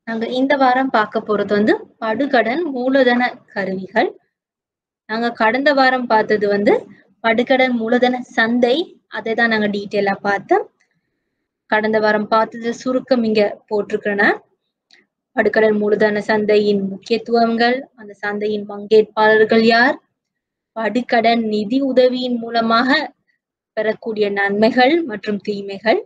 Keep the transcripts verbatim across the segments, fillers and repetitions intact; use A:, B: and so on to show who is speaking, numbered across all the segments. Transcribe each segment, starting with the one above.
A: நாங்க இந்த வாரம் பார்க்க போறது வந்து படுகடன் மூலதன கருவிகள். நாங்க கடந்த வாரம் பார்த்தது வந்து படுகடன் மூலதன சந்தை. அதை தான் நாங்க டீட்டெயிலா பார்த்தோம். கடந்த வாரம் பார்த்தது சுருக்கம் இங்க போட்டிருக்கிறேன். படுகடன் மூலதன சந்தையின் முக்கியத்துவங்கள், அந்த சந்தையின் பங்கேற்பாளர்கள் யார், படுகடன் நிதி உதவியின் மூலமாக பெறக்கூடிய நன்மைகள் மற்றும் தீமைகள்,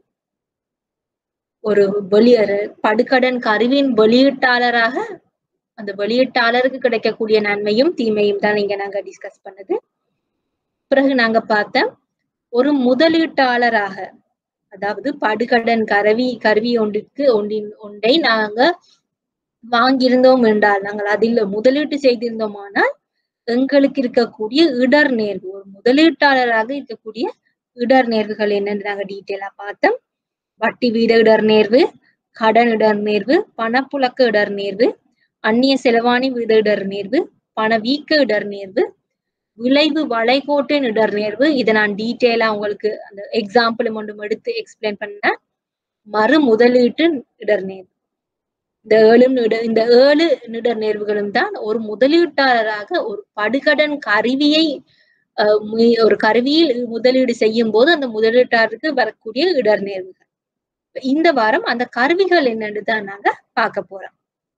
A: ஒரு வெளியேறு படுகடன் கருவியின் வெளியீட்டாளராக அந்த வெளியீட்டாளருக்கு கிடைக்கக்கூடிய நன்மையும் தீமையும் தான் இங்க நாங்க டிஸ்கஸ் பண்ணது. பிறகு நாங்க பார்த்தோம் ஒரு முதலீட்டாளராக, அதாவது படுகடன் கருவி கருவி ஒன்றுக்கு ஒன்றின் ஒன்றை நாங்க வாங்கியிருந்தோம் என்றால், நாங்கள் அதில் முதலீட்டு செய்திருந்தோமானால் எங்களுக்கு இருக்கக்கூடிய இடர் நேர்வு, ஒரு முதலீட்டாளராக இருக்கக்கூடிய இடர் நேர்வுகள் என்னன்னு நாங்க டீட்டெயிலா பார்த்தோம். வட்டி வீத இடர் நேர்வு, கடன் இடர் நேர்வு, பணப்புழக்க இடர் நேர்வு, அந்நிய செலவாணி வீத இடர் நேர்வு, பணவீக்க இடர் நேர்வு, விளைவு வளைகோட்டின் இடர் நேர்வு. இதை நான் டீட்டெயிலா உங்களுக்கு அந்த எக்ஸாம்பிளும் ஒன்றும் எடுத்து எக்ஸ்பிளைன் பண்ண. மறு முதலீட்டு இடர் நேர்வு. இந்த ஏழு இந்த ஏழு இடர் நேர்வுகளும் தான் ஒரு முதலீட்டாளராக ஒரு படுகடன் கருவியை ஒரு கருவியில் முதலீடு செய்யும் போது அந்த முதலீட்டாளருக்கு வரக்கூடிய இடர் நேர்வுகள். இந்த வாரம் அந்த கருவிகள் என்னன்னு தான் நாங்க பார்க்க போறோம்.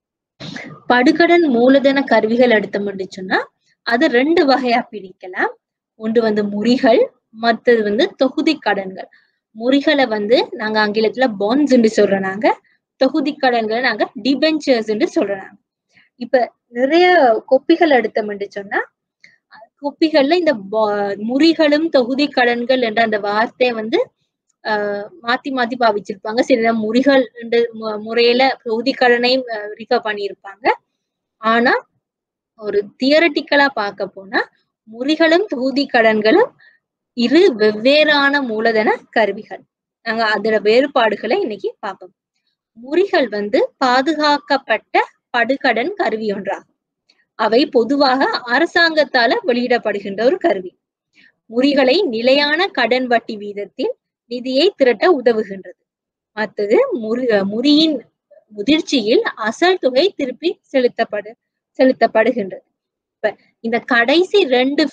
A: படுகடன் மூலதன கருவிகள் எடுத்தோம்னு சொன்னா அது ரெண்டு வகையா பிரிக்கலாம். ஒன்று வந்து முறிகள், மற்றது வந்து தொகுதி கடன்கள். முறிகளை வந்து நாங்க ஆங்கிலத்துல பாண்ட்ஸ் என்று சொல்றோம். நாங்க தொகுதி கடன்களை நாங்க டிபென்ச்சர்ஸ் என்று சொல்றோம். இப்ப நிறைய கொப்பிகள் எடுத்தோம்னு சொன்னா கொப்பிகள்ல இந்த முறிகளும் தொகுதி கடன்கள் என்ற அந்த வார்த்தையை வந்து ஆஹ் மாத்தி மாத்தி பாவிச்சிருப்பாங்க. சில முறிகள் முறையில தொகுதி கடனையும் ரிஃபர் பண்ணியிருப்பாங்க. ஆனா ஒரு தியரட்டிக்கலா பார்க்க போனா முறிகளும் தொகுதி கடன்களும் இரு வெவ்வேறான மூலதன கருவிகள். நாங்க அதோட வேறுபாடுகளை இன்னைக்கு பார்ப்போம். முறிகள் வந்து பாதுகாக்கப்பட்ட படுகடன் கருவி ஒன்றாகும். அவை பொதுவாக அரசாங்கத்தால வெளியிடப்படுகின்ற ஒரு கருவி. முறிகளை நிலையான கடன் வட்டி வீதத்தில் நிதியை திரட்ட உதவுகின்றது. மற்றது முறி முறியின் முதிர்ச்சியில் அசல் தொகை திருப்பி செலுத்தப்படு செலுத்தப்படுகின்றது. இப்ப இந்த கடைசி ரெண்டு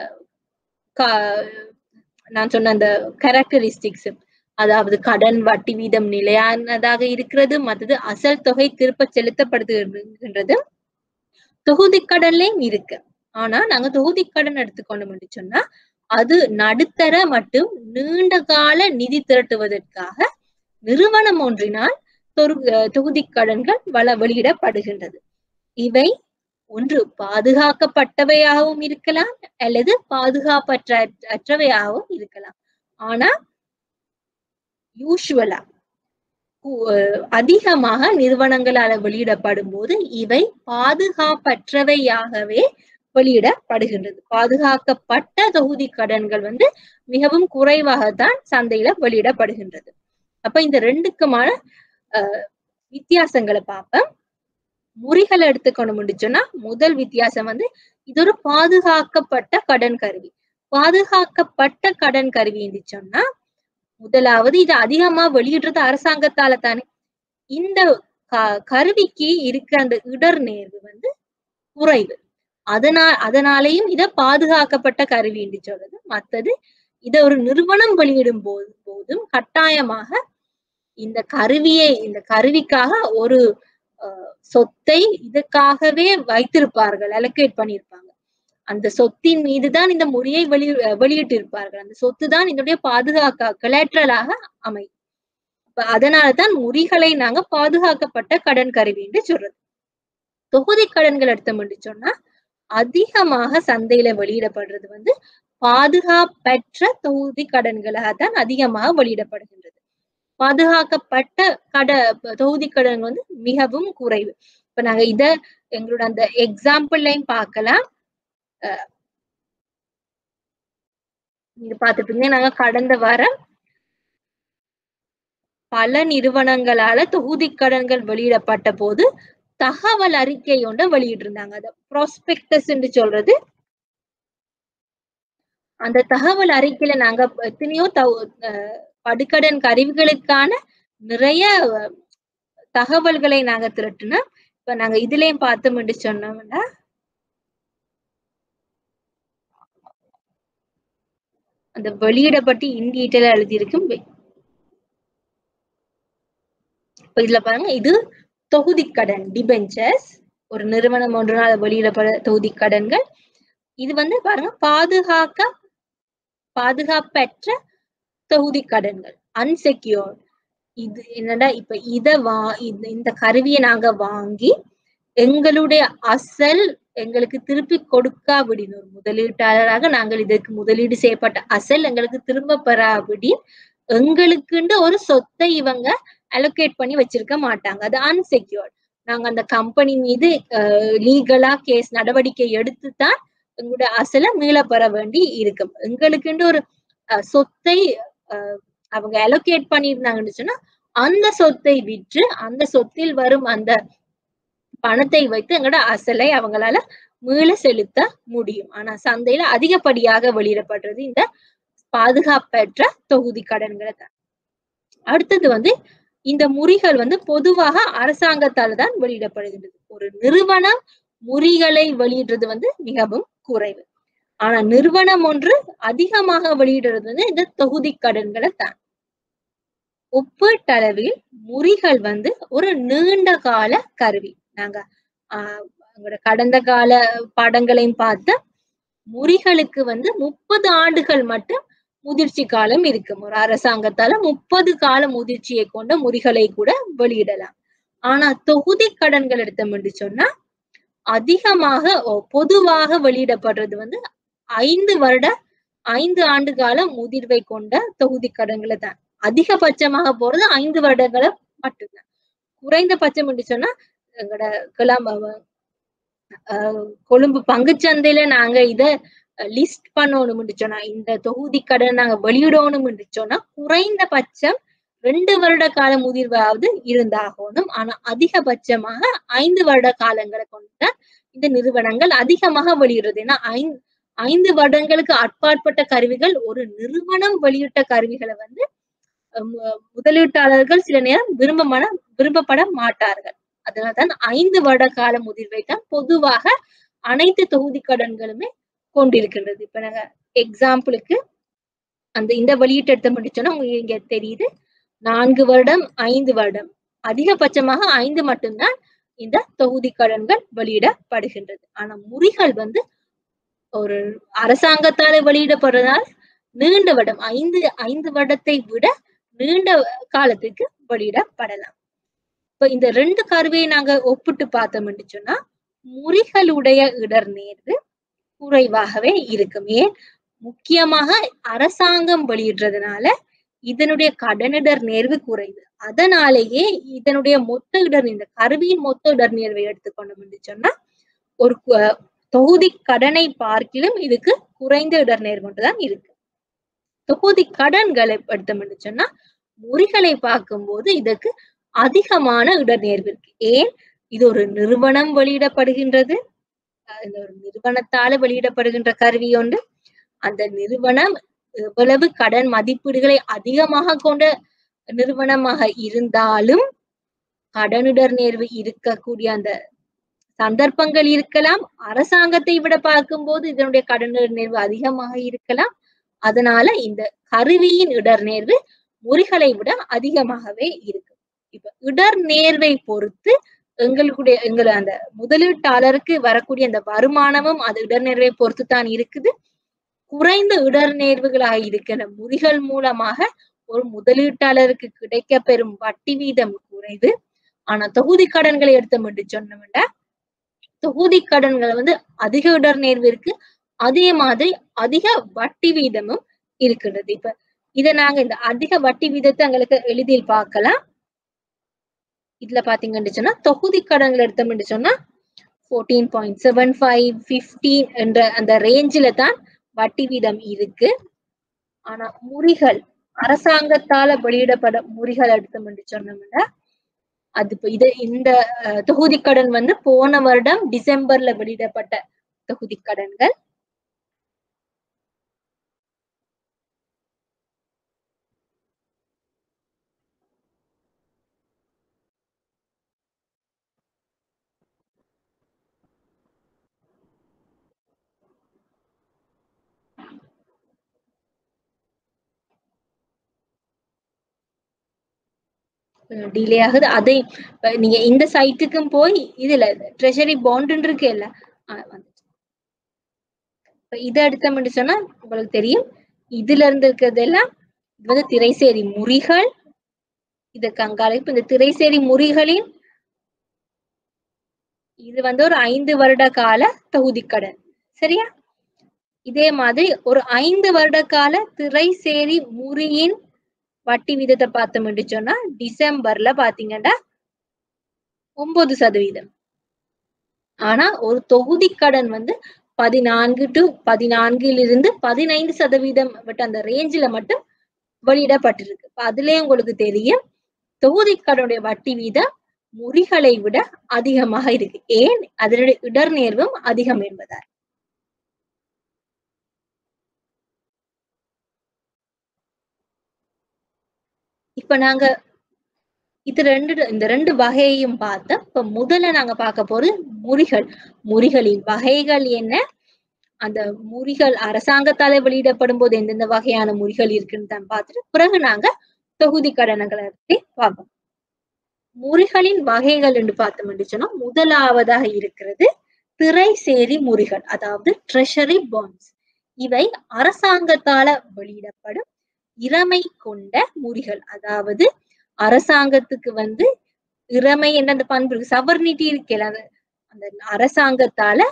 A: நான் சொன்ன அந்த கேரக்டரிஸ்டிக்ஸ், அதாவது கடன் வட்டி வீதம் நிலையானதாக இருக்கிறது, மற்றது அசல் தொகை திருப்ப செலுத்தப்படுகின்றது, தொகுதி கடன்லயும் இருக்கு. ஆனா நாங்க தொகுதி கடன் எடுத்துக்கொண்டோம்னு சொன்னா அது நடுத்தர மற்றும் நீண்ட கால நிதி திரட்டுவதற்காக நிறுவனம் ஒன்றினால் தொகுதி கடன்கள் வள வெளியிடப்படுகின்றது. இவை ஒன்று பாதுகாக்கப்பட்டவையாகவும் இருக்கலாம் அல்லது பாதுகாப்பற்ற அற்றவையாகவும் இருக்கலாம். ஆனா யூசுவலா அதிகமாக நிறுவனங்களால் வெளியிடப்படும் போது இவை பாதுகாப்பற்றவையாகவே வெளியிடப்படுகின்றது. பாதுகாக்கப்பட்ட தொகுதி கடன்கள் வந்து மிகவும் குறைவாகத்தான் சந்தையில வெளியிடப்படுகின்றது. அப்ப இந்த ரெண்டுக்குமான அஹ் வித்தியாசங்களை பார்ப்போம். முறிகளை எடுத்துக்கணும் சொன்னா முதல் வித்தியாசம் வந்து இது ஒரு பாதுகாக்கப்பட்ட கடன் கருவி. பாதுகாக்கப்பட்ட கடன் கருவி என்று சொன்னா முதலாவது இது அதிகமா வெளியிடுறது அரசாங்கத்தால தானே. இந்த கருவிக்கு இருக்க அந்த இடர் நேர்வு வந்து குறைவு. அதனால் அதனாலேயும் இதை பாதுகாக்கப்பட்ட கருவி என்று சொல்றது. மற்றது இதை ஒரு நிறுவனம் வெளியிடும் போது போதும் கட்டாயமாக இந்த கருவியை இந்த கருவிக்காக ஒரு சொத்தை இதுக்காகவே வைத்திருப்பார்கள், அலோகேட் பண்ணியிருப்பாங்க. அந்த சொத்தின் மீதுதான் இந்த முறையை வெளி வெளியிட்டு இருப்பார்கள். அந்த சொத்து தான் இதனுடைய பாதுகாக்க கொலாட்ரலாக அமை. அதனாலதான் முறிகளை நாங்க பாதுகாக்கப்பட்ட கடன் கருவி என்று சொல்றது. தொகுதி கடன்கள் எடுத்தோம் என்று சொன்னா அதிகமாக சந்தையில வெளியிடப்படுறது வந்து பாதுகாப்பற்ற தொகுதி கடன்களாக தான் அதிகமாக வெளியிடப்படுகின்றது. பாதுகாக்கப்பட்ட கட தொகுதி கடன் வந்து மிகவும் குறைவு. இப்ப நாங்க இத எங்களோட அந்த எக்ஸாம்பிள்லையும் பார்க்கலாம். அஹ் நீங்க பார்த்துட்டு நாங்க கடந்த வாரம் பல நிறுவனங்களால தொகுதி கடன்கள் வெளியிடப்பட்ட போது தகவல் அறிக்கை ஒன்றை வெளியிட்டு இருந்தாங்க. அத ப்ராஸ்பெக்டஸ் என்று சொல்றது. அந்த தகவல் அறிக்கையில நாங்க எத்தனையோ படுகடன் கருவிகளுக்கான நிறைய தகவல்களை நாங்க திரட்டுனா இப்ப நாங்க இதுலயும் பார்த்தோம்னு சொன்னோம்னா அந்த வெளியிடப்பட்டு இன் டீட்டெயிலா எழுதியிருக்கும். இப்ப இதுல பாருங்க, இது தொகுதி கடன் டிபென்ச்சர்ஸ், ஒரு நிறுவனம் ஒன்றால் வெளியிடப்பட தொகுதி கடன்கள். இது வந்து பாருங்க பாதுகாக்க பாதுகாப்பற்ற தொகுதி கடன்கள் அன்செக்யூர்ட். இது என்னடா இப்ப இத வா இந்த கருவியை நாங்க வாங்கி எங்களுடைய அசல் எங்களுக்கு திருப்பி கொடுக்காவிடின், ஒரு முதலீட்டாளராக நாங்கள் இதற்கு முதலீடு செய்யப்பட்ட அசல் எங்களுக்கு திரும்ப பெறாவிடின் எங்களுக்குண்டு ஒரு சொத்தை இவங்க அலோகேட் பண்ணி வச்சிருக்க மாட்டாங்க. அது அன்செக்யூர்ட். நாங்க அந்த கம்பெனி மீது லீகலா கேஸ் நடவடிக்கை எடுத்துதான் எங்களுடைய அசலை மீள பெற வேண்டி இருக்கும். எங்களுக்குண்டு ஒரு சொத்தை அவங்க அலோகேட் பண்ணியிருந்தாங்கன்னு சொன்னா அந்த சொத்தை விற்று அந்த சொத்தில் வரும் அந்த பணத்தை வைத்து எங்களோட அசலை அவங்களால மீள செலுத்த முடியும். ஆனா சந்தையில அதிகப்படியாக வெளியிடப்படுறது இந்த பாதுகாப்பற்ற தொகுதி கடன்களை தான். அடுத்தது வந்து இந்த முறிகள் வந்து பொதுவாக அரசாங்கத்தால் தான் வெளியிடப்படுகின்றது. ஒரு நிறுவனம் முறிகளை வெளியிடுறது வந்து மிகவும் குறைவு. ஆனா நிறுவனம் ஒன்று அதிகமாக வெளியிடுறது வந்து இந்த தொகுதி கடன்களை தான். ஒப்பீட்டளவில் முறிகள் வந்து ஒரு நீண்ட கால கருவி. நாங்க ஆஹ் கடந்த கால பாடங்களையும் பார்த்த முறிகளுக்கு வந்து முப்பது ஆண்டுகள் மட்டும் முதிர்ச்சி காலம் இருக்கும். ஒரு அரசாங்கத்தால முப்பது கால முதிர்ச்சியை கொண்ட முறிகளை கூட வெளியிடலாம். ஆனா தொகுதி கடன்கள் எடுத்தோம் என்று சொன்னா அதிகமாக பொதுவாக வெளியிடப்படுறது வந்து ஐந்து வருட ஐந்து ஆண்டு கால முதிர்வை கொண்ட தொகுதி கடன்களை தான். அதிகபட்சமாக போறது ஐந்து வருடங்களை மட்டும்தான். குறைந்தபட்சம் என்று சொன்னா எங்களோட கிளம்ப கொழும்பு பங்குச்சந்தையில நாங்க இத லிஸ்ட் பண்ணணும்னு சொன்னா இந்த தொகுதி கடன் நாங்க வெளியிடணும்னு சொன்னா குறைந்தபட்சம் ரெண்டு வருட கால முதிர்வாவது இருந்தாகணும். ஆனா அதிகபட்சமாக ஐந்து வருட காலங்களை கொண்ட இந்த நிறுவனங்கள் அதிகமாக வெளியிடுறது. ஏன்னா ஐந்து ஐந்து வருடங்களுக்கு அப்பாற்பட்ட கருவிகள் ஒரு நிறுவனம் வெளியிட்ட கருவிகளை வந்து முதலீட்டாளர்கள் சில நேரம் விரும்ப விரும்பப்பட மாட்டார்கள். அதனால்தான் ஐந்து வருட கால முதிர்வை தான் பொதுவாக அனைத்து தொகுதி கடன்களுமே கொண்டிருக்கின்றது. இப்ப நாங்க எக்ஸாம்பிளுக்கு அந்த இந்த வெளியீட்டு எடுத்த முடிச்சோன்னா உங்களுக்கு இங்க தெரியுது நான்கு வருடம் ஐந்து வருடம் அதிகபட்சமாக ஐந்து மட்டும்தான் இந்த தொகுதி கடன்கள் வெளியிடப்படுகின்றது. ஆனா முறிகள் வந்து ஒரு அரசாங்கத்தால வெளியிடப்படுறதால் நீண்ட வருடம் ஐந்து ஐந்து வருடத்தை விட நீண்ட காலத்துக்கு வெளியிடப்படலாம். இப்ப இந்த ரெண்டு கருவியை நாங்க ஒப்பிட்டு பார்த்தோம்னு சொன்னா முறிகளுடைய இடர் நேர்வு குறைவாகவே இருக்கும். ஏன்? முக்கியமாக அரசாங்கம் வெளியிடுறதுனால இதனுடைய கடனிடர் நேர்வு குறைவு. அதனாலேயே இதனுடைய மொத்த இடர் இந்த கருவியின் மொத்த இடர் நேர்வை எடுத்துக்கொண்டோம்னு சொன்னா ஒரு தொகுதி கடனை பார்க்கிலும் இதுக்கு குறைந்த இடர் நேர்வு ஒன்றுதான் இருக்கு. தொகுதி கடன்களை எடுத்தோம்னு சொன்னா முறிகளை பார்க்கும்போது இதற்கு அதிகமான இடர் நேர்வு இருக்கு. ஏன்? இது ஒரு நிறுவனம் வெளியிடப்படுகின்றது. இந்த ஒரு நிறுவனத்தால வெளியிடப்படுகின்ற கருவி ஒன்று. அந்த நிறுவனம் எவ்வளவு கடன் மதிப்பீடுகளை அதிகமாக கொண்ட நிறுவனமாக இருந்தாலும் கடனிடர் நேர்வு இருக்கக்கூடிய அந்த சந்தர்ப்பங்கள் இருக்கலாம். அரசாங்கத்தை விட பார்க்கும்போது இதனுடைய கடனிடர் நேர்வு அதிகமாக இருக்கலாம். அதனால இந்த கருவியின் இடர் நேர்வு முறிகளை விட அதிகமாகவே இருக்கு. இப்ப இடர் நேர்வை பொறுத்து எங்களுடைய எங்களை அந்த முதலீட்டாளருக்கு வரக்கூடிய அந்த வருமானமும் அது இடர் நேர்வை பொறுத்து தான் இருக்குது. குறைந்த இடர் நேர்வுகளாக இருக்கிற முறிகள் மூலமாக ஒரு முதலீட்டாளருக்கு கிடைக்க பெறும் வட்டி வீதம் குறைவு. ஆனா தொகுதி கடன்களை எடுத்தோம் என்று சொன்னோம்னா தொகுதி கடன்களை வந்து அதிக இடர் நேர்வு இருக்கு. அதே மாதிரி அதிக வட்டி வீதமும் இருக்கிறது. இப்ப இதை நாங்க இந்த அதிக வட்டி வீதத்தை எங்களுக்கு எளிதில் பார்க்கலாம். இதுல பாத்தீங்கன்னு சொன்னா தொகுதி கடன்கள் எடுத்தோம்னு சொன்னா fourteen point seven five fifteen என்ற அந்த ரேஞ்சில தான் வட்டி வீதம் இருக்கு. ஆனா முறிகள் அரசாங்கத்தால வெளியிடப்பட முறிகள் எடுத்தோம்னு சொன்னோம்னா அது இது இந்த தொகுதி கடன் வந்து போன வருடம் டிசம்பர்ல வெளியிடப்பட்ட தொகுதி கடன்கள். டிலே ஆகுது. அதை நீங்க இந்த சைட்டுக்கும் போய் இதுல ட்ரெஷரி பாண்ட் இருக்கு இல்ல, இதை எடுத்தோம்னு சொன்னா உங்களுக்கு தெரியும். இதுல இருந்து இருக்கிறது எல்லாம் இது வந்து திரைசேரி முறிகள். இது கண்காணிப்பு. இந்த திரைசேரி முறிகளின் இது வந்து ஒரு ஐந்து வருட கால தொகுதி கடன். சரியா? இதே மாதிரி ஒரு ஐந்து வருட கால திரைசேரி முறியின் வட்டி வீதத்தை பார்த்தோம்னு சொன்னா டிசம்பர்ல பாத்தீங்கன்னா ஒன்பது சதவீதம். ஆனா ஒரு தொகுதி கடன் வந்து பதினான்கு டு பதினான்கிலிருந்து பதினைந்து சதவீதம் பட் அந்த ரேஞ்சில மட்டும் வெளியிடப்பட்டிருக்கு. அதுலயே உங்களுக்கு தெரியும் தொகுதி கடனுடைய வட்டி வீதம் முறிகளை விட அதிகமாக இருக்கு. ஏன்? அதனுடைய இடர் நேர்வும் அதிகம் என்பதால். இப்ப நாங்க இது ரெண்டு இந்த ரெண்டு வகையையும் பார்த்தோம். இப்ப முதல்ல நாங்க பார்க்க போறது முறிகள். முறிகளின் வகைகள் என்ன, அந்த முறிகள் அரசாங்கத்தால வெளியிடப்படும் போது எந்தெந்த வகையான முறிகள் இருக்குன்னு தான் பார்த்துட்டு பிறகு நாங்க தொகுதி கடன்களை பார்ப்போம். முறிகளின் வகைகள் என்று பார்த்தோம் சொன்னா முதலாவதாக இருக்கிறது திரைசேரி முறிகள், அதாவது ட்ரெஷரி பாண்ட்ஸ். இவை அரசாங்கத்தால வெளியிடப்படும் இறமை கொண்ட முறிகள். அதாவது அரசாங்கத்துக்கு வந்து இறமை என்ற அந்த பண்பு சவர்னிட்டி இருக்கல, அந்த அரசாங்கத்தால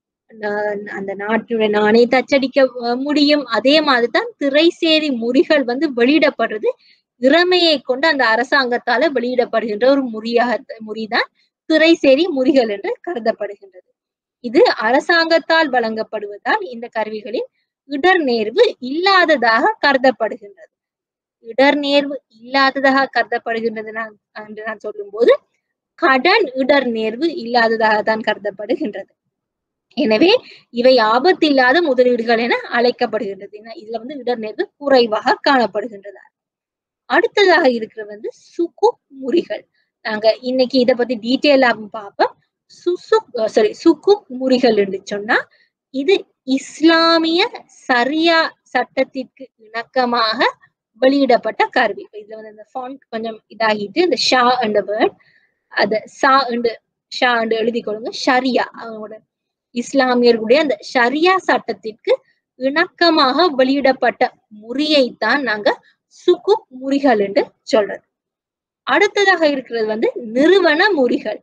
A: அந்த நாட்டுடைய நாணயத்தை அச்சடிக்க முடியும். அதே மாதிரிதான் திரைசேரி முறிகள் வந்து வெளியிடப்படுறது இறமையை கொண்டு அந்த அரசாங்கத்தால வெளியிடப்படுகின்ற ஒரு முறியாக முறிதான் திரைசேரி முறிகள் என்று கருதப்படுகின்றது. இது அரசாங்கத்தால் வழங்கப்படுவதால் இந்த கருவிகளின் இடர் நேர்வு இல்லாததாக கருதப்படுகின்றது. இடர் நேர்வு இல்லாததாக கருதப்படுகின்றது என்று நான் சொல்லும் போது கடன் இடர் நேர்வு இல்லாததாக தான் கருதப்படுகின்றது. எனவே இவை ஆபத்தில்லாத முதலீடுகள் என அழைக்கப்படுகின்றது. இதுல வந்து இடர் நேர்வு குறைவாக காணப்படுகின்றது. அடுத்ததாக இருக்கிறது வந்து சுகு முறிகள். நாங்க இன்னைக்கு இதை பத்தி டீட்டெயிலாக பார்ப்போம். சுசு சாரி சுகு முறிகள் என்று சொன்னா இது இஸ்லாமிய சரியா சட்டத்திற்கு இணக்கமாக வெளியிடப்பட்ட கருவி. இதுல வந்து இந்த ஃபாண்ட் கொஞ்சம் இதாகிட்டு இந்த ஷா என்ற வேர்ட் அத சா என்று ஷா என்று எழுதி கொள்ளுங்க. ஷரியா, அவங்களோட இஸ்லாமியர்களுடைய அந்த ஷரியா சட்டத்திற்கு இணக்கமாக வெளியிடப்பட்ட முறியைத்தான் நாங்க சுகு முறிகள் என்று சொல்றது. அடுத்ததாக இருக்கிறது வந்து நிறுவன முறிகள்.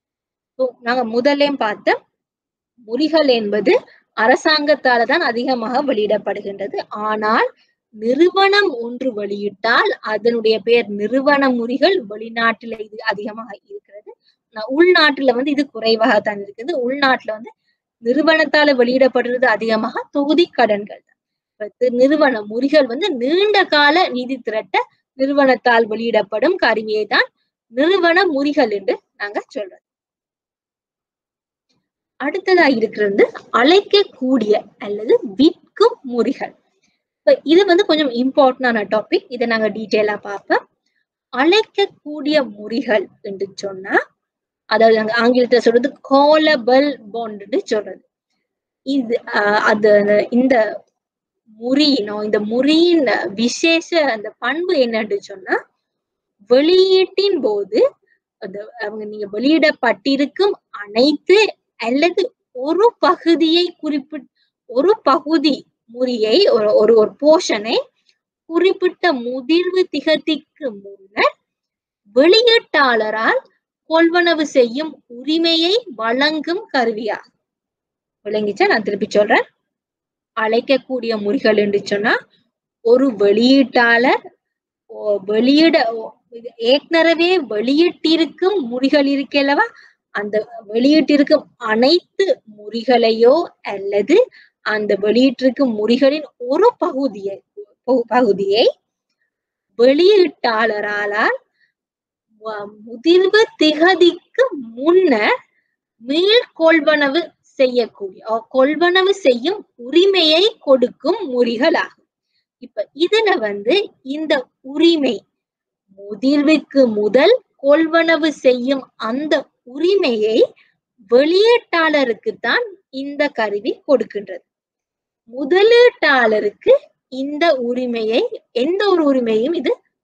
A: நாங்க முதலையும் பார்த்த முறிகள் என்பது அரசாங்கத்தால தான் அதிகமாக வெளியிடப்படுகின்றது. ஆனால் நிறுவனம் ஒன்று வெளியிட்டால் அதனுடைய பெயர் நிறுவன முறிகள். வெளிநாட்டுல இது அதிகமாக இருக்கிறது, உள்நாட்டுல வந்து இது குறைவாக தான் இருக்குது. உள்நாட்டுல வந்து நிறுவனத்தால வெளியிடப்படுறது அதிகமாக தொகுதி கடன்கள் தான். நிறுவன முறிகள் வந்து நீண்ட கால நிதி திரட்ட நிறுவனத்தால் வெளியிடப்படும் கருவியை தான் நிறுவன முறிகள் என்று நாங்க சொல்றோம். அடுத்ததா இருக்கிறது அழைக்கக்கூடிய அல்லது விற்கும் முறிகள். இது வந்து கொஞ்சம் இம்பார்ட்டன்டான டாபிக். இதை நாங்க டீட்டெயிலா பார்ப்போம். அழைக்கக்கூடிய முறிகள் என்று சொன்னா அதாவது நாங்க ஆங்கிலத்தை சொல்றது காலபிள் பாண்ட் சொல்றது. இது அது இந்த முறியினோ இந்த முறியின் விசேஷ அந்த பண்பு என்னன்னு சொன்னா வெளியீட்டின் போது அவங்க நீங்க வெளியிடப்பட்டிருக்கும் அனைத்து அல்லது ஒரு பகுதியை குறிப்பிட்ட ஒரு பகுதி முறியை ஒரு ஒரு ஒரு போர்ஷனை குறிப்பிட்ட முதிர்வு திகதிக்கு முன்னர் வெளியீட்டாளரால் கொள்வனவு செய்யும் உரிமையை வழங்கும் கருவியாகும். விளங்கிச்சா? நான் திருப்பி சொல்றேன். அழைக்கக்கூடிய முறிகள் என்று சொன்னா ஒரு வெளியீட்டாளர் வெளியிட ஏற்கனவே வெளியிட்டிருக்கும் முறிகள் இருக்கல்லவா, அந்த வெளியிட்டிருக்கும் அனைத்து முறிகளையோ அல்லது அந்த வெளியிட்டிருக்கும் முறிகளின் ஒரு பகுதியை பகுதியை வெளியீட்டாளரால் முதிர்வு திகதிக்கு முன்னர் மீள் கொள்வனவு செய்யக்கூடிய கொள்வனவு செய்யும் உரிமையை கொடுக்கும் முறிகள் ஆகும். இப்ப இதுல வந்து இந்த உரிமை முதிர்வுக்கு முதல் கொள்வனவு செய்யும் அந்த உரிமையை வெளியீட்டாளருக்கு தான் இந்த கருவி கொடுக்கின்றது. முதலீட்டாளருக்கு இந்த உரிமையை எந்த ஒரு உரிமையும் இது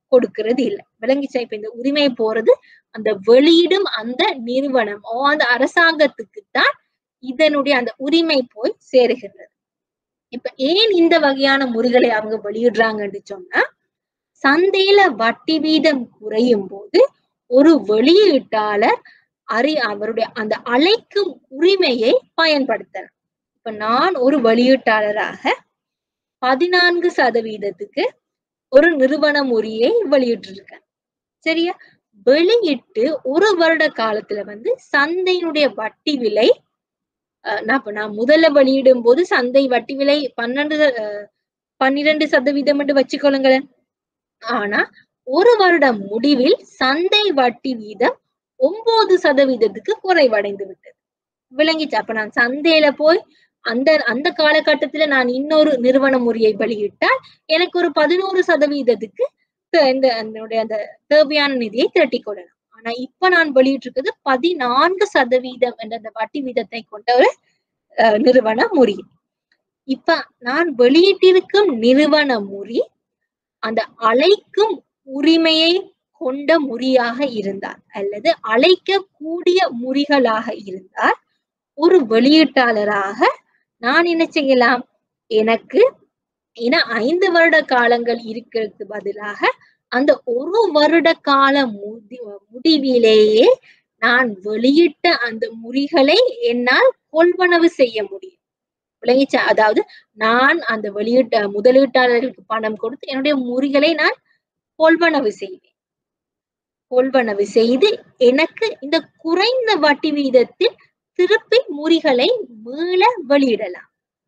A: கொடுக்கிறது இல்லை. விளங்கிச்சா? இப்ப இந்த உரிமை போறது அந்த வெளியிடும் அந்த நிறுவனம் ஓ அந்த அரசாங்கத்துக்குத்தான் இதனுடைய அந்த உரிமை போய் சேருகின்றது. இப்ப ஏன் இந்த வகையான முறைகளை அவங்க வெளியிடுறாங்கன்னு சொன்னா, சந்தையில வட்டி வீதம் குறையும் போது ஒரு வெளியீட்டாளர் அறி அவருடைய அந்த அழைக்கும் உரிமையை பயன்படுத்தலாம். இப்ப நான் ஒரு வெளியீட்டாளராக பதினான்கு சதவீதத்துக்கு ஒரு நிறுவன முறையை வெளியிட்டிருக்கேன். சரியா? வெளியிட்டு ஒரு வருட காலத்துல வந்து சந்தையினுடைய வட்டி விலை நான் நான் முதல்ல வெளியிடும் போது சந்தை வட்டி விலை பன்னெண்டு பன்னிரண்டு சதவீதம் என்று வச்சுக்கொள்ளுங்களேன். ஆனா ஒரு வருடம் முடிவில் சந்தை வட்டி வீதம் ஒன்பது சதவீதத்துக்கு குறைவடைந்து விட்டது. விளங்கிச்சு? அப்ப நான் சந்தையில போய் அந்த அந்த காலகட்டத்துல நான் இன்னொரு நிறுவன முறையை வெளியிட்டால் எனக்கு ஒரு பதினோரு சதவீதத்துக்கு இந்த என்னுடைய அந்த தேவையான நிதியை திரட்டிக் கொள்ளலாம். ஆனா இப்ப நான் வெளியிட்டு இருக்கிறது பதினான்கு சதவீதம் என்ற அந்த வட்டி வீதத்தை கொண்ட ஒரு நிறுவன முறை. இப்ப நான் வெளியிட்டிருக்கும் நிறுவன முறை அந்த அழைக்கும் உரிமையை கொண்ட முறையாக இருந்தால் அல்லது அழைக்கக்கூடிய முறைகளாக இருந்தால் ஒரு வெளியீட்டாளராக நான் என்ன செய்யலாம்? எனக்கு ஏன்னா ஐந்து வருட காலங்கள் இருக்கிறதுக்கு பதிலாக அந்த ஒரு வருட கால முடி முடிவிலேயே நான் வெளியிட்ட அந்த முறைகளை என்னால் கொள்வனவு செய்ய முடியும். விளங்கிச்சா? அதாவது நான் அந்த வெளியிட்ட முதலீட்டாளர்களுக்கு பணம் கொடுத்து என்னுடைய முறைகளை நான் கொள்வனவு செய்வேன். கொள்வனவு செய்து எனக்கு இந்த குறைந்த வட்டி வீதத்தில் திருப்பி முறைகளை மீள வெளியிடலாம்.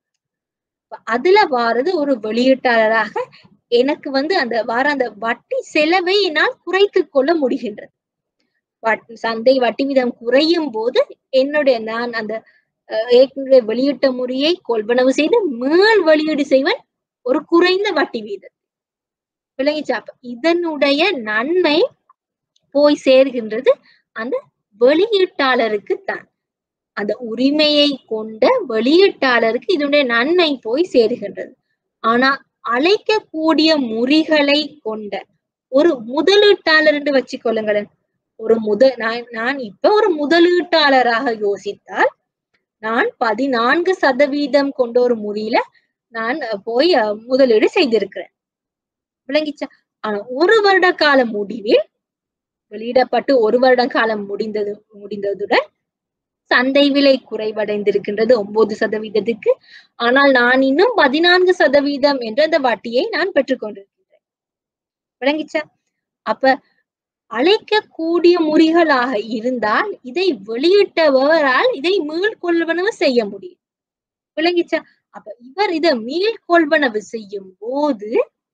A: அதுல வாரது ஒரு வெளியீட்டாளராக எனக்கு வந்து அந்த வார அந்த வட்டி செலவை என்னால் குறைத்துக் கொள்ள முடிகின்றது. சந்தை வட்டி வீதம் குறையும் போது என்னுடைய நான் அந்த ஏற்கனவே வெளியிட்ட முறையை கொள்வனவு செய்து மேல் வெளியீடு செய்வன் ஒரு குறைந்த வட்டி வீதம். விளங்கிச்சா? இதனுடைய நன்மை போய் சேர்கின்றது அந்த வெளியீட்டாளருக்கு தான். அந்த உரிமையை கொண்ட வெளியீட்டாளருக்கு இதனுடைய நன்மை போய் சேருகின்றது. ஆனா அழைக்கக்கூடிய முறைகளை கொண்ட ஒரு முதலீட்டாளர் என்று வச்சுக்கொள்ளுங்களேன். ஒரு முத நான் நான் இப்ப ஒரு முதலீட்டாளராக யோசித்தால் நான் பதினான்கு சதவீதம் கொண்ட ஒரு முறையில நான் போய் முதலீடு செய்திருக்கிறேன். விளங்கிச்சா? ஆனா ஒரு வருட கால முடிவில் வெளியிடப்பட்டு ஒரு வருட காலம் முடிந்தது முடிந்ததுடன் சந்தை விலை குறைவடைந்திருக்கின்றது ஒன்பது சதவீதத்துக்கு. ஆனால் நான் இன்னும் பதினான்கு சதவீதம் என்ற அந்த வட்டியை நான் பெற்றுக் கொண்டிருக்கின்றேன். விளங்கிச்சா? அப்ப அழைக்கக்கூடிய முறைகளாக இருந்தால் இதை வெளியிட்டவரால் இதை மீள்கொள்வனவு செய்ய முடியும். விளங்கிச்சா? அப்ப இவர் இதை மீள்கொள்வனவு செய்யும் போது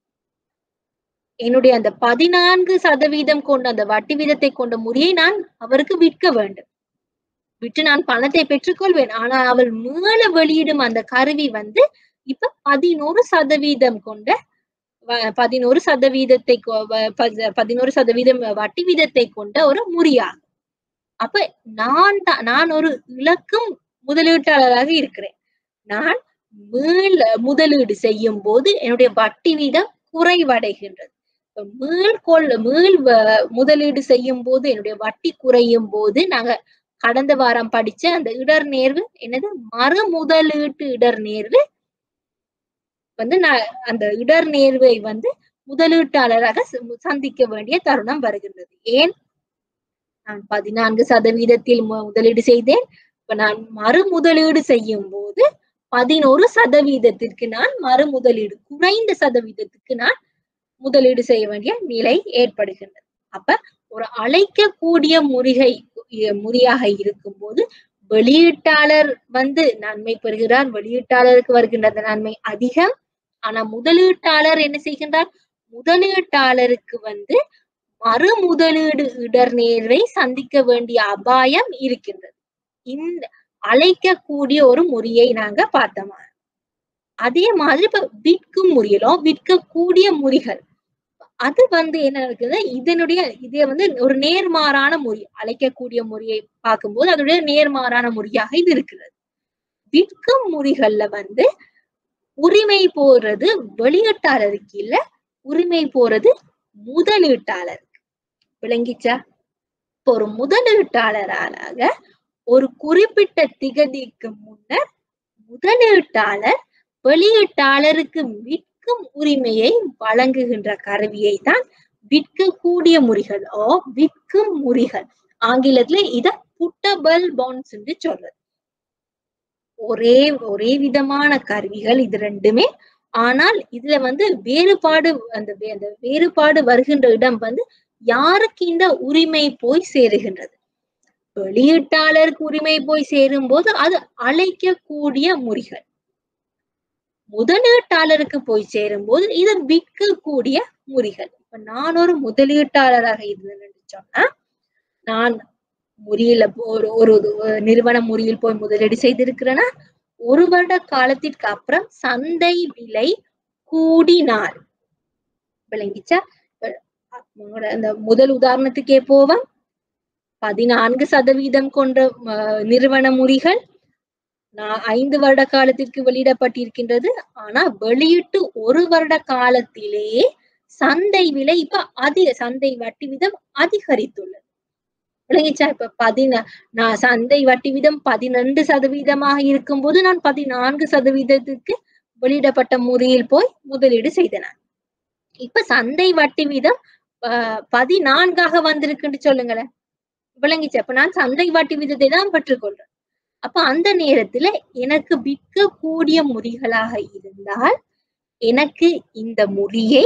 A: என்னுடைய அந்த பதினான்கு சதவீதம் கொண்ட அந்த வட்டி வீதத்தை கொண்ட முறையை நான் அவருக்கு விற்க வேண்டும். விட்டு நான் பணத்தை பெற்றுக்கொள்வேன். ஆனா அவர் மேல வெளியிடும் அந்த கருவி வந்து இப்ப பதினோரு சதவீதம் கொண்ட பதினோரு சதவீதத்தை பதினோரு சதவீதம் வட்டி வீதத்தை கொண்ட ஒரு முறையாகும். அப்ப நான் தான் நான் ஒரு இலக்கும் முதலீட்டாளராக இருக்கிறேன். நான் மீள் முதலீடு செய்யும் போது என்னுடைய வட்டி வீதம் குறைவடைகின்றது. மீள் கொள் மீள் முதலீடு செய்யும் போது என்னுடைய வட்டி குறையும் போது நாங்க கடந்த வாரம் படிச்ச அந்த இடர் நேர்வு என்னது மறு முதலீட்டு இடர் நேர்வு வந்து நான் அந்த இடர் நேர்வை வந்து முதலீட்டாளராக சந்திக்க வேண்டிய தருணம் வருகின்றது. ஏன்? நான் பதினான்கு சதவீதத்தில் முதலீடு செய்தேன். இப்ப நான் மறு முதலீடு செய்யும் போது பதினோரு சதவீதத்திற்கு நான் மறு முதலீடு குறைந்த சதவீதத்துக்கு நான் முதலீடு செய்ய வேண்டிய நிலை ஏற்படுகின்றது. அப்ப ஒரு அழைக்கக்கூடிய முறைகை முறையாக இருக்கும் போது வெளியீட்டாளர் வந்து நன்மை பெறுகிறார். வெளியீட்டாளருக்கு வருகின்ற நன்மை அதிகம். ஆனா முதலீட்டாளர் என்ன செய்கின்றார்? முதலீட்டாளருக்கு வந்து மறு முதலீடு இடர் நேர்வை சந்திக்க வேண்டிய அபாயம் இருக்கின்றது. இந்த அழைக்கக்கூடிய ஒரு முறையை நாங்க பார்த்தோமா. அதே மாதிரி இப்ப விற்கும் முறையிலோ விற்கக்கூடிய முறைகள் அது வந்து என்ன இருக்குது? இதனுடைய இதே வந்து ஒரு நேர்மாறான முறை. அழைக்கக்கூடிய முறையை பார்க்கும்போது அதனுடைய நேர்மாறான முறையாக இது இருக்கிறது. விற்கும் முறைகள்ல வந்து உரிமை போறது வெளியீட்டாளருக்கு இல்ல, உரிமை போறது முதலீட்டாளர். விளங்கிச்சா? இப்போ ஒரு முதலீட்டாளராக ஒரு குறிப்பிட்ட திகதிக்கு முன்னர் முதலீட்டாளர் வெளியீட்டாளருக்கு விற்கும் உரிமையை வழங்குகின்ற கருவியை தான் விற்கக்கூடிய முறிகள் ஓ விற்கும் முறிகள். ஆங்கிலத்துல இத புட்டபிள் பாண்ட்ஸ் என்று சொல்றது. ஒரே ஒரே விதமான கருவிகள் இது ரெண்டுமே. ஆனால் இதுல வந்து வேறுபாடு அந்த அந்த வேறுபாடு வருகின்ற இடம் வந்து யாருக்கு இந்த உரிமை போய் சேருகின்றது. வெளியீட்டாளருக்கு உரிமை போய் சேரும் போது அது அழைக்கக்கூடிய முறிகள். முதலீட்டாளருக்கு போய் சேரும் போது இது விற்கக்கூடிய முறிகள். இப்ப நான் ஒரு முதலீட்டாளராக இருந்தேன்னு சொன்னா நான் முறியில ஒரு ஒரு நிறுவன முறியில் போய் முதலீடு செய்திருக்கிறேன்னா ஒரு வருட காலத்திற்கு அப்புறம் சந்தை விலை கூடினால் விளங்கிச்சா? அந்த முதல் உதாரணத்துக்கே போவோம். பதினான்கு சதவீதம் கொண்ட நிறுவன முறிகள் நான் ஐந்து வருட காலத்திற்கு வெளியிடப்பட்டிருக்கின்றது. ஆனா வெளியிட்டு ஒரு வருட காலத்திலேயே சந்தை விலை இப்ப அதிக சந்தை வட்டி விதம் அதிகரித்துள்ளது. விளங்கிச்சா? இப்ப பதின நான் சந்தை வட்டி விதம் பதினெண்டு சதவீதமாக இருக்கும் போது நான் பதினான்கு சதவீதத்துக்கு வெளியிடப்பட்ட முறையில் போய் முதலீடு செய்தேன். இப்ப சந்தை வட்டி விதம் அஹ் பதினான்காக வந்திருக்குன்னு சொல்லுங்களேன். விளங்கிச்சா? இப்ப நான் சந்தை வட்டி விதத்தை தான் பெற்றுக்கொள்றேன். அப்ப அந்த நேரத்துல எனக்கு விற்கக்கூடிய முறிகளாக இருந்தால் எனக்கு இந்த முறியை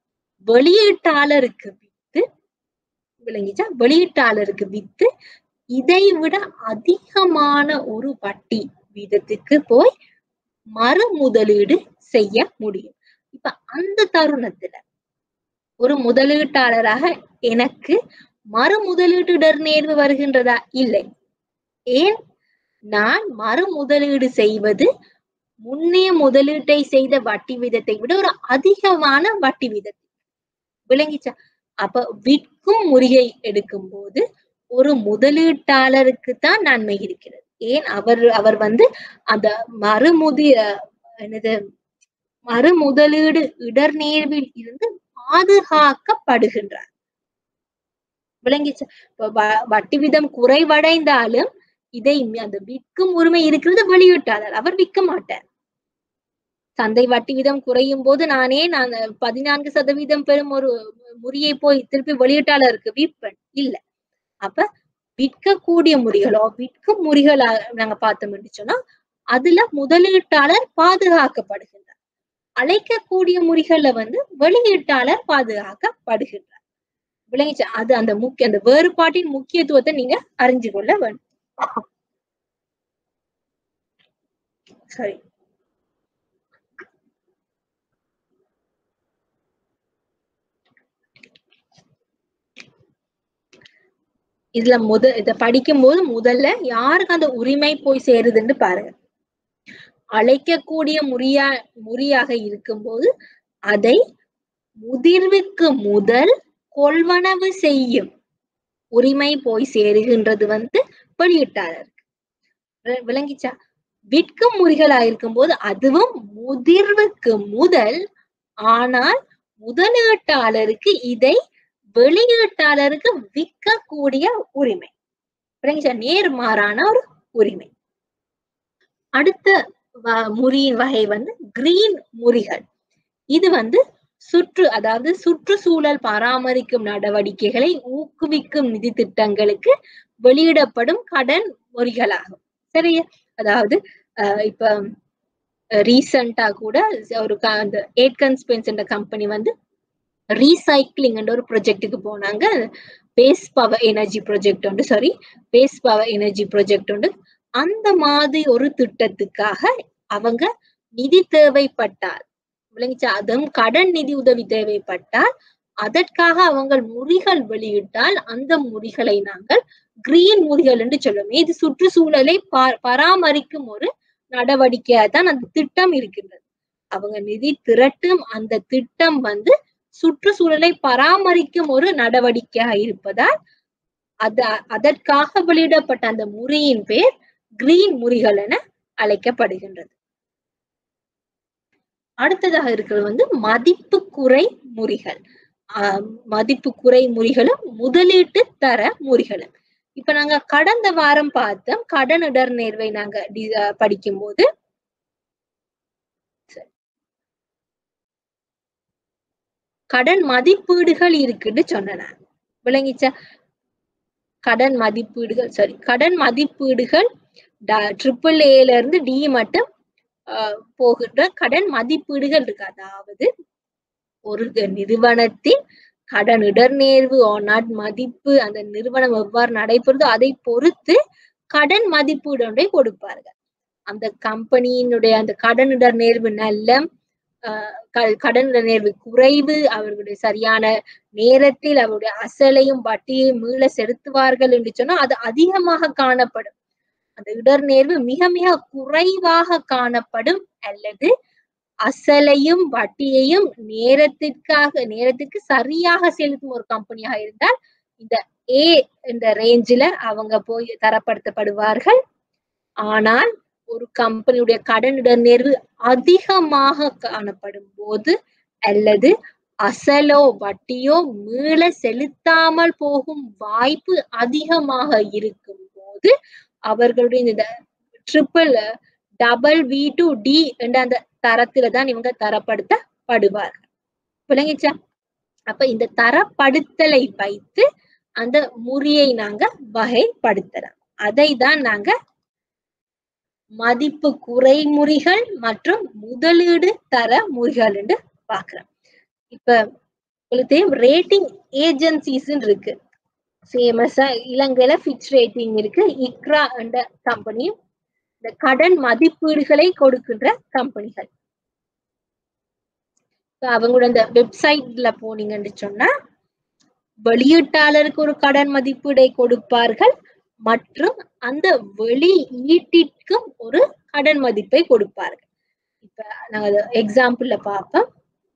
A: வெளியீட்டாளருக்கு வித்து விளங்கிச்சா? வெளியீட்டாளருக்கு வித்து இதை விட அதிகமான ஒரு வட்டி வீதத்துக்கு போய் மறு முதலீடு செய்ய முடியும். இப்ப அந்த தருணத்துல ஒரு முதலீட்டாளராக எனக்கு மறு முதலீட்டு நேர்வு வருகின்றதா? இல்லை. ஏன்? நான் மறு முதலீடு செய்வது முன்னைய முதலீட்டை செய்த வட்டி விதத்தை விட ஒரு அதிகமான வட்டி விதத்தை. விளங்கிச்சா? அப்ப விற்கும் முறியை எடுக்கும் போது ஒரு முதலீட்டாளருக்கு தான் நன்மை இருக்கிறது. ஏன்? அவர் அவர் வந்து அந்த மறுமுதி என்னது மறு முதலீடு இடர் நேர்வில் இருந்து பாதுகாக்கப்படுகின்றார். விளங்கிச்சா? வட்டி விதம் குறைவடைந்தாலும் இதை அந்த விற்கும் உரிமை இருக்கிறது வெளியிட்டாளர். அவர் விற்க மாட்டார். சந்தை வட்டி விதம் குறையும் போது நானே நான் பதினான்கு சதவீதம் பெறும் ஒரு முறியை போய் திருப்பி வெளியீட்டாளருக்கு விற்பேன் இல்ல. அப்ப விற்கக்கூடிய முறிகளோ விற்கும் முறிகளா நாங்க பார்த்தோம் சொன்னா அதுல முதலீட்டாளர் பாதுகாக்கப்படுகின்றார். அழைக்கக்கூடிய முறிகள்ல வந்து வெளியீட்டாளர் பாதுகாக்கப்படுகின்றார். விளங்கிச்சா? அது அந்த முக்கிய அந்த வேறுபாட்டின் முக்கியத்துவத்தை நீங்க அறிஞ்சு கொள்ள வேண்டும். சரி, இதுல முத இத படிக்கும் போது முதல்ல யாருக்கு அந்த உரிமை போய் சேருதுன்னு பாருங்க. அழைக்கக்கூடிய முறியா முறியாக இருக்கும்போது அதை முதிர்வுக்கு முதல் கொள்வனவு செய்யும் உரிமை போய் சேருகின்றது வந்து வெளியிட்டாளருக்கு. விளங்கிச்சா? விற்கும் முறிகளா இருக்கும் போது அதுவும் முதிர்வுக்கு முதல், ஆனால் முதலீட்டாளருக்கு இதை வெளியீட்டாளருக்கு விற்கக்கூடிய உரிமை. விளங்கிச்சா? நேர்மாறான ஒரு உரிமை. அடுத்த முறியின் வகை வந்து கிரீன் முறிகள். இது வந்து சுற்று அதாவது சுற்றுச்சூழல் பராமரிக்கும் நடவடிக்கைகளை ஊக்குவிக்கும் நிதி திட்டங்களுக்கு வெளியிடப்படும் கடன் முறிகளாகும். சரியா? அதாவது அஹ் இப்ப ரீசெண்டா கூட ஒரு அந்த ஏட்கன் ஸ்பென்ஸ் என்ற கம்பெனி வந்து ரீசைக்ளிங் என்ற ஒரு ப்ராஜெக்டுக்கு போனாங்க. பேஸ் பவர் எனர்ஜி ப்ராஜெக்ட் உண்டு sorry base power energy project உண்டு. அந்த மாதிரி ஒரு திட்டத்துக்காக அவங்க நிதி தேவைப்பட்டால் விளங்கிச்சா? அதுவும் கடன் நிதி உதவி தேவைப்பட்டால் அதற்காக அவங்க முறிகள் வெளியிட்டால் அந்த முறிகளை நாங்கள் கிரீன் முறிகள் என்று சொல்லுவோம். இது சுற்றுச்சூழலை பராமரிக்கும் ஒரு நடவடிக்கையா தான் அந்த திட்டம் இருக்கின்றது. அவங்க நிதி திரட்டும் அந்த திட்டம் வந்து சுற்றுச்சூழலை பராமரிக்கும் ஒரு நடவடிக்கையாக இருப்பதால் அத அதற்காக வெளியிடப்பட்ட அந்த முறியின் பேர் கிரீன் முறிகள் என அழைக்கப்படுகின்றது. அடுத்ததாக இருக்கிறது வந்து மதிப்பு குறை முறிகள். ஆஹ் மதிப்பு குறை முறிகளும் முதலீட்டு தர முறிகளும். இப்ப நாங்க கடந்த வாரம் பார்த்தோம் கடன் இடர் நேர்வை நாங்க படிக்கும் போது கடன் மதிப்பீடுகள் இருக்குன்னு சொன்னேன். விளங்கிச்சா? கடன் மதிப்பீடுகள் சாரி கடன் மதிப்பீடுகள் ட்ரிபிள் ஏல இருந்து டி மட்டும் போகின்ற கடன் மதிப்பீடுகள் இருக்கு. அதாவது ஒரு நிறுவனத்தின் கடன் இடர்நேர்வு நாட் மதிப்பு அந்த நிறுவனம் எவ்வாறு நடைபெறுதோ அதை பொறுத்து கடன் மதிப்பீடு ஒன்றை கொடுப்பார்கள். அந்த கம்பெனியினுடைய அந்த கடன் இடர்நேர்வு நல்ல அஹ் கடன் இடர்நேர்வு குறைவு, அவர்களுடைய சரியான நேரத்தில் அவருடைய அசலையும் வட்டியையும் மீள செலுத்துவார்கள் என்று சொன்னா அது அதிகமாக காணப்படும். அந்த இடர்நேர்வு மிக மிக குறைவாக காணப்படும். அல்லது அசலையும் வட்டியையும் நேரத்திற்காக நேரத்திற்கு சரியாக செலுத்தும் ஒரு கம்பெனியாக இருந்தால் இந்த ஏ என்ற ரேஞ்சில அவங்க போய் தரப்படுத்தப்படுவார்கள். ஆனால் ஒரு கம்பெனியுடைய கடன் இடர்நேர்வு அதிகமாக காணப்படும் போது அல்லது அசலோ வட்டியோ மீள செலுத்தாமல் போகும் வாய்ப்பு அதிகமாக இருக்கும் போது அவர்களுடைய இந்த triple double V to D என்ற அந்த தரத்துல தான் இவங்க தரப்படுத்தப்படுவார்கள். விளங்கிச்சா? அப்ப இந்த தரப்படுத்தலை வைத்து அந்த முறையை நாங்க வகைப்படுத்தலாம். அதை தான் நாங்க மதிப்பு குறைமுறிகள் மற்றும் முதலீடு தர முறிகள் என்று பாக்குறோம். இப்ப உங்களுக்கு தெரியும் ரேட்டிங் ஏஜென்சிஸ் இருக்கு. ஃபேமஸா இலங்கையில ஃபிட்ச் ரேட்டிங் இருக்கு. இக்ரா என்ற கம்பெனியும் இந்த கடன் மதிப்பீடுகளை கொடுக்கின்ற கம்பெனிகள். அவங்களோட அந்த வெப்சைட்ல போனீங்கன்னு சொன்னா வெளியீட்டாளருக்கு ஒரு கடன் மதிப்பீடை கொடுப்பார்கள் மற்றும் அந்த வெளியீட்டிற்கும் ஒரு கடன் மதிப்பை கொடுப்பார்கள். இப்ப நாங்க எக்ஸாம்பிள்ல பார்ப்போம்.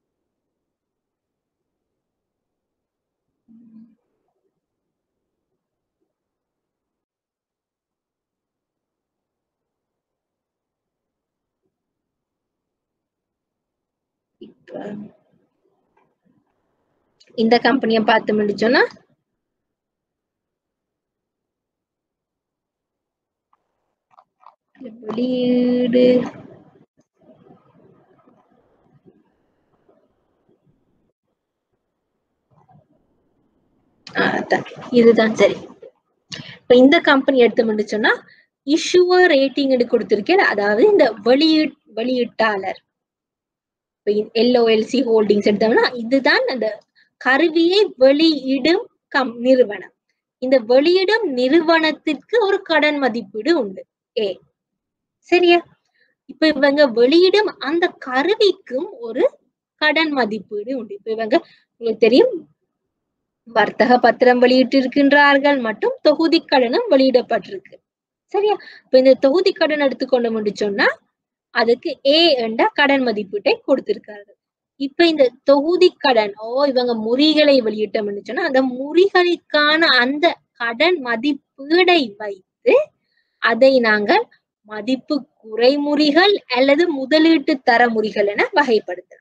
A: இப்ப இந்த கம்பெனியை பார்த்து முடிச்சோன்னா வெளியீடு இதுதான் சரி. இப்ப இந்த கம்பெனி எடுத்து முடிச்சோன்னா இஷ்யூவர் ரேட்டிங் கொடுத்திருக்கேன். அதாவது இந்த வெளியீ வெளியீட்டாளர் எல்ஓஎல்சி ஹோல்டிங்ஸ் எடுத்தோம்னா இதுதான் அந்த கருவியை வெளியிடும் கம் நிறுவனம். இந்த வெளியிடும் நிறுவனத்திற்கு ஒரு கடன் மதிப்பீடு உண்டு ஏ. சரியா? இப்ப இவங்க வெளியிடும் அந்த கருவிக்கும் ஒரு கடன் மதிப்பீடு உண்டு. இப்ப இவங்க உங்களுக்கு தெரியும் வர்த்தக பத்திரம் வெளியிட்டு இருக்கின்றார்கள் மற்றும் தொகுதி கடனும் வெளியிடப்பட்டிருக்கு. சரியா? இப்ப இந்த தொகுதி கடன் எடுத்துக்கொண்டு முடிச்சோம்னா அதுக்கு ஏ என்ற கடன் மதிப்பீட்டை கொடுத்திருக்காரு. இப்ப இந்த தொகுதி கடன் ஓ இவங்க முறிகளை வெளியிட்டோம்னு சொன்னா அந்த முறிகளுக்கான அந்த கடன் மதிப்பீடை வைத்து அதை நாங்கள் மதிப்பு குறைமுறிகள் அல்லது முதலீட்டு தர முறிகள் என வகைப்படுத்தலாம்.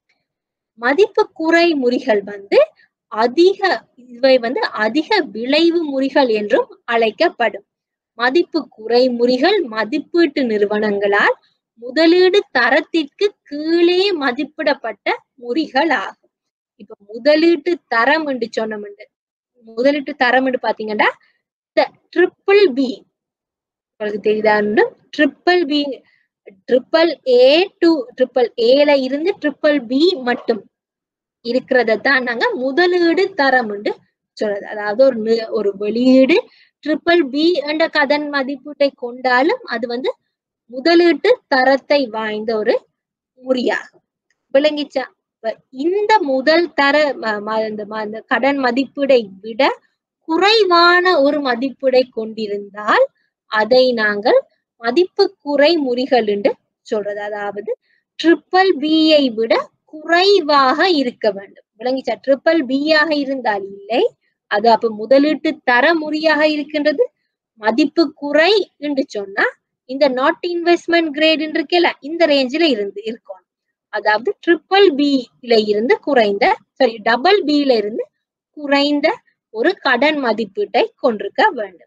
A: மதிப்பு குறை முறிகள் வந்து அதிக இவை வந்து அதிக விளைவு முறிகள் என்றும் அழைக்கப்படும். மதிப்பு குறை முறிகள் மதிப்பீட்டு நிறுவனங்களால் முதலீடு தரத்திற்கு கீழே மதிப்பிடப்பட்ட முறிகள் ஆகும். இப்ப முதலீட்டு தரம் என்று சொன்னோம். முதலீட்டு தரம் என்று பாத்தீங்கன்னா இந்த ட்ரிபிள் பி உங்களுக்கு தெரியுதா? Triple B triple A to triple ஏல இருந்து ட்ரிபிள் பி மட்டும் இருக்கிறத தான் நாங்க முதலீடு தரம் என்று சொல்றது. அதாவது ஒரு ஒரு வெளியீடு ட்ரிபிள் பி என்ற கடன் மதிப்பீட்டை கொண்டாலும் அது வந்து முதலீட்டு தரத்தை வாய்ந்த ஒரு முறியாகும். விளங்கிச்சா? இந்த முதல் தர இந்த கடன் மதிப்பீடை விட குறைவான ஒரு மதிப்பீடை கொண்டிருந்தால் அதை நாங்கள் மதிப்பு குறை முறிகள் என்று சொல்றது. அதாவது ட்ரிபிள் பியை விட குறைவாக இருக்க வேண்டும். விளங்கிச்சா? ட்ரிபிள் பி ஆக இருந்தால் இல்லை, அது அப்ப முதலீட்டு தர முறியாக இருக்கின்றது. மதிப்பு குறை என்று சொன்னா இந்த நாட் இன்வெஸ்ட்மெண்ட் கிரேட் இருக்கல இந்த ரேஞ்சில இருந்து இருக்கும். அதாவது ட்ரிபிள் பில இருந்து குறைந்த சாரி டபுள் பில இருந்து குறைந்த ஒரு கடன் மதிப்பீட்டை கொண்டிருக்க வேண்டும்.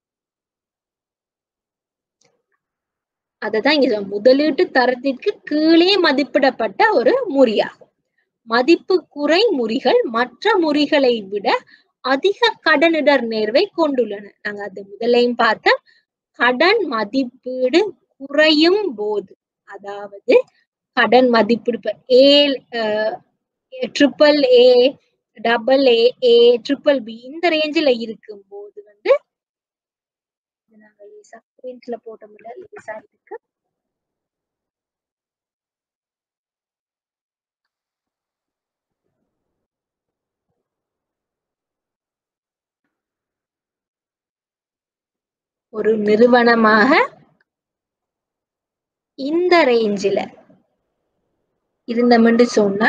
A: அததான் இங்க முதலீட்டு தரத்திற்கு கீழே மதிப்பிடப்பட்ட ஒரு முறியாகும். மதிப்பு குறை முறிகள் மற்ற முறிகளை விட அதிக கடனிடர் நேர்வை கொண்டுள்ளன. நாங்க அது முதலையும் பார்த்த கடன் மதிப்பீடு குறையும் போது, அதாவது கடன் மதிப்பீடு A triple A double A A triple B இந்த ரேஞ்சில இருக்கும் போது வந்து நாங்க போட்ட முடியல இருக்கு ஒரு நிறுவனமாக இந்த ரேஞ்சில இருந்தமென்று சொன்னா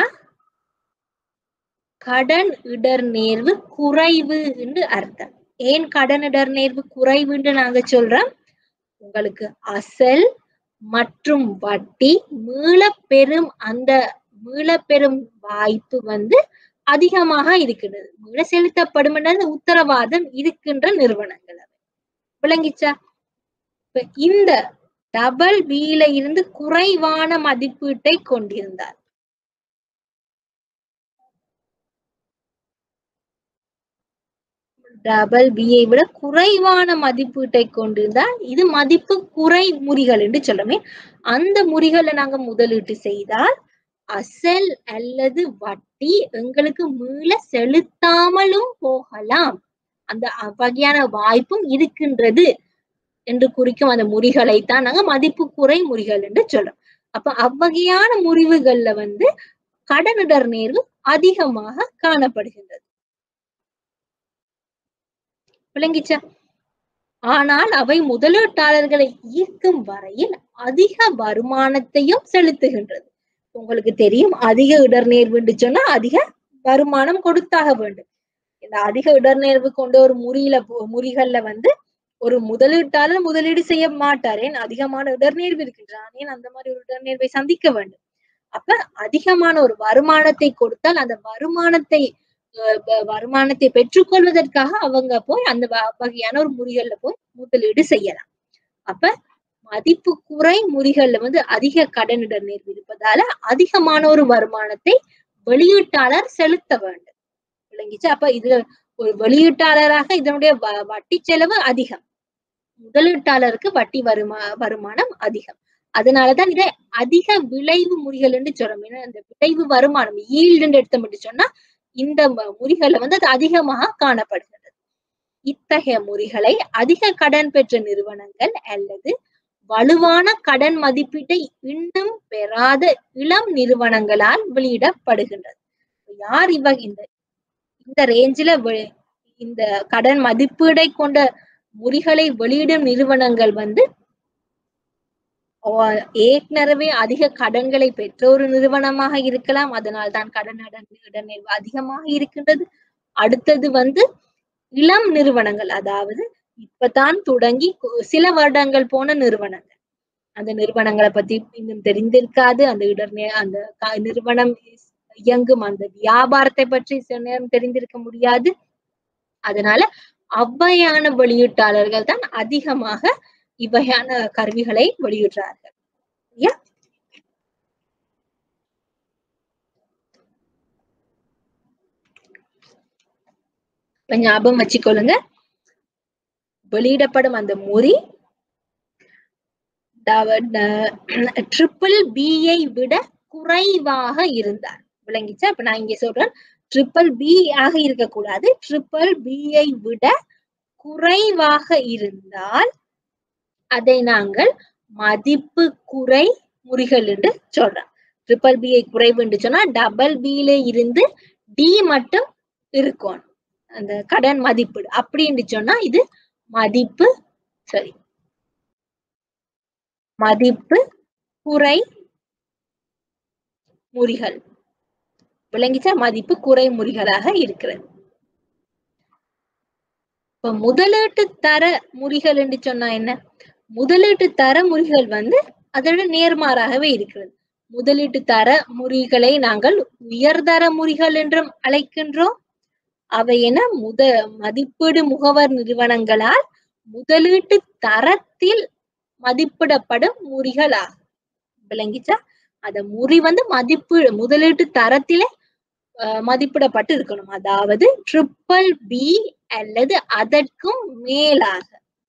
A: கடன் இடர் நேர்வு குறைவு என்று அர்த்தம். ஏன் கடன் இடர் நேர்வு குறைவுன்னு நாங்க சொல்றோம்? உங்களுக்கு அசல் மற்றும் வட்டி மீள பெறும் அந்த மீள பெறும் வாய்ப்பு வந்து அதிகமாக இருக்கிறது. மீள செலுத்தப்படும் என்ற உத்தரவாதம் இருக்கின்ற நிறுவனங்கள். விளங்கிச்சா? இந்த டபுள் பில இருந்து குறைவான மதிப்பீட்டை கொண்டிருந்தார். டபுள் பியை விட குறைவான மதிப்பீட்டை கொண்டிருந்தால் இது மதிப்பு குறை முறிகள் என்று சொல்றோமே. அந்த முறிகளை நாங்க முதலீட்டு செய்தால் அசல் அல்லது வட்டி எங்களுக்கு மீள செலுத்தாமலும் போகலாம். அந்த வகையான வாய்ப்பும் இருக்கின்றது என்று குறிக்கும் அந்த முறிகளை தான் நாங்க மதிப்பு குறை முறிகள் என்று சொல்றோம். அப்ப அவ்வகையான முறிவுகள்ல வந்து கடனிடர் நேர்வு அதிகமாக காணப்படுகின்றது. விளங்கிச்சா? ஆனால் அவை முதலீட்டாளர்களை ஈர்க்கும் வரையில் அதிக வருமானத்தையும் செலுத்துகின்றது. உங்களுக்கு தெரியும், அதிக இடர்நேர்வு என்று சொன்னா அதிக வருமானம் கொடுத்தாக வேண்டும். இந்த அதிக இடர்நேர்வு கொண்ட ஒரு முறியில முறிகள்ல வந்து ஒரு முதலீட்டாளர் முதலீடு செய்ய மாட்டார். ஏன்? அதிகமான இடர்நேர்வு இருக்கின்றான். ஏன் அந்த மாதிரி ஒரு இடர்நேர்வை சந்திக்க வேண்டும்? அப்ப அதிகமான ஒரு வருமானத்தை கொடுத்தால் அந்த வருமானத்தை வருமானத்தை பெற்றுக்கொள்வதற்காக அவங்க போய் அந்த வகையான ஒரு முறிகள்ல போய் முதலீடு செய்யலாம். அப்ப மதிப்பு குறை முறிகள்ல வந்து அதிக கடனிடர் நேர்வு இருப்பதால அதிகமான ஒரு வருமானத்தை வெளியீட்டாளர் செலுத்த வேண்டும். விளங்கிச்சு? அப்ப இதுல ஒரு வெளியீட்டாளராக இதனுடைய வட்டி செலவு அதிகம், முதலீட்டாளருக்கு வட்டி வருமா வருமானம் அதிகம். அதனாலதான் இதை அதிக விளைவு முறிகள் என்று சொல்றோம். ஏன்னா இந்த விளைவு வருமானம் ஈல்டு எடுத்தோம் என்று சொன்னா இந்த முறிகளை வந்து அது அதிகமாக காணப்படுகிறது. இத்தகைய முறிகளை அதிக கடன் பெற்ற நிறுவனங்கள் அல்லது வலுவான கடன் மதிப்பீட்டை இன்னும் பெறாத இளம் நிறுவனங்களால் வெளியிடப்படுகின்றது. யார் இவ இந்த இந்த ரேஞ்சில இந்த கடன் மதிப்பீடை கொண்ட முறிகளை வெளியிடும் நிறுவனங்கள் வந்து ஏற்கனவே அதிக கடன்களை பெற்ற ஒரு நிறுவனமாக இருக்கலாம். அதனால்தான் கடன் இடர்நேர்வு அதிகமாக இருக்கின்றது. அடுத்தது வந்து இளம் நிறுவனங்கள், அதாவது இப்பதான் தொடங்கி சில வருடங்கள் போன நிறுவனங்கள். அந்த நிறுவனங்களை பத்தி இன்னும் தெரிந்திருக்காது. அந்த இடர்நே அந்த நிறுவனம் இயங்கும் அந்த வியாபாரத்தை பற்றி சில நேரம் தெரிந்திருக்க முடியாது. அதனால அவ்வையான வெளியீட்டாளர்கள் தான் அதிகமாக இவ்வகையான கருவிகளை வெளியிடுறார்கள். ஞாபகம் வச்சுக்கொள்ளுங்க, வெளியிடப்படும் அந்த முறி ட்ரிபிள் பியை விட குறைவாக இருந்தார். விளங்கிச்சா? அப்ப நான் இங்க சொல்றேன், ட்ரிபிள் பி ஆக இருக்கக்கூடாது, ட்ரிபிள் பியை விட குறைவாக இருந்தால் அதை நாங்கள் மதிப்பு குறை முறிகள் என்று சொல்றோம். ட்ரிபிள் பியை குறைவு என்று சொன்னா டபுள் பியில இருந்து டி மட்டும் இருக்கும் அந்த கடன் மதிப்பீடு. அப்படின்னு சொன்னா இது மதிப்பு சரி மதிப்பு குறை முறிகள். விளங்கிச்சா? மதிப்பு குறை முறிகளாக இருக்கிறது. இப்ப முதலீட்டு தர முறிகள் என்று சொன்னா என்ன? முதலீட்டு தர முறிகள் வந்து அதோட நேர்மாறாகவே இருக்கிறது. முதலீட்டு தர முறிகளை நாங்கள் உயர்தர முறிகள் என்றும் அழைக்கின்றோம். அவை என முத மதிப்பீடு முகவர் நிறுவனங்களால் முதலீட்டு தரத்தில் மதிப்பிடப்படும் முறிகள் ஆகும். விளங்கிச்சா? அத முறி வந்து மதிப்பீடு முதலீட்டு தரத்திலே மதிப்பிடப்பட்டு இருக்கணும். அதாவது ட்ரிபிள் பி அல்லது அதற்கும் மேலாக.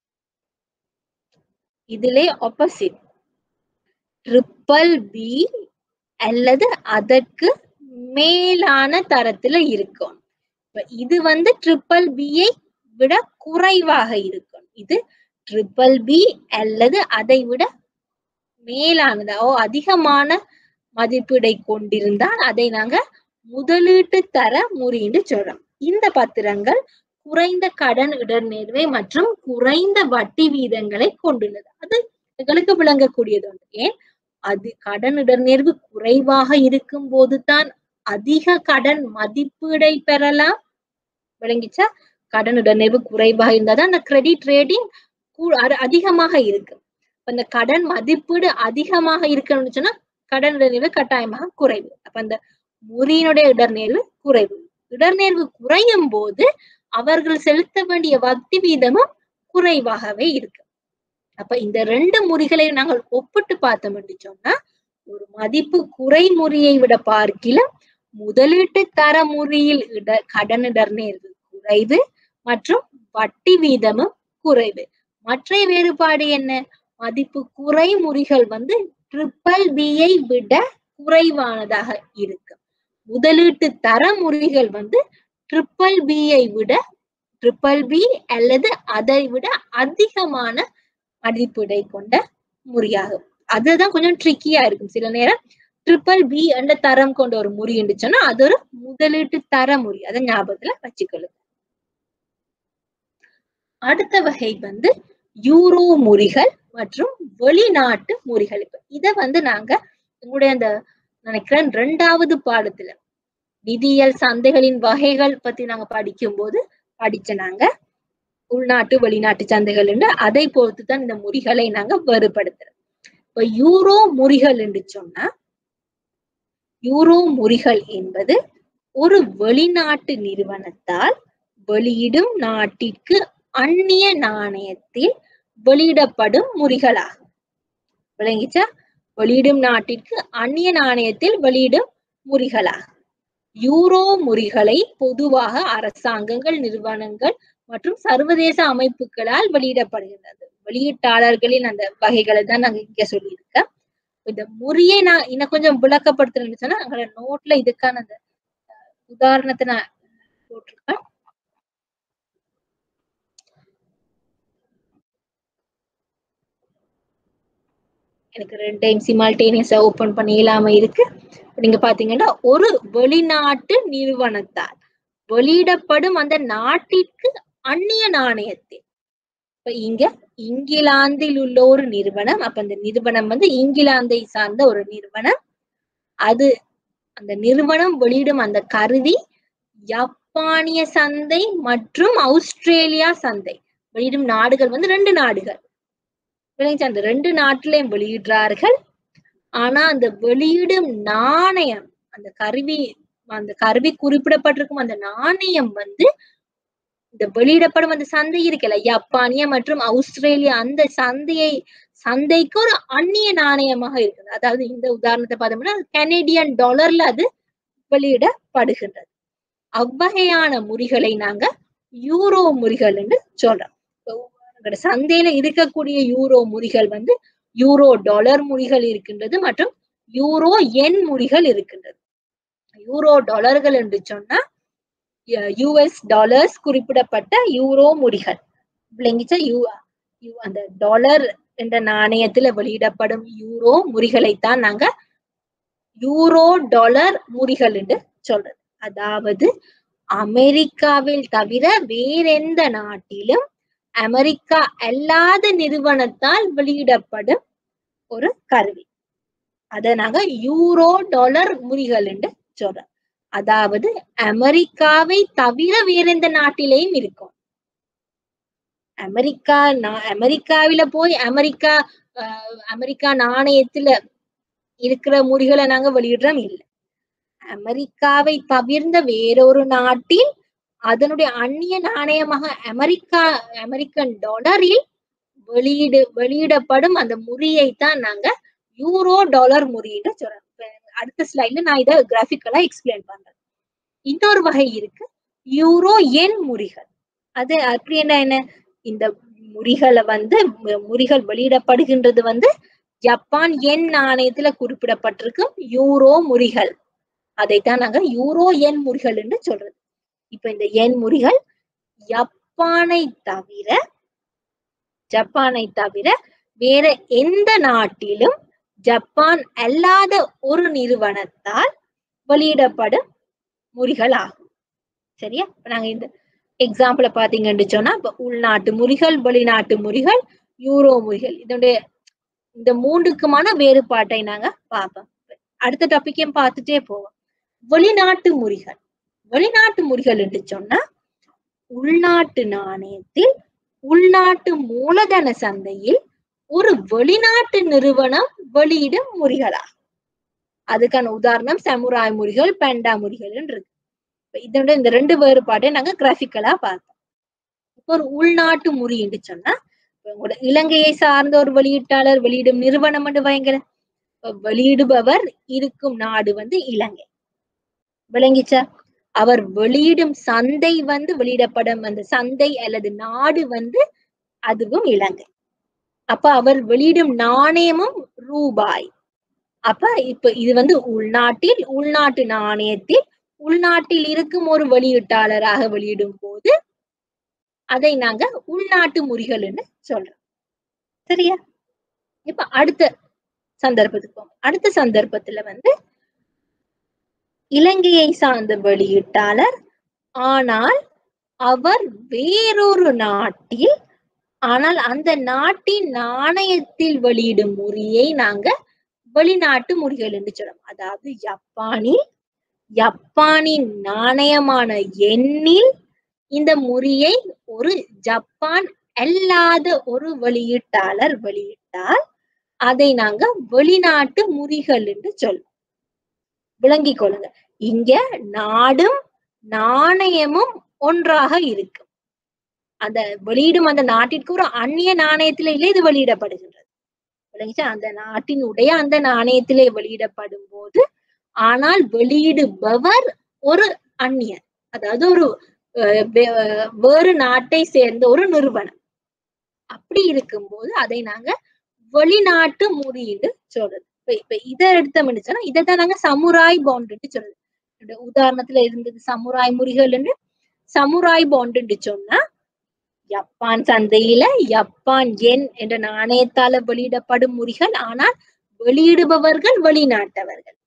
A: இதிலே ஆப்போசிட் ட்ரிபிள் பி அல்லது அதற்கு மேலான தரத்துல இருக்கும். இது வந்து ட்ரிபிள் பியை விட குறைவாக இருக்கும். இது ட்ரிபிள் பி அல்லது அதை விட மேலானதா ஓ அதிகமான மதிப்பீடை கொண்டிருந்தால் அதை நாங்க முதலீட்டு தர முறின்னு சொல்றோம். இந்த பத்திரங்கள் குறைந்த கடன் இடர்நேர்வை மற்றும் குறைந்த வட்டி வீதங்களை கொண்டுள்ளது. அது எங்களுக்கு விளங்கக்கூடியது ஒன்று. ஏன் அது கடன் இடர்நேர்வு குறைவாக இருக்கும் போதுதான் அதிக கடன் மதிப்பீடை பெறலாம். விளங்கிச்சா? கடன் இடர்நேர்வு குறைவாக இருந்தாதான் அந்த கிரெடிட் ரேட்டிங் அதிகமாக இருக்கு. அந்த கடன் மதிப்பீடு அதிகமாக இருக்கணும்னு சொன்னா கடன் இடர்நேர்வு கட்டாயமாக குறைவு. அப்ப அந்த முறியினுடைய இடர்நேர்வு குறைவு. இடர்நேர்வு குறையும் போது அவர்கள் செலுத்த வேண்டிய வட்டி வீதமும் குறைவாகவே இருக்கு. அப்ப இந்த ரெண்டு முறிகளை நாங்கள் ஒப்பிட்டு பார்த்தோம் என்று சொன்னா ஒரு மதிப்பு குறை முறியை விட பார்க்கிலும் முதலீட்டு தர முறியில் இட கடன் இடர்நேர்வு குறைவு மற்றும் வட்டி வீதமும் குறைவு. மற்ற வேறுபாடு என்ன? மதிப்பு குறை முறிகள் வந்து ட்ரிபிள் பியை விட குறைவானதாக இருக்கு. முதலீட்டு தர முறிகள் வந்து ட்ரிபிள் பியை விட ட்ரிபிள் பி அல்லது அதை விட அதிகமான மதிப்பீடை கொண்ட முறியாகும். அதுதான் கொஞ்சம் ட்ரிக்கியா இருக்கும். சில நேரம் ட்ரிபிள் பி என்ற தரம் கொண்ட ஒரு முறி என்று சொன்னா அது ஒரு முதலீட்டு தர முறி. அதை ஞாபகத்துல வச்சுக்கொள்ளுங்க. அடுத்த வகை வந்து யூரோ முறிகள் மற்றும் வெளிநாட்டு முறிகள். இப்ப இத வந்து நாங்க உங்களுடைய அந்த நினைக்கிறேன் இரண்டாவது பாடத்துல நிதியியல் சந்தைகளின் வகைகள் பத்தி நாங்க படிக்கும் போது படிச்ச நாங்க உள்நாட்டு வெளிநாட்டு சந்தைகள் என்று அதை பொறுத்து தான் இந்த முறிகளை நாங்க வேறுபடுத்துறோம். இப்ப யூரோ முறிகள் என்று சொன்னா யூரோ முறிகள் என்பது ஒரு வெளிநாட்டு நிறுவனத்தால் வெளியிடும் நாட்டிற்கு அந்நிய நாணயத்தில் வெளியிடப்படும் முறிகளாகும். விளங்கிச்சா? வெளியிடும் நாட்டிற்கு அந்நிய நாணயத்தில் வெளியிடும் முறிகளாகும். யூரோ முறிகளை பொதுவாக அரசாங்கங்கள், நிறுவனங்கள் மற்றும் சர்வதேச அமைப்புகளால் வெளியிடப்படுகின்றது. வெளியீட்டாளர்களின் அந்த வகைகளை தான் நாங்க இங்க சொல்லியிருக்கேன். இந்த முறியை நான் இன்னும் கொஞ்சம் விளக்கப்படுத்துறேன்னு சொன்னா எங்களோட நோட்ல இதுக்கான அந்த உதாரணத்தை நான் போட்டிருக்கேன். எனக்கு ரெண்டு டைம் சிமால்டேனியஸா ஓபன் பண்ணி இல்லாம இருக்கு. நீங்க பாத்தீங்கன்னா ஒரு வெளிநாட்டு நிறுவனத்தால் வெளியிடப்படும் அந்த நாட்டிற்கு அந்நிய நாணயத்தில் இப்ப இங்க இங்கிலாந்தில் உள்ள ஒரு நிறுவனம். அப்ப அந்த நிறுவனம் வந்து இங்கிலாந்தை சார்ந்த ஒரு நிறுவனம். அது அந்த நிறுவனம் வெளியிடும் அந்த கருவி ஜப்பானிய சந்தை மற்றும் ஆஸ்திரேலியா சந்தை வெளியிடும் நாடுகள் வந்து ரெண்டு நாடுகள். அந்த ரெண்டு நாட்டிலையும் வெளியிடுறார்கள். ஆனா அந்த வெளியிடும் நாணயம் அந்த கருவி அந்த கருவி குறிப்பிடப்பட்டிருக்கும் அந்த நாணயம் வந்து இந்த வெளியிடப்படும் அந்த சந்தை இருக்குல்ல ஜப்பானிய மற்றும் ஆஸ்திரேலியா அந்த சந்தையை சந்தைக்கு ஒரு அந்நிய நாணயமாக இருக்குது. அதாவது இந்த உதாரணத்தை பார்த்தோம்னா கனேடியன் டாலர்ல அது வெளியிடப்படுகின்றது. அவ்வகையான முறிகளை நாங்க யூரோ முறிகள் என்று சொல்றோம். சந்தையில இருக்கக்கூடிய யூரோ முறிகள் வந்து யூரோ டாலர் முறிகள் இருக்கின்றது மற்றும் யூரோ எண் முறிகள் இருக்கின்றது. யூரோ டாலர்கள் என்று சொன்னா யூஎஸ் டாலர்ஸ் குறிப்பிடப்பட்ட யூரோ முறிகள். விளங்கிச்சா? யூ அந்த டாலர் என்ற நாணயத்துல வெளியிடப்படும் யூரோ முறிகளைத்தான் நாங்க யூரோ டாலர் முறிகள் என்று சொல்றது. அதாவது அமெரிக்காவில் தவிர வேறெந்த நாட்டிலும் அமெரிக்கா அல்லாத நிறுவனத்தால் வெளியிடப்படும் ஒரு கருவி. அத நாங்க யூரோ டாலர் முறிகள் என்று சொல்றோம். அதாவது அமெரிக்காவை தவிர வேற எந்த நாட்டிலையும் இருக்கும். அமெரிக்கா அமெரிக்காவில போய் அமெரிக்கா அமெரிக்கா நாணயத்துல இருக்கிற முறிகளை நாங்க வெளியிடுறோம் இல்லை. அமெரிக்காவை தவிர்ந்த வேறொரு நாட்டில் அதனுடைய அந்நிய நாணயமாக அமெரிக்கா அமெரிக்கன் டாலரில் வெளியிடு வெளியிடப்படும் அந்த முறியைத்தான் நாங்க யூரோ டாலர் முறின்னு சொல்றோம். அடுத்த ஸ்லைட்ல நான் இதை கிராஃபிக்கலா எக்ஸ்பிளைன் பண்றேன். இன்னொரு வகை இருக்கு, யூரோ எண் முறிகள். அது அப்படி என்ன என்ன இந்த முறிகளை வந்து முறிகள் வெளியிடப்படுகின்றது வந்து ஜப்பான் எண் நாணயத்துல குறிப்பிடப்பட்டிருக்கும் யூரோ முறிகள். அதைத்தான் நாங்க யூரோ எண் முறிகள் என்று சொல்றது. இப்ப இந்த எண் முறிகள் ஜப்பானை தவிர ஜப்பானை தவிர வேற எந்த நாட்டிலும் ஜப்பான் அல்லாத ஒரு நிறுவனத்தால் வெளியிடப்படும் முறிகள் ஆகும். சரியா? நாங்க இந்த எக்ஸாம்பிள பாத்தீங்கன்னு சொன்னா உள்நாட்டு முறிகள், வெளிநாட்டு முறிகள், யூரோ முறிகள், இதனுடைய இந்த மூன்றுக்குமான வேறுபாட்டை நாங்க பார்ப்போம். அடுத்த டாபிக்கையும் பார்த்துட்டே போவோம். வெளிநாட்டு முறிகள். வெளிநாட்டு முறிகள் என்று சொன்னா உள்நாட்டு நாணயத்தில் உள்நாட்டு மூலதன சந்தையில் ஒரு வெளிநாட்டு நிறுவனம் வெளியிடும் முறிகளா. அதுக்கான உதாரணம் சமுராய் முறிகள், பேண்டா முறிகள் இருக்கு. இதோட இந்த ரெண்டு வேறுபாட்டை நாங்க கிராஃபிக்கலா பார்த்தோம். இப்போ ஒரு உள்நாட்டு முறி என்று சொன்னா உங்களோட இலங்கையை சார்ந்த ஒரு வெளியீட்டாளர் வெளியிடும் நிறுவனம் என்று வைங்கிற வெளியிடுபவர் இருக்கும் நாடு வந்து இலங்கை. விளங்கிச்சா? அவர் வெளியிடும் சந்தை வந்து வெளியிடப்படும் அந்த சந்தை அல்லது நாடு வந்து அதுவும் இலங்கை. அப்ப அவர் வெளியிடும் நாணயமும் ரூபாய். அப்ப இப்ப இது வந்து உள்நாட்டில் உள்நாட்டு நாணயத்தில் உள்நாட்டில் இருக்கும் ஒரு வெளியீட்டாளராக வெளியிடும் போது அதை நாங்க உள்நாட்டு முறிகள்னு சொல்றோம். சரியா? இப்ப அடுத்த சந்தர்ப்பத்துக்கு போவோம். அடுத்த சந்தர்ப்பத்துல வந்து இலங்கையை சார்ந்த வெளியீட்டாளர், ஆனால் அவர் வேறொரு நாட்டில் ஆனால் அந்த நாட்டின் நாணயத்தில் வெளியிடும் முறியை நாங்க வெளிநாட்டு முறிகள் என்று சொல்றோம். அதாவது ஜப்பானில் ஜப்பானின் நாணயமான எண்ணில் இந்த முறியை ஒரு ஜப்பான் அல்லாத ஒரு வெளியீட்டாளர் வெளியிட்டால் அதை நாங்க வெளிநாட்டு முறிகள் என்று சொல்றோம். விளங்கிக் கொள்ளுங்க. இங்க நாடும் நாணயமும் ஒன்றாக இருக்கும். அந்த வெளியிடும் அந்த நாட்டிற்கு ஒரு அந்நிய நாணயத்திலேயே இது வெளியிடப்படுகின்றது. விளங்கிச்சா? அந்த நாட்டினுடைய அந்த நாணயத்திலே வெளியிடப்படும் போது ஆனால் வெளியிடுபவர் ஒரு அந்நியர், அதாவது ஒரு வேறு நாட்டை சேர்ந்த ஒரு நிறுவனம். அப்படி இருக்கும்போது அதை நாங்க வெளிநாட்டு முறியீடு சொல்றது. இப்ப இதை எடுத்தோம்னு சொன்னா இதைத்தான் நாங்க சமுராய் பாண்டுன்னு சொல்றது. உதாரணத்துல இருந்தது சமுராய் முறிகள். சமுராய் பாண்டுன்னு சொன்னா ஜப்பான் சந்தையில ஜப்பான் எண் என்ற நாணயத்தால வெளியிடப்படும் முறிகள், ஆனால் வெளியிடுபவர்கள் வெளிநாட்டவர்கள்.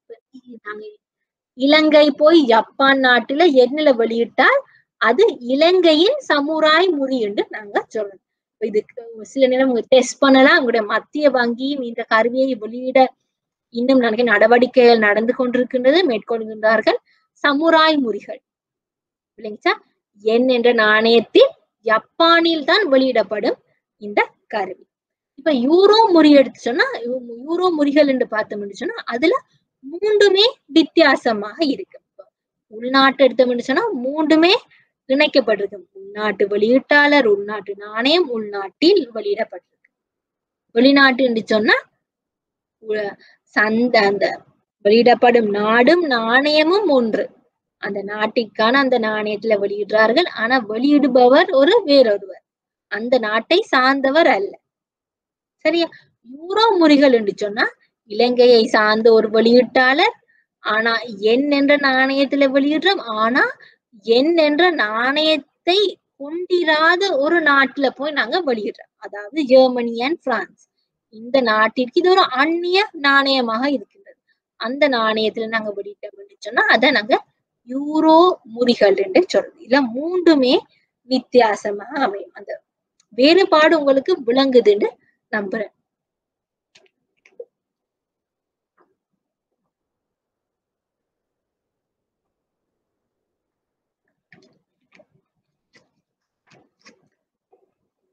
A: இலங்கை போய் ஜப்பான் நாட்டுல எண்ணில வெளியிட்டால் அது இலங்கையின் சமுராய் முறி என்று நாங்க சொல்றோம். இதுக்கு சில நேரம் டெஸ்ட் பண்ணலாம். உங்களுடைய மத்திய வங்கியும் இந்த கருவியை வெளியிட இன்னும் நினைக்க நடவடிக்கைகள் நடந்து கொண்டிருக்கின்றது, மேற்கொள்கின்றார்கள். சமுராய் முறிகள் இல்லைங்களா? எண் என்ற நாணயத்தில் ஜப்பானில் தான் வெளியிடப்படும் இந்த கருவி. இப்ப யூரோ முறி எடுத்து சொன்னா யூரோ முறிகள் என்று பார்த்தோம்னு சொன்னா அதுல மூன்றுமே வித்தியாசமாக இருக்கு. உள்நாட்டு எடுத்தோம்னு சொன்னா மூன்றுமே இணைக்கப்பட்டிருக்கு. உள்நாட்டு வெளியீட்டாளர், உள்நாட்டு நாணயம், உள்நாட்டில் வெளியிடப்பட்டிருக்கு. வெளிநாட்டு என்று சொன்னா சந்த அந்த வெளியிடப்படும் நாடும் நாணயமும் ஒன்று. அந்த நாட்டிற்கான அந்த நாணயத்துல வெளியிடுறார்கள், ஆனா வெளியிடுபவர் ஒரு வேறொருவர், அந்த நாட்டை சார்ந்தவர் அல்ல. சரியா? யூரோ முறிகள் என்று சொன்னா இலங்கையை சார்ந்த ஒரு வெளியீட்டாளர், ஆனா எண் என்ற நாணயத்துல வெளியிடுறோம், ஆனா எண் என்ற நாணயத்தை கொண்டிராத ஒரு நாட்டுல போய் நாங்க வெளியிடுறோம். அதாவது ஜெர்மனி அண்ட் பிரான்ஸ், இந்த நாட்டிற்கு இது ஒரு அந்நிய நாணயமாக இருக்கின்றது. அந்த நாணயத்துல நாங்க வெளியிட்டோம்னு சொன்னா அதை நாங்க யூரோ முறிகள் என்று சொல்றது. இல்ல மூன்றுமே வித்தியாசமாக அமையும். அந்த வேறுபாடு உங்களுக்கு விளங்குதுன்னு நம்புறேன்.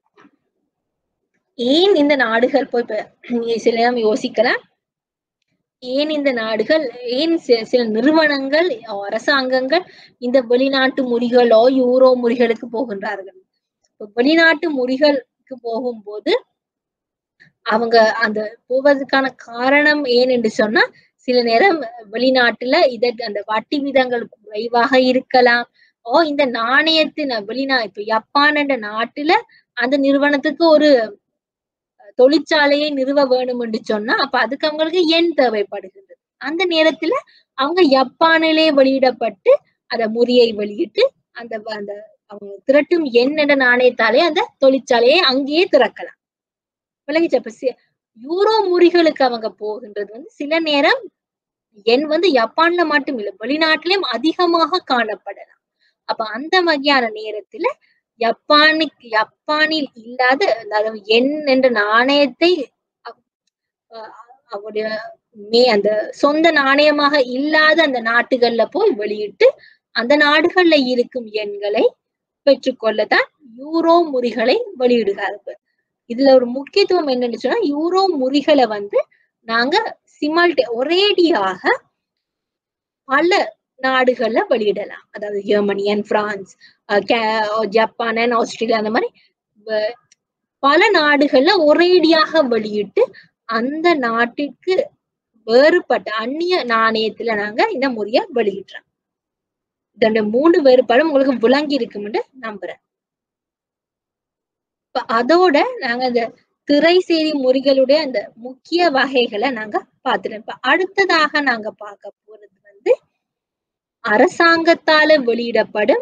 A: ஏன் இந்த நாடுகள் போய் சில நேரம் யோசிக்கலாம், ஏன் இந்த நாடுகள், ஏன் சில நிறுவனங்கள், அரசாங்கங்கள் இந்த வெளிநாட்டு முறிகளோ யூரோ முறிகளுக்கு போகின்றார்கள்? வெளிநாட்டு முறிகளுக்கு போகும்போது அவங்க அந்த போவதற்கான காரணம் ஏன் என்று சொன்னா, சில நேரம் வெளிநாட்டுல இதற்கு அந்த வட்டி விதங்கள் குறைவாக இருக்கலாம். ஓ இந்த நாணயத்தின் வெளிநா இப்ப ஜப்பான் என்ற நாட்டுல அந்த நிறுவனத்துக்கு ஒரு தொழிற்சாலையை நிறுவ வேணும் என்று சொன்னா, அப்ப அதுக்கு அவங்களுக்கு எண் தேவைப்படுகின்றது. அந்த நேரத்துல அவங்க ஜப்பானிலே வெளியிடப்பட்டு அத முறியை வெளியிட்டு அந்த அந்த அவங்க திரட்டும் எண் என்ற நாணயத்தாலே அந்த தொழிற்சாலையை அங்கேயே திறக்கலாம். விளங்கிச்சா? இப்ப யூரோ முறிகளுக்கு அவங்க போகின்றது வந்து சில நேரம் எண் வந்து ஜப்பான்ல மட்டும் இல்ல, வெளிநாட்டிலும் அதிகமாக காணப்படலாம். அப்ப அந்த வகையான நேரத்துல ஜப்பானுக்கு ஜப்பானில் இல்லாத அதாவது எண் என்ற நாணயத்தை அவருடைய மே அந்த சொந்த நாணயமாக இல்லாத அந்த நாட்டுகள்ல போய் வெளியிட்டு அந்த நாடுகள்ல இருக்கும் எண்களை பெற்றுக்கொள்ளத்தான் யூரோ முறிகளை வெளியிடுகிறார்கள். இதுல ஒரு முக்கியத்துவம் என்னன்னு சொன்னா, யூரோ முறிகளை வந்து நாங்க சிமல்டே ஒரேடியாக பல நாடுகள்ல வெளியிடலாம். அதாவது Germany and France, Japan and Australia அந்த மாதிரி பல நாடுகள்ல ஒரேடியாக வெளியிட்டு அந்த நாட்டிற்கு வேறுபட்ட அந்நிய நாணயத்துல நாங்க இந்த முறைய வெளியிடுறோம். இதோட மூணு வேறுபாடும் உங்களுக்கு விளங்கி இருக்கும்னு நம்புறேன். இப்ப அதோட நாங்க இந்த திரைசேரி முறிகளுடைய அந்த முக்கிய வகைகளை நாங்க பார்த்துட்டோம். இப்ப அடுத்ததாக நாங்க பார்க்க போறது வந்து அரசாங்கத்தால வெளியிடப்படும்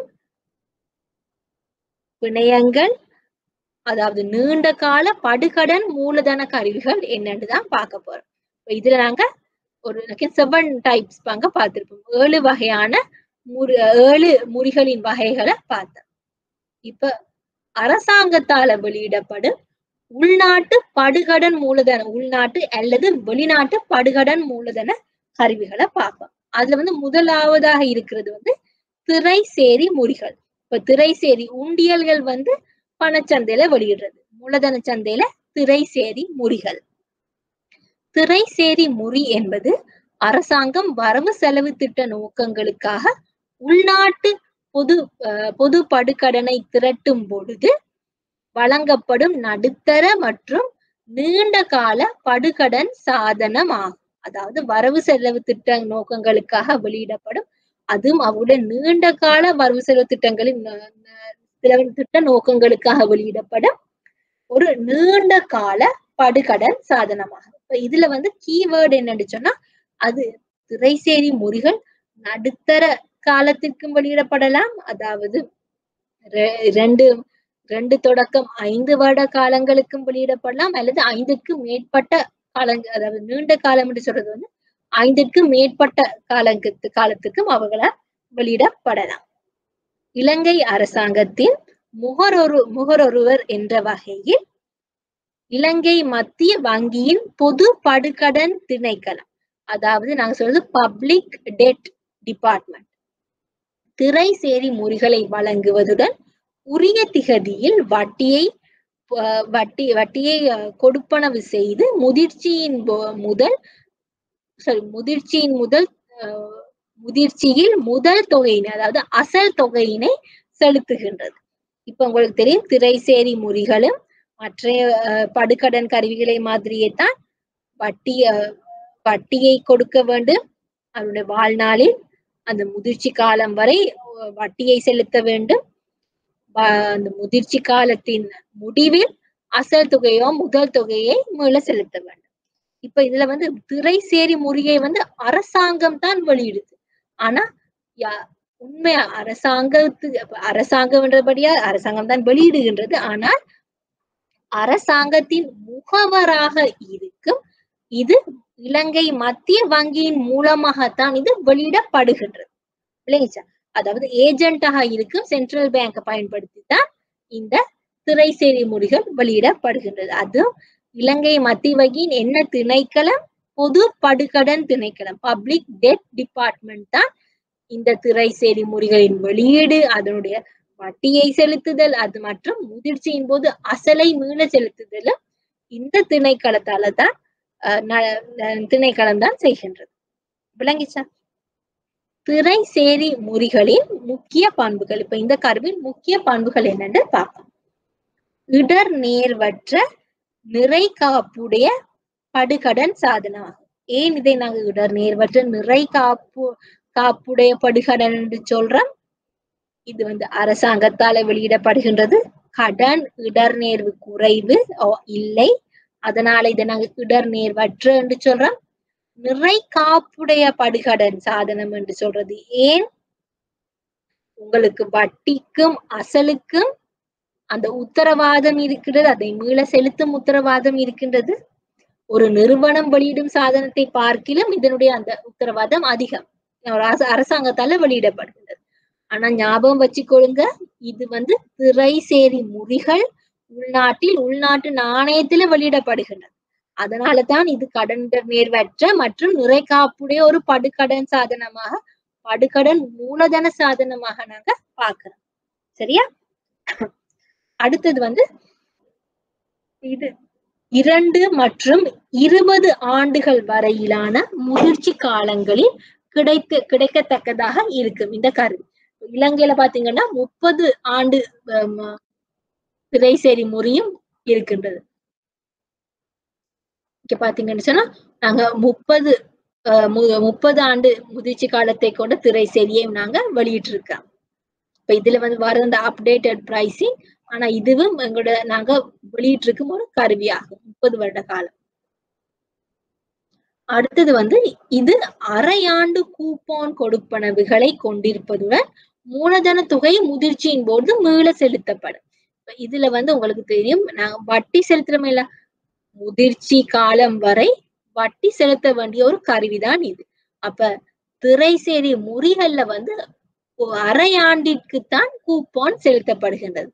A: பிணையங்கள், அதாவது நீண்ட கால படுகடன் மூலதன கருவிகள் என்னன்னு தான் பார்க்க போறோம். இதுல நாங்க ஒரு செவன் டைப்ஸ் பாங்க பார்த்திருப்போம். ஏழு வகையான முறி ஏழு முறிகளின் வகைகளை பார்த்தோம். இப்ப அரசாங்கத்தால வெளியிடப்படும் உள்நாட்டு படுகடன் மூலதன உள்நாட்டு அல்லது வெளிநாட்டு படுகடன் மூலதன கருவிகளை பார்ப்போம். அதுல வந்து முதலாவதாக இருக்கிறது வந்து திரைசேரி முறிகள். இப்ப திரைசேரி உண்டியல்கள் வந்து பணச்சந்தையில வெளியிடுறது, மூலதன சந்தையில திரைசேரி முறிகள். திரைசேரி முறி என்பது அரசாங்கம் வரவு செலவு திட்ட நோக்கங்களுக்காக உள்நாட்டு பொது பொது படுகடனை திரட்டும் பொழுது வழங்கப்படும் நடுத்தர மற்றும் நீண்ட கால படுகடன் சாதனமாகும். அதாவது வரவு செலவு திட்ட நோக்கங்களுக்காக வெளியிடப்படும், அதுவும் அவருடைய நீண்ட கால வரவு செலவு திட்டங்களின் செலவு திட்ட நோக்கங்களுக்காக வெளியிடப்படும் ஒரு நீண்ட கால படுகடன் சாதனமாகும். இப்ப இதுல வந்து கீவேர்டு என்னன்னு சொன்னா, அது திரைசேரி முறிகள் நடுத்தர காலத்திற்கும் வெளியிடப்படலாம், அதாவது ரெண்டு ரெண்டு தொடக்கம் ஐந்து வருட காலங்களுக்கும் வெளியிடப்படலாம், அல்லது ஐந்துக்கும் மேற்பட்ட காலங்கள், அதாவது நீண்ட காலம் என்று சொல்றது வந்து ஐந்துக்கும் மேற்பட்ட காலத்து காலத்துக்கும் அவர்களால் வெளியிடப்படலாம். இலங்கை அரசாங்கத்தின் முகரொரு முகரொருவர் என்ற வகையில் இலங்கை மத்திய வங்கியின் பொது படுகடன் திணைக்களம், அதாவது நாங்க சொல்றது பப்ளிக் டெட் டிபார்ட்மெண்ட், திரைசேரி முறிகளை வழங்குவதுடன் உரிய திகதியில் வட்டியை வட்டி வட்டியை கொடுப்பனவு செய்து முதிர்ச்சியின் முதல் சாரி முதிர்ச்சியின் முதல் முதிர்ச்சியில் முதல் தொகையினை, அதாவது அசல் தொகையினை செலுத்துகின்றது. இப்ப உங்களுக்கு தெரியும், திரைசேரி முறிகளும் மற்ற படுகடன் கருவிகளை மாதிரியே தான் வட்டி வட்டியை கொடுக்க வேண்டும். அவருடைய வாழ்நாளில் அந்த முதிர்ச்சி காலம் வரை வட்டியை செலுத்த வேண்டும். அந்த முதிர்ச்சி காலத்தின் முடிவில் அசல் தொகையோ முதல் தொகையை மீள செலுத்த வேண்டும். இப்ப இதுல வந்து திரைசேரி முறியை வந்து அரசாங்கம் தான் வெளியிடுது. ஆனா உண்மையா அரசாங்கத்துக்கு அரசாங்கம்ன்றபடியா அரசாங்கம் தான் வெளியிடுகின்றது. ஆனால் அரசாங்கத்தின் முகவராக இருக்கும் இது இலங்கை மத்திய வங்கியின் மூலமாகத்தான் இது வெளியிடப்படுகின்றது. இல்லைங்களா? அதாவது ஏஜென்டாக இருக்கும் சென்ட்ரல் பேங்கை பயன்படுத்தி தான் இந்த திரைசேரி முறிகள் வெளியிடப்படுகின்றது. அது இலங்கை மத்திய வங்கியின் என்ன திணைக்களம்? பொது படுகடன் திணைக்களம், பப்ளிக் டெட் டிபார்ட்மெண்ட் தான் இந்த திரைசேரி முறிகளின் வெளியீடு, அதனுடைய வட்டியை செலுத்துதல், அது மற்றும் முதிர்ச்சியின் போது அசலை மீள செலுத்துதல் இந்த திணைக்களத்தால தான் திணைக்களம் தான் செய்கின்றது. விளங்கிச்சா? திரை சேரி முறிகளின் முக்கிய பண்புகள். இப்ப இந்த கருவின் முக்கிய பண்புகள் என்னன்னு பார்ப்போம். இடர் நேர்வற்ற நிறை காப்புடைய படுகடன் சாதனமாகும். ஏன் இதை நாங்க இடர் நேர்வற்ற நிறை காப்பு காப்புடைய படுகடன் என்று சொல்றோம்? இது வந்து அரசாங்கத்தால வெளியிடப்படுகின்றது. கடன் இடர் நேர்வு குறைவு இல்லை, அதனால இதை நாங்க இடர் நேர்வற்ற என்று சொல்றோம். நிறை காப்புடைய படுகடன் சாதனம் என்று சொல்றது ஏன்? உங்களுக்கு வட்டிக்கும் அசலுக்கும் அந்த உத்தரவாதம் இருக்கிறது, அதை மீள செலுத்தும் உத்தரவாதம் இருக்கின்றது. ஒரு நிறுவனம் வெளியிடும் சாதனத்தை பார்க்கிலும் இதனுடைய அந்த உத்தரவாதம் அதிகம், அரசாங்கத்தால வெளியிடப்படுகின்றது. ஆனா ஞாபகம் வச்சுக்கொள்ளுங்க, இது வந்து திரை சேரி முறிகள் உள்நாட்டில் உள்நாட்டு நாணயத்தில வெளியிடப்படுகின்றது. அதனால தான் இது கடன் நேர்வற்ற மற்றும் நிறை காப்புடைய ஒரு படுகடன் சாதனமாக, படுகடன் மூலதன சாதனமாக நாங்க பார்க்கிறோம். சரியா? அடுத்தது வந்து இது இரண்டு மற்றும் இருபது ஆண்டுகள் வரையிலான முதிர்ச்சி காலங்களில் கிடைக்க கிடைக்கத்தக்கதாக இருக்கும் இந்த கருவி. இலங்கையில பாத்தீங்கன்னா முப்பது ஆண்டு திரை சேரி முறியும் இருக்கின்றது. இங்க பாத்தீங்கன்னு சொன்னா நாங்க முப்பது முப்பது ஆண்டு முதிர்ச்சி காலத்தை கொண்ட திரை சேரியை நாங்க வெளியிட்டு இருக்கோம். இப்ப இதுல வந்து வர அந்த அப்டேட்டட் பிரைசிங், ஆனா இதுவும் எங்களோட நாங்க வெளியிட்டு இருக்கும் ஒரு கருவியாகும், முப்பது வருட காலம். அடுத்தது வந்து இது அரையாண்டு கூப்பன் கொடுப்பனவுகளை கொண்டிருப்பதுடன் மூலதன தொகை முதிர்ச்சியின் போது மீள செலுத்தப்படும். இதுல வந்து உங்களுக்கு தெரியும், நாங்க வட்டி செலுத்துறோம் இல்ல, முதிர்ச்சி காலம் வரை வட்டி செலுத்த வேண்டிய ஒரு கருவிதான் இது. அப்ப திரை சேரி முறிகள்ல வந்து அரையாண்டிற்குத்தான் கூப்பன் செலுத்தப்படுகின்றது.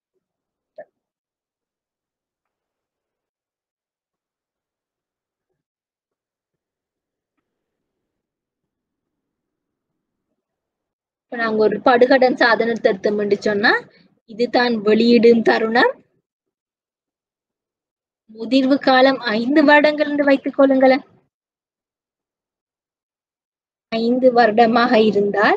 A: நாங்க ஒரு படுகடன் சாதனத்தை எடுத்தோம் என்று சொன்னா, இதுதான் வெளியிடும் தருணம். முதிர்வு காலம் ஐந்து வருடங்கள் என்று வைத்துக் கொள்ளுங்களேன். ஐந்து வருடமாக இருந்தால்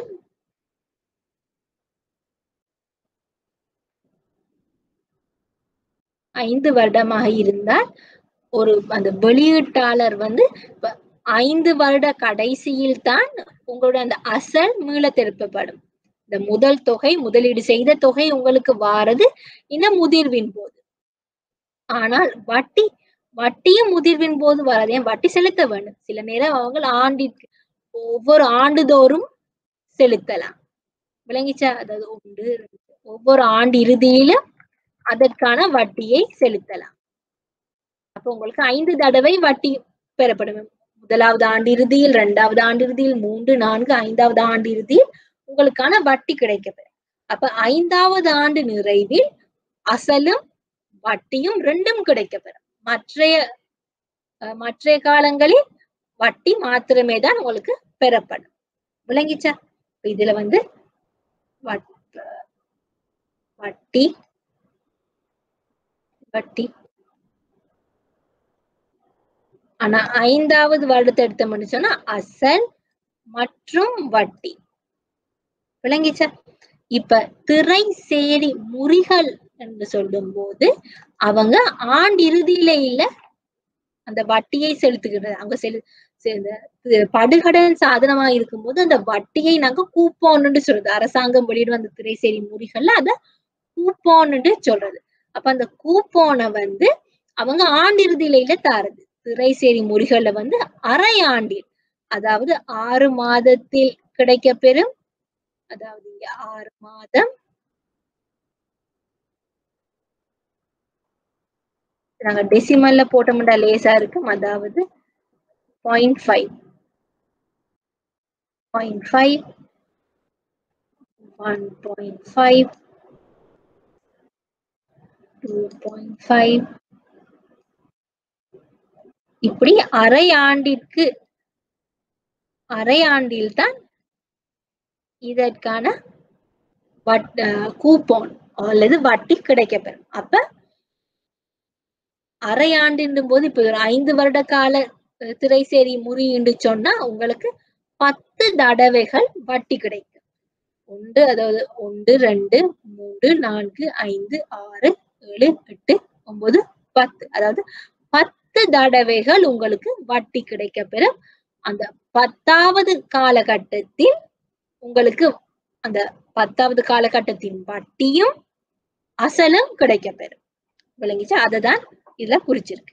A: ஐந்து வருடமாக இருந்தால் ஒரு அந்த வெளியீட்டாளர் வந்து ஐந்து வருட கடைசியில் தான் உங்களோட அந்த அசல் மீள திருப்பப்படும். இந்த முதல் தொகை, முதலீடு செய்த தொகை உங்களுக்கு வாரது இந்த முதிர்வின் போது. ஆனால் வட்டி வட்டியும் முதிர்வின் போது வராது. ஏன்? வட்டி செலுத்த வேண்டும். சில நேரம் அவங்க ஆண்டிற்கு ஒவ்வொரு ஆண்டுதோறும் செலுத்தலாம். விளங்கிச்சா? அதாவது ஒன்று ஒவ்வொரு ஆண்டு இறுதியிலும் அதற்கான வட்டியை செலுத்தலாம். அப்ப உங்களுக்கு ஐந்து தடவை வட்டி பெறப்படும். முதலாவது ஆண்டு இறுதியில், இரண்டாவது ஆண்டு இறுதியில், மூன்று நான்கு ஐந்தாவது ஆண்டு இறுதியில் உங்களுக்கான வட்டி கிடைக்கப்பெறும். அப்ப ஐந்தாவது ஆண்டு நிறைவில் அசலும் வட்டியும் ரெண்டும் கிடைக்கப்பெறும். மற்றைய மற்றைய காலங்களில் வட்டி மாத்திரமே தான் உங்களுக்கு பெறப்படும். விளங்கிச்சா? இதுல வந்து வட்டி வட்டி ஆனா ஐந்தாவது வருடத்தை எடுத்தோம்னு சொன்னா அசல் மற்றும் வட்டி. விளங்கிச்சா? இப்ப திரை சேரி முறிகள் என்று சொல்லும் போது அவங்க ஆண்டு இறுதியில இல்ல அந்த வட்டியை செலுத்துகிறது. அவங்க செலு படுகடன் சாதனமா இருக்கும்போது அந்த வட்டியை நாங்க கூப்போன்னு சொல்றது. அரசாங்கம் வெளியிடும் அந்த திரை சேரி முறிகள்ல அத கூப்போன்னு சொல்றது. அப்ப அந்த கூப்போனை வந்து அவங்க ஆண்டு இறுதியில தாருது. திரை சேரி முறிகள்ல வந்து அரை ஆண்டில், அதாவது ஆறு மாதத்தில் கிடைக்க பெறும். அதாவது இங்க ஆறு மாதம் நாங்க டெசிமல்ல போட்டோம்னா லேசா இருக்கும். அதாவது point five point five one point five two point five இப்படி அரை ஆண்டிற்கு அரை ஆண்டில் தான் இதற்கான கூப்பன் அல்லது வட்டி கிடைக்கப்பெறும். அப்ப அரை ஆண்டின் போது இப்ப ஒரு ஐந்து வருட கால திரைசேரி முறின்னு சொன்னா உங்களுக்கு பத்து தடவைகள் வட்டி கிடைக்கும். ஒன்று அதாவது ஒன்று ரெண்டு மூன்று நான்கு ஐந்து ஆறு ஏழு எட்டு ஒன்பது பத்து அதாவது பத்து தடவைகள் உங்களுக்கு வட்டி கிடைக்க பெறும். அந்த பத்தாவது காலகட்டத்தில் உங்களுக்கு அந்த பத்தாவது காலகட்டத்தின் வட்டியும் அசலும் கிடைக்க பெறும். விளங்கிச்சா? அததான் இதுல குறிச்சிருக்கு.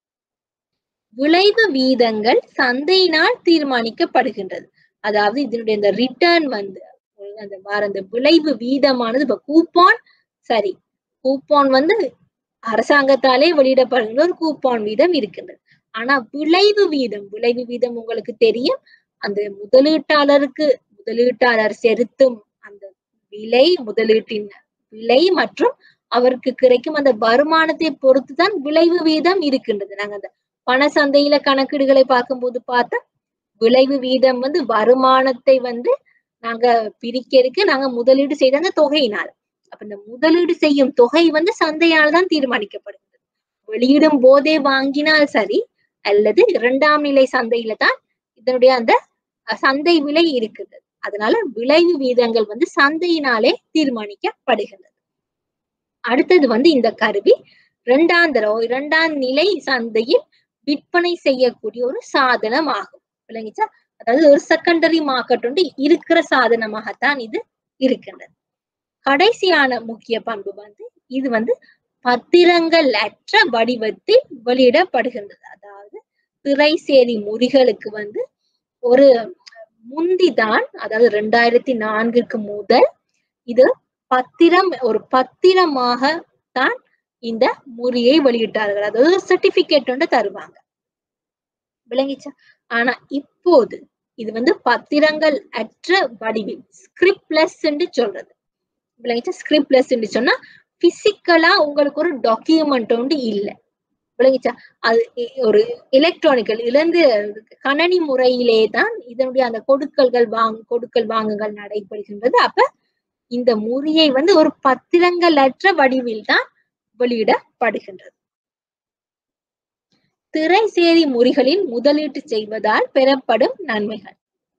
A: விளைவு வீதங்கள் சந்தையினால் தீர்மானிக்கப்படுகின்றது. அதாவது இதனுடைய இந்த ரிட்டர்ன் வந்து அந்த வார அந்த விளைவு வீதமானது இப்ப கூப்பான் சரி கூப்பான் வந்து அரசாங்கத்தாலே வெளியிடப்படுகின்ற ஒரு கூப்பான் வீதம் இருக்கின்றது. ஆனா விளைவு வீதம் விளைவு வீதம் உங்களுக்கு தெரியும். அந்த முதலீட்டாளருக்கு முதலீட்டாளர் செலுத்தும் அந்த விலை முதலீட்டின் விலை மற்றும் அவருக்கு கிடைக்கும் அந்த வருமானத்தை பொறுத்துதான் விளைவு வீதம் இருக்கின்றது. நாங்க அந்த பண சந்தையில கணக்கீடுகளை பார்க்கும்போது பார்த்தா விளைவு வீதம் வந்து வருமானத்தை வந்து நாங்க பிரிக்கிறதுக்கு நாங்க முதலீடு செய்த அந்த தொகையினால் அப்ப இந்த முதலீடு செய்யும் தொகை வந்து சந்தையால் தான் தீர்மானிக்கப்படுகிறது. வெளியிடும் போதே வாங்கினால் சரி அல்லது இரண்டாம் நிலை சந்தையில தான் இதனுடைய அந்த சந்தை விலை இருக்குது. அதனால விளைவு வீதங்கள் வந்து சந்தையினாலே தீர்மானிக்கப்படுகின்றது. அடுத்தது வந்து இந்த கருவி இரண்டாம் தரம் இரண்டாம் நிலை சந்தையில் விற்பனை செய்யக்கூடிய ஒரு சாதனம் ஆகும். விளங்கிச்சா? அதாவது ஒரு செகண்டரி மார்க்கெட் வந்து இருக்கிற சாதனமாகத்தான் இது இருக்கின்றது. கடைசியான முக்கிய பண்பு வந்து இது வந்து பத்திரங்கள் அற்ற வடிவத்தில் வெளியிடப்படுகின்றது. அதாவது திரைசேரி முறிகளுக்கு வந்து ஒரு முந்திதான் அதாவது இரண்டாயிரத்தி நான்குக்கு முதல் இது பத்திரம் ஒரு பத்திரமாக தான் இந்த முறியை வெளியிட்டார்கள். அதாவது சர்டிபிகேட் ஒன்று தருவாங்க. விளங்கிச்சா? ஆனா இப்போது இது வந்து பத்திரங்கள் அற்ற வடிவில் ஸ்கிரிப்ட்லெஸ் என்று சொல்றது. விளங்கிச்சா? ஸ்கிரிப்ட்லெஸ் என்று சொன்னா பிசிக்கலா உங்களுக்கு ஒரு டாக்குமெண்ட் ஒன்று இல்லை. விளங்கிச்சா? அது ஒரு எலக்ட்ரானிக்கல் இழந்து கணனி முறையிலே தான் இதனுடைய அந்த கொடுக்கல்கள் வாங் கொடுக்கல் வாங்குகள் நடைபெறுகின்றது. அப்ப இந்த முறியை வந்து ஒரு பத்திரங்கள் அற்ற வடிவில் தான் வெளியிடப்படுகின்றது. திரைசேரி முறிகளில் முதலீட்டு செய்வதால் பெறப்படும் நன்மைகள்.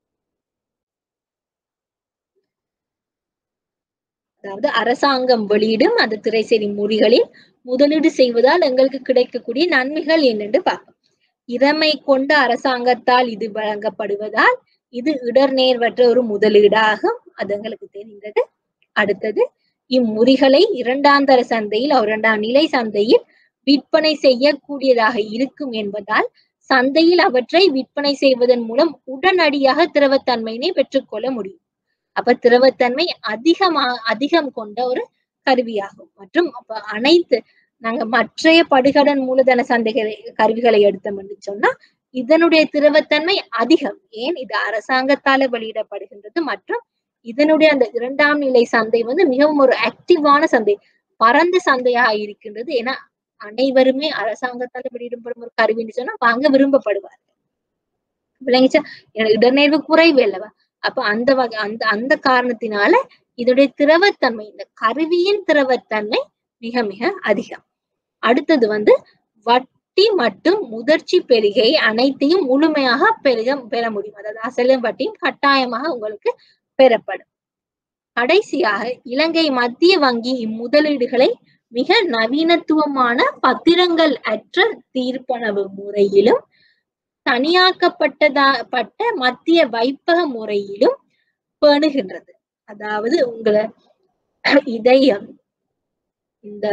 A: அதாவது அரசாங்கம் வெளியிடும் அந்த திரைசேரி முறிகளில் முதலீடு செய்வதால் எங்களுக்கு கிடைக்கக்கூடிய நன்மைகள் என்னென்று பார்ப்போம். இறமை கொண்ட அரசாங்கத்தால் இது வழங்கப்படுவதால் இது இடர்நேர்வற்ற ஒரு முதலீடாகும். அது எங்களுக்கு தெரிந்தது. அடுத்தது இம்முறிகளை இரண்டாம் தர சந்தையில் இரண்டாம் நிலை சந்தையில் விற்பனை செய்யக்கூடியதாக இருக்கும் என்பதால் சந்தையில் அவற்றை விற்பனை செய்வதன் மூலம் உடனடியாக திரவத்தன்மையினை பெற்றுக்கொள்ள முடியும். அப்ப திரவத்தன்மை அதிகமா அதிகம் கொண்ட ஒரு கருவியாகும். மற்றும் அப்ப அனைத்து நாங்க மற்றைய படுகடன் மூலதன சந்தைகளை கருவிகளை எடுத்தோம் என்று சொன்னா இதனுடைய திரவத்தன்மை அதிகம். ஏன்? இது அரசாங்கத்தால வெளியிடப்படுகின்றது மற்றும் இதனுடைய அந்த இரண்டாம் நிலை சந்தை வந்து மிகவும் ஒரு ஆக்டிவான சந்தை, பரந்த சந்தையாக இருக்கின்றது. ஏன்னா அனைவருமே அரசாங்கத்தால வெளியிடப்படும் ஒரு கருவின்னு சொன்னா வாங்க விரும்பப்படுவார்கள். விளங்கிச்சா? இடர்நேர்வு குறைவு அல்லவா? அப்ப அந்த வகை அந்த அந்த காரணத்தினால இதனுடைய திரவத்தன்மை இந்த கருவியின் திரவத்தன்மை மிக மிக அதிகம். அடுத்தது வந்து வட்டி மற்றும் முதிர்ச்சி பெருகை அனைத்தையும் முழுமையாக பெருக பெற முடியும். அதாவது அசலும் வட்டியும் கட்டாயமாக உங்களுக்கு பெறப்படும். கடைசியாக இலங்கை மத்திய வங்கி இம்முதலீடுகளை மிக நவீனத்துவமான பத்திரங்கள் அற்ற தீர்ப்பனவு முறையிலும் தனியாக்கப்பட்டதா பட்ட மத்திய வைப்பக முறையிலும் பேணுகின்றது. அதாவது உங்களை இதயம் இந்த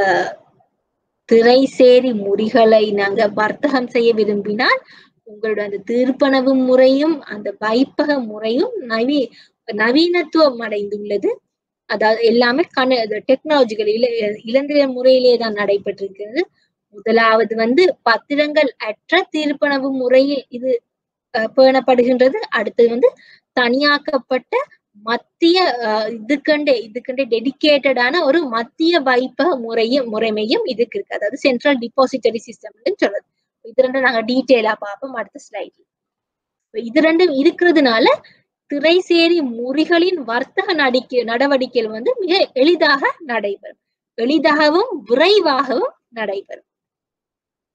A: திரைசேரி முறிகளை நாங்க வர்த்தகம் செய்ய விரும்பினால் உங்களோட அந்த தீர்ப்பனவு முறையும் அந்த வைப்பக முறையும் நவீ நவீனத்துவம் அடைந்துள்ளது. அதாவது எல்லாமே கண டெக்னாலஜிகள் இல இலந்திர முறையிலே தான் நடைபெற்றிருக்கிறது. முதலாவது வந்து பத்திரங்கள் அற்ற தீர்ப்பனவு முறையில் இது பேணப்படுகின்றது. அடுத்தது வந்து தனியாக்கப்பட்ட மத்திய இதுக்கண்டே இதுக்கண்டே டெடிக்கேட்டடான ஒரு மத்திய வைப்பக முறையும் முறைமையும் இதுக்கு இருக்கு. அதாவது சென்ட்ரல் டிபாசிட்டரி சிஸ்டம்னு சொல்றது. இது ரெண்டும் நாங்க டீட்டெயிலா பார்ப்போம் அடுத்த ஸ்லைட்ல. இது ரெண்டும் இருக்கிறதுனால திரைசேரி முறிகளின் வர்த்தக நடிக்கை நடவடிக்கைகள் வந்து மிக எளிதாக நடைபெறும். எளிதாகவும் விரைவாகவும் நடைபெறும்.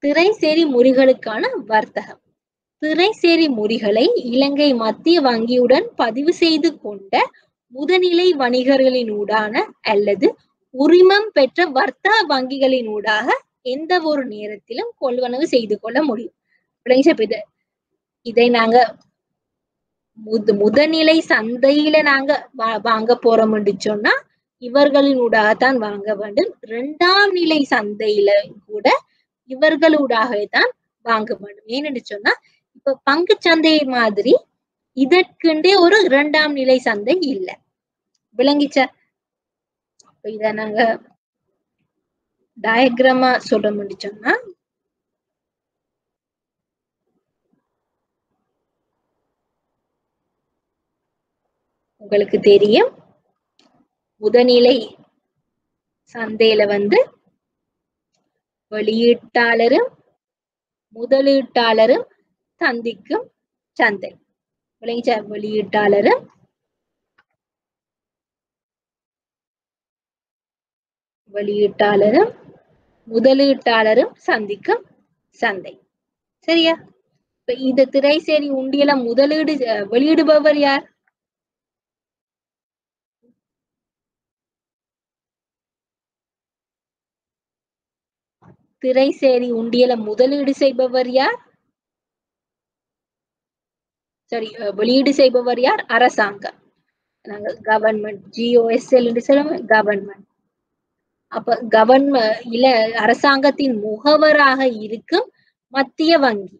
A: திரைசேரி முறிகளுக்கான வர்த்தகம். திரைசேரி முறிகளை இலங்கை மத்திய வங்கியுடன் பதிவு செய்து கொண்ட முதநிலை வணிகர்களினூடான அல்லது உரிமம் பெற்ற வர்த்தக வங்கிகளினூடாக எந்த ஒரு நேரத்திலும் கொள்வனவு செய்து கொள்ள முடியும். இதை நாங்க முத முதநிலை சந்தையில நாங்க வாங்க போறோம் சொன்னா இவர்களினூடாகத்தான் வாங்க வேண்டும். இரண்டாம் நிலை சந்தையில கூட இவர்களூடாகத்தான் வாங்க வேண்டும். ஏன்னு சொன்னா இப்ப பங்கு சந்தை மாதிரி இதற்குண்டே ஒரு இரண்டாம் நிலை சந்தை இல்ல. விளங்கிச்சா? இத நாங்க டயக்ராமா சொல்ல முடிச்சோம்னா உங்களுக்கு தெரியும். முதநிலை சந்தையில வந்து வெளியீட்டாளரும் முதலீட்டாளரும் சந்திக்கும் சந்தை. விளங்கிச்சா? வெளியீட்டாளரும் வெளியீட்டாளரும் முதலீட்டாளரும் சந்திக்கும் சந்தை. சரியா? இப்ப இந்த திரைசேரி உண்டியல முதலீடு வெளியிடுபவர் யார்? திரைசேரி உண்டியல முதலீடு செய்பவர் யார்? சரி, வெளியீடு செய்பவர் யார்? அரசாங்கம். நாங்க கவர்மெண்ட், ஜிஓஎஸ்எல் என்று சொல்லுவோம், கவர்மெண்ட். அப்ப கவர்மெண்ட் இல்ல அரசாங்கத்தின் முகவராக இருக்கும் மத்திய வங்கி.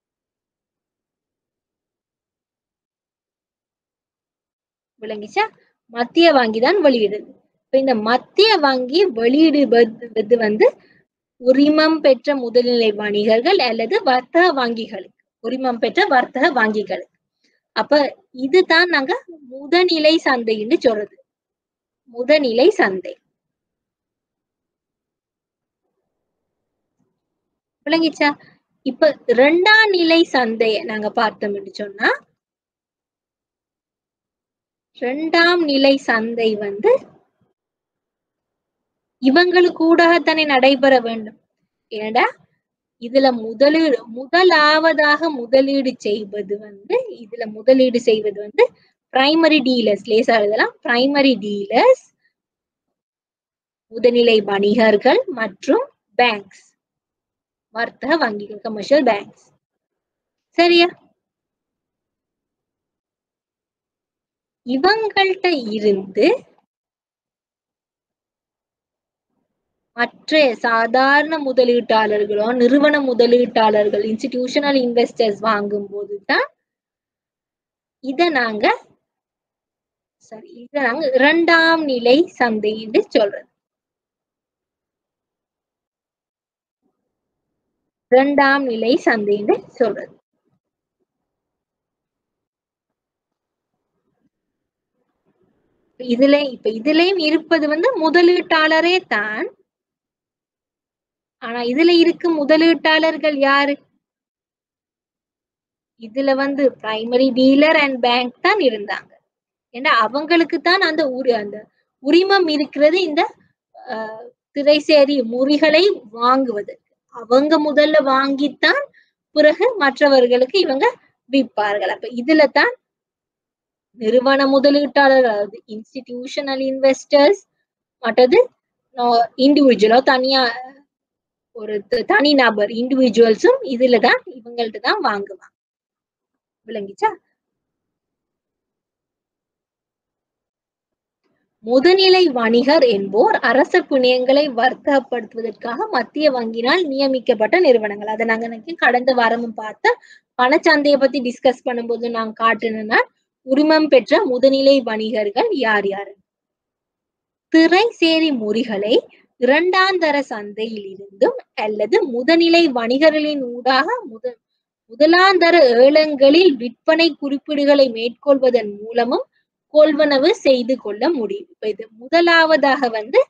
A: விளங்கிச்சா? மத்திய வங்கி தான் வெளியிடுது. இப்ப இந்த மத்திய வங்கி வெளியிடுவது வந்து உரிமம் பெற்ற முதல்நிலை வணிகர்கள் அல்லது வர்த்தக வங்கிகளுக்கு, உரிமம் பெற்ற வர்த்தக வங்கிகளுக்கு. அப்ப இதுதான் நாங்க முதநிலை சந்தைன்னு சொல்றது. முதநிலை சந்தை. விளங்கிச்சா? இப்ப இரண்டாம் நிலை சந்தைய நாங்க பார்த்தோம்னு சொன்னா இரண்டாம் நிலை சந்தை வந்து இவங்களுக்கு கூடத்தானே நடைபெற வேண்டும். ஏன்னா இதுல முதலீடு முதலாவதாக முதலீடு செய்வது வந்து இதுல முதலீடு செய்வது வந்து பிரைமரி டீலர்ஸ். லேசா எழுதலாம், பிரைமரி டீலர்ஸ், முதல்நிலை வணிகர்கள் மற்றும் பேங்க்ஸ், வர்த்தக வங்கிகள், கமர்ஷியல் பேங்க்ஸ். சரியா? இவங்கள்ட்ட இருந்து மற்ற சாதாரண முதலீட்டாளர்களோ நிறுவன முதலீட்டாளர்கள் இன்ஸ்டிடியூஷனல் இன்வெஸ்டர்ஸ் வாங்கும் போதுதான் இத நாங்க சரி இத நாங்க இரண்டாம் நிலை சந்தை என்று சொல்றது. இரண்டாம் நிலை சந்தை என்று சொல்றது. இதுல இப்ப இதுலயும் இருப்பது வந்து முதலீட்டாளரே தான். ஆனா இதுல இருக்கும் முதலீட்டாளர்கள் யாரு? இதுல வந்து பிரைமரி டீலர் அண்ட் பேங்க் தான் இருந்தாங்க. ஏன்னா அவங்களுக்கு தான் அந்த அந்த உரிமம் இருக்கிறது இந்த திரைசேரி முறிகளை வாங்குவதற்கு. அவங்க முதல்ல வாங்கித்தான் பிறகு மற்றவர்களுக்கு இவங்க விற்பார்கள். அப்ப இதுல தான் நிறுவன முதலீட்டாளர்கள், இன்ஸ்டிடியூஷனல் இன்வெஸ்டர்ஸ், மற்றது இண்டிவிஜுவலோ தனியா ஒரு தனி நபர் இண்டிவிஜுவல்ஸும் இதுலதான் இவங்கள்ட்ட தான் வாங்குவாங்க. விளங்கிச்சா? முதுநிலை வணிகர் என்போர் அரச பிணையங்களை வர்த்தகப்படுத்துவதற்காக மத்திய வங்கியினால் நியமிக்கப்பட்ட நிறுவனங்கள். அதை நாங்க கடந்த வாரமும் பார்த்த பணச்சந்தையை பத்தி டிஸ்கஸ் பண்ணும்போது நாங்க காட்டுனா உரிமம் பெற்ற முதுநிலை வணிகர்கள் யார் யாரு? திரைசேரி முறிகளை இரண்டாந்தர சந்தையில் இருந்தும் அல்லது முதநிலை வணிகர்களின் ஊடாக முத முதலாந்தர ஏலங்களில் விற்பனை குறிப்பீடுகளை மேற்கொள்வதன் மூலமும் கொள்வனவு செய்து கொள்ள முடியும். இப்ப இது முதலாவதாக வந்து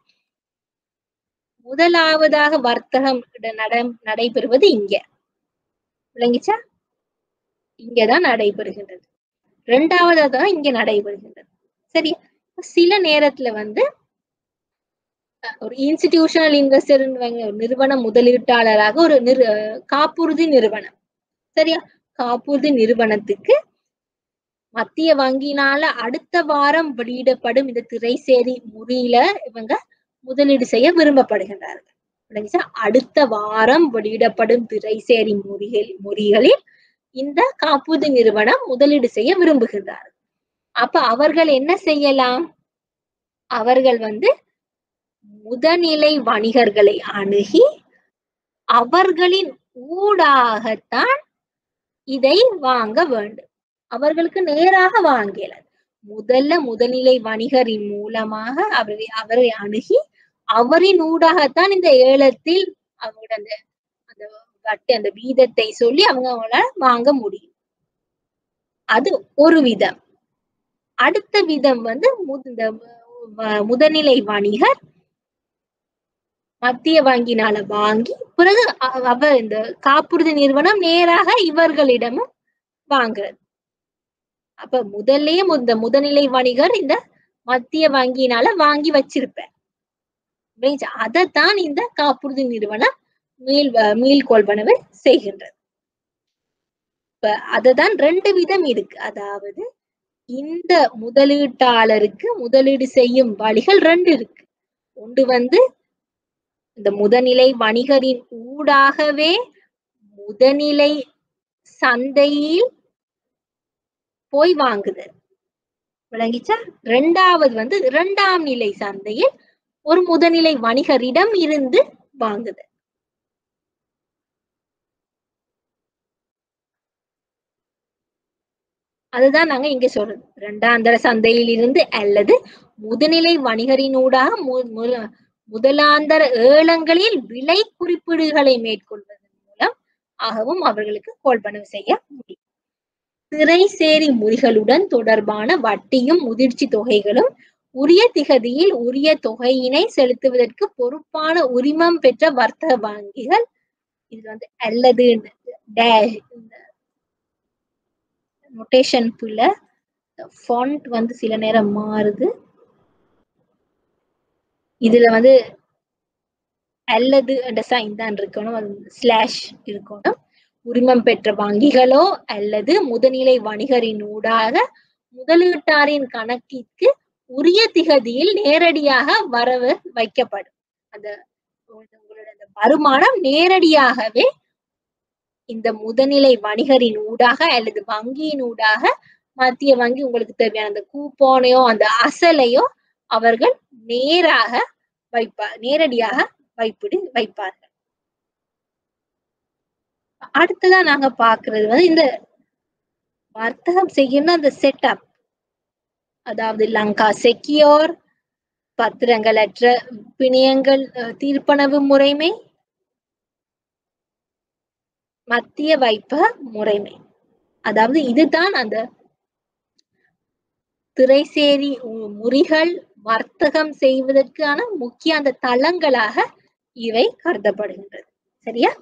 A: முதலாவதாக வர்த்தகம் நடைபெறுவது இங்க. விளங்கிச்சா? இங்கதான் நடைபெறுகின்றது. இரண்டாவதாக இங்க நடைபெறுகின்றது. சரி, சில நேரத்துல வந்து ஒரு இன்ஸ்டிடியூஷனல் இன்வெஸ்டர் நிறுவன முதலீட்டாளராக ஒரு நிறு காப்புறுதி நிறுவனம், சரியா? காப்புறுதி நிறுவனத்துக்கு மத்திய வங்கியினால அடுத்த வாரம் வெளியிடப்படும் இந்த திரைசேரி முறியில இவங்க முதலீடு செய்ய விரும்பப்படுகின்றார்கள். அடுத்த வாரம் வெளியிடப்படும் திரைசேரி முறிகள் முறிகளில் இந்த காப்புறுதி நிறுவனம் முதலீடு செய்ய விரும்புகின்றார்கள். அப்ப அவர்கள் என்ன செய்யலாம்? அவர்கள் வந்து முதல்நிலை வணிகர்களை அணுகி அவர்களின் ஊடாகத்தான் இதை வாங்க வேண்டும். அவர்களுக்கு நேராக வாங்கல. முதல்ல முதல்நிலை வணிகரின் மூலமாக அவரை அவரை அணுகி அவரின் ஊடாகத்தான் இந்த ஏலத்தில் அவங்களோட அந்த அந்த வட்டி அந்த வீதத்தை சொல்லி அவங்க அவங்கள வாங்க முடியும். அது ஒரு விதம். அடுத்த விதம் வந்து இந்த முதல்நிலை வணிகர் மத்திய வங்கினால வாங்கி பிறகு அவர் இந்த காப்புறுதி நிறுவனம் நேராக இவர்களிடமும் வாங்குறது. அப்ப முதல்லயே இந்த முதல்நிலை வணிகர் இந்த மத்திய வங்கியினால வாங்கி வச்சிருப்பார். அதைத்தான் இந்த காப்புறுதி நிறுவனம் மீள் மீள் கொள்வனவு செய்கின்றது. இப்ப அதுதான் ரெண்டு விதம் இருக்கு. அதாவது இந்த முதலீட்டாளருக்கு முதலீடு செய்யும் வழிகள் ரெண்டு இருக்கு. ஒன்று வந்து இந்த முதல்நிலை வணிகரின் ஊடாகவே முதல்நிலை சந்தையில் போய் வாங்குதல் விளங்கிச்சா. இரண்டாவது வந்து இரண்டாம் நிலை சந்தையில் ஒரு முதல்நிலை வணிகரிடம் இருந்து வாங்குதல். அதுதான் நாங்க இங்க சொல்றது. இரண்டாந்தர சந்தையில் இருந்து அல்லது முதல்நிலை வணிகரினூடாக முதலாந்தர ஏலங்களில் விலை குறிப்பீடுகளை மேற்கொள்வதன் மூலம் ஆகவும் அவர்களுக்கு கொள்வனவு செய்ய முடியும். திரைசேரி முறிகளுடன் தொடர்பான வட்டியும் முதிர்ச்சி தொகைகளும் உரிய திகதியில் உரிய தொகையினை செலுத்துவதற்கு பொறுப்பான உரிமம் பெற்ற வர்த்தக வங்கிகள் இது வந்து அல்லது நோட்டேஷன் புள்ள ஃபாண்ட் வந்து சில நேரம் மாறுது. இதுல வந்து அல்லது என்ற சைன் தான் இருக்கணும், ஸ்லாஷ் இருக்கணும். உரிமம் பெற்ற வங்கிகளோ அல்லது முதல்நிலை வணிகரின் ஊடாக முதலீட்டாரின் கணக்கிற்கு உரிய திகதியில் நேரடியாக வரவு வைக்கப்படும். அந்த உங்களோட வருமானம் நேரடியாகவே இந்த முதல்நிலை வணிகரின் ஊடாக அல்லது வங்கியின் ஊடாக மத்திய வங்கி உங்களுக்கு தேவையான அந்த கூப்போனையோ அந்த அசலையோ அவர்கள் நேராக வைப்பார் நேரடியாக வைப்பிடு வைப்பார்கள். அடுத்ததான் நாங்க பாக்குறது வந்து இந்த வர்த்தகம் செய்யணும் அந்த செட்டப். அதாவது லங்கா செக்யூர், பத்திரங்களற்ற பிணையங்கள் தீர்ப்பனவு முறைமை, மத்திய வைப்பக முறைமை. அதாவது இதுதான் அந்த திரைசேரி முறிகள் வர்த்தகம் செய்வதற்கான முக்கிய அந்த தளங்களாக இவை கருதப்படுகின்றது. சரியா?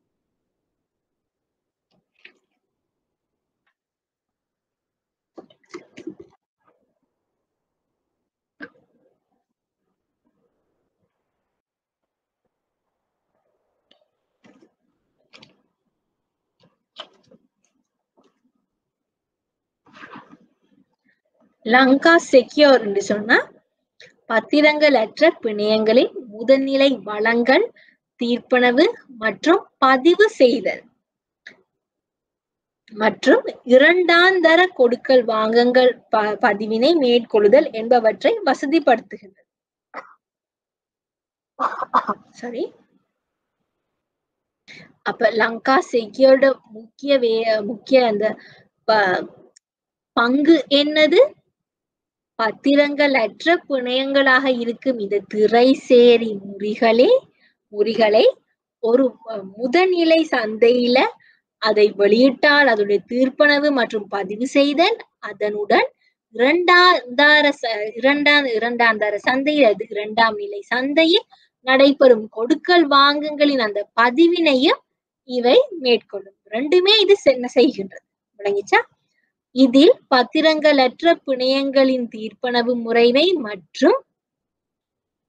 A: லங்கா செக்யூர் என்று சொன்னா பத்திரங்கள் அற்ற பிணையங்களில் முதல்நிலை வளங்கள் தீர்ப்பனவு மற்றும் பதிவு செய்தல் மற்றும் இரண்டாந்தர கொடுக்கல் வாங்கங்கள் பதிவினை மேற்கொள்ளுதல் என்பவற்றை வசதிப்படுத்துகின்றது. சரி, அப்ப லங்கா செக்யூர்ட முக்கிய வே முக்கிய அந்த பங்கு என்னது? பத்திரங்கள் அற்ற பிணையங்களாக இருக்கும் இந்த திரைசேரி முறிகளே முறிகளை ஒரு முதல்நிலை சந்தையில அதை வெளியிட்டால் அதனுடைய தீர்ப்பனவு மற்றும் பதிவு செய்தல், அதனுடன் இரண்டாந்தார இரண்டாம் இரண்டாந்தர சந்தையில் அது இரண்டாம் நிலை சந்தையில் நடைபெறும் கொடுக்கல் வாங்கங்களின் அந்த பதிவினையும் இவை மேற்கொள்ளும். ரெண்டுமே இது என்ன செய்கின்றது விளங்கிச்சா? இதில் பத்திரங்களற்ற பிணையங்களின் தீர்ப்பனவு முறைமை மற்றும்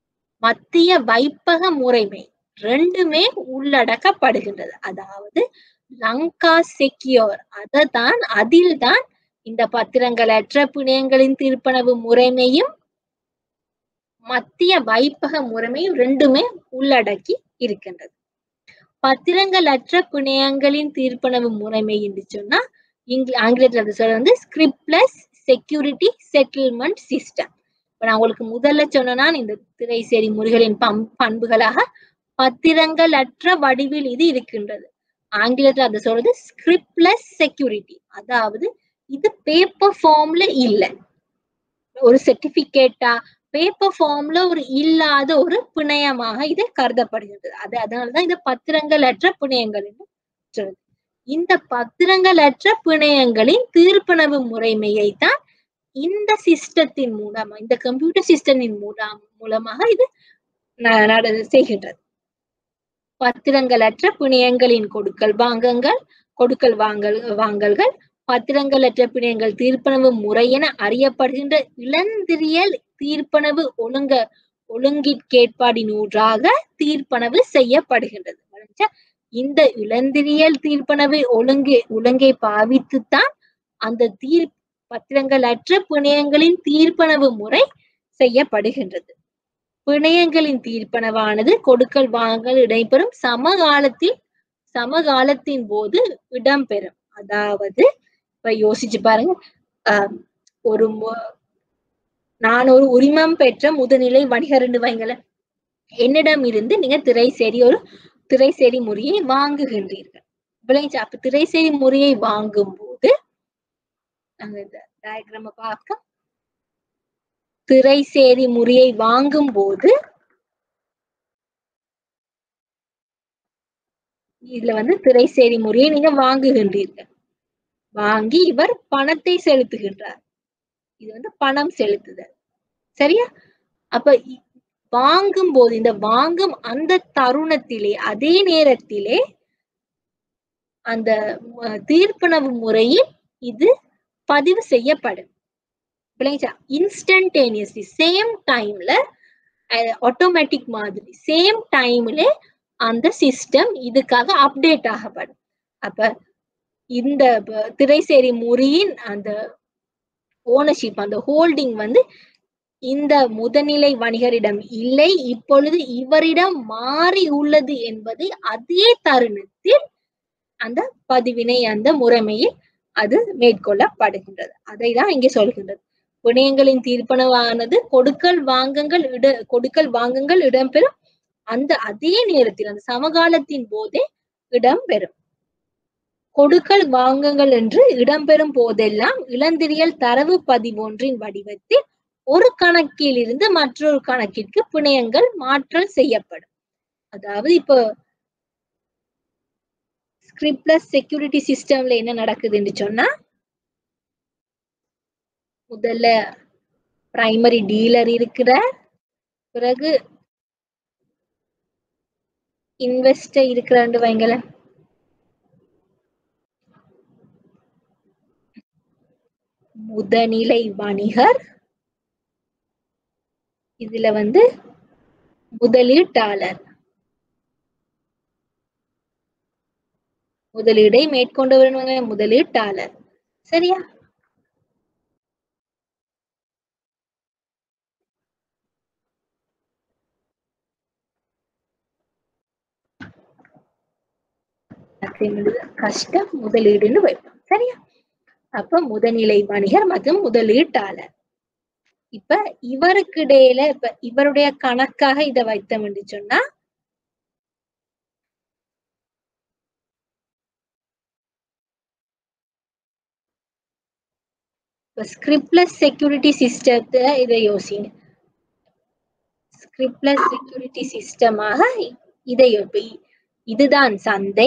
A: மத்திய வைப்பக முறைமை ரெண்டுமே உள்ளடக்கப்படுகின்றது. அதாவது லங்கா செக்யூர் அததான் அதில் தான் இந்த பத்திரங்களற்ற பிணையங்களின் தீர்ப்பனவு முறைமையும் மத்திய வைப்பக முறைமையும் ரெண்டுமே உள்ளடக்கி இருக்கின்றது. பத்திரங்களற்ற பிணையங்களின் தீர்ப்பனவு முறைமை என்று சொன்னா ஆங்கிலத்தில் அது சொல்ல வந்து ஸ்கிரிப்ட்லெஸ் செக்யூரிட்டி செட்டில்மெண்ட் சிஸ்டம். இப்ப நான் உங்களுக்கு முதல்ல சொன்னா இந்த திரைசேரி முறைகளின் பண்புகளாக பத்திரங்களற்ற வடிவில் இது இருக்கின்றது. ஆங்கிலத்தில் அது சொல்றது ஸ்கிரிப்ட்லெஸ் செக்யூரிட்டி. அதாவது இது பேப்பர் ஃபார்ம்ல இல்லை, ஒரு சர்டிபிகேட்டா பேப்பர் ஃபார்ம்ல ஒரு இல்லாத ஒரு பிணையமாக இது கருதப்படுகின்றது. அது அதனாலதான் இந்த பத்திரங்களற்ற பிணையங்கள் என்று சொல்றது. இந்த பத்திரங்களற்ற பிணையங்களின் தீர்ப்பனவு முறைமையை தான் இந்த சிஸ்டத்தின் மூலமா இந்த கம்ப்யூட்டர் சிஸ்டத்தின் மூலம் மூலமாக இது செய்கின்றது. பத்திரங்களற்ற பிணையங்களின் கொடுக்கல் வாங்கங்கள் கொடுக்கல் வாங்கல் வாங்கல்கள் பத்திரங்களற்ற பிணையங்கள் தீர்ப்பனவு முறை என அறியப்படுகின்ற இளந்திரியல் தீர்ப்பனவு ஒழுங்க ஒழுங்கிற்கேற்பாடினூடாக தீர்ப்பனவு செய்யப்படுகின்றது. இந்த இளந்திரியல் தீர்ப்பனவு ஒழுங்கு ஒழுங்கை பாவித்துத்தான் அந்த தீர் பத்திரங்களற்ற பிணையங்களின் தீர்ப்பனவு முறை செய்யப்படுகின்றது. பிணையங்களின் தீர்ப்பனவானது கொடுக்கல் வாங்கல் இடைபெறும் சமகாலத்தில் சமகாலத்தின் போது இடம்பெறும். அதாவது இப்ப யோசிச்சு பாருங்க, அஹ் ஒரு நான் ஒரு உரிமம் பெற்ற முதுநிலை வணிகர் என்று வைங்களேன், என்னிடம் இருந்து நீங்க திரைசேரி ஒரு திரைசேரி முறையை வாங்குகின்றீர்கள். அப்ப திரைசேரி முறையை வாங்கும் போது நாங்க இந்த டயக்ராம பார்க்க திரைசேரி முறையை வாங்கும் போது இதுல வந்து திரைசேரி முறையை நீங்க வாங்குகின்றீர்கள். வாங்கி இவர் பணத்தை செலுத்துகின்றார். இது வந்து பணம் செலுத்துதல், சரியா? அப்ப வாங்கும் போது இந்த வாங்கும் அந்த தருணத்திலே அதே நேரத்திலே அந்த தீர்ப்பனவு முறையில் இது பதிவு செய்யப்படும். இன்ஸ்டன்டேனியஸ்லி சேம் டைம்ல ஆட்டோமேட்டிக் மாதிரி சேம் டைம்ல அந்த சிஸ்டம் இதுக்காக அப்டேட் ஆகப்படும். அப்ப இந்த திரைசேரி முறையின் அந்த ஓனர்ஷிப் அந்த ஹோல்டிங் வந்து இந்த முதநிலை வணிகரிடம் இல்லை, இப்பொழுது இவரிடம் மாறி உள்ளது என்பது அதே தருணத்தில் அந்த பதிவினை அந்த முறைமையில் அது மேற்கொள்ளப்படுகின்றது. அதை தான் இங்கே சொல்கின்றது. பிணையங்களின் தீர்ப்பனவானது கொடுக்கல் வாங்கங்கள் இட கொடுக்கல் வாங்கங்கள் இடம்பெறும் அந்த அதே நேரத்தில் அந்த சமகாலத்தின் போதே இடம்பெறும். கொடுக்கல் வாங்கங்கள் என்று இடம்பெறும் போதெல்லாம் இளந்திரியல் தரவு பதிவொன்றின் வடிவத்தில் ஒரு கணக்கில் இருந்து மற்றொரு கணக்கிற்கு பிணையங்கள் மாற்றல் செய்யப்படும். அதாவது இப்போ ஸ்கிரிப்ட்லெஸ் செக்யூரிட்டி சிஸ்டம்ல என்ன நடக்குதுன்னு சொன்னா, முதல்ல பிரைமரி டீலர் இருக்கிற, பிறகு இன்வெஸ்டர் இருக்கிறான்னு வைங்கள, முதநிலை வணிகர், இதுல வந்து முதலீட்டாளர், முதலீடை மேற்கொண்டவர் முதலீட்டாளர், சரியா? கஷ்டம் முதலீடுன்னு வைப்போம், சரியா? அப்ப முதநிலை வணிகர் மற்றும் முதலீட்டாளர். இப்ப இவருக்கு இடையில இப்ப இவருடைய கணக்காக இதை வைத்தோம் என்று சொன்னா, ஸ்கிரிப்ட்லெஸ் செக்யூரிட்டி சிஸ்டத்தை இதை யோசிங்க. ஸ்கிரிப்ட்லெஸ் செக்யூரிட்டி சிஸ்டமாக இதை இதுதான் சந்தை,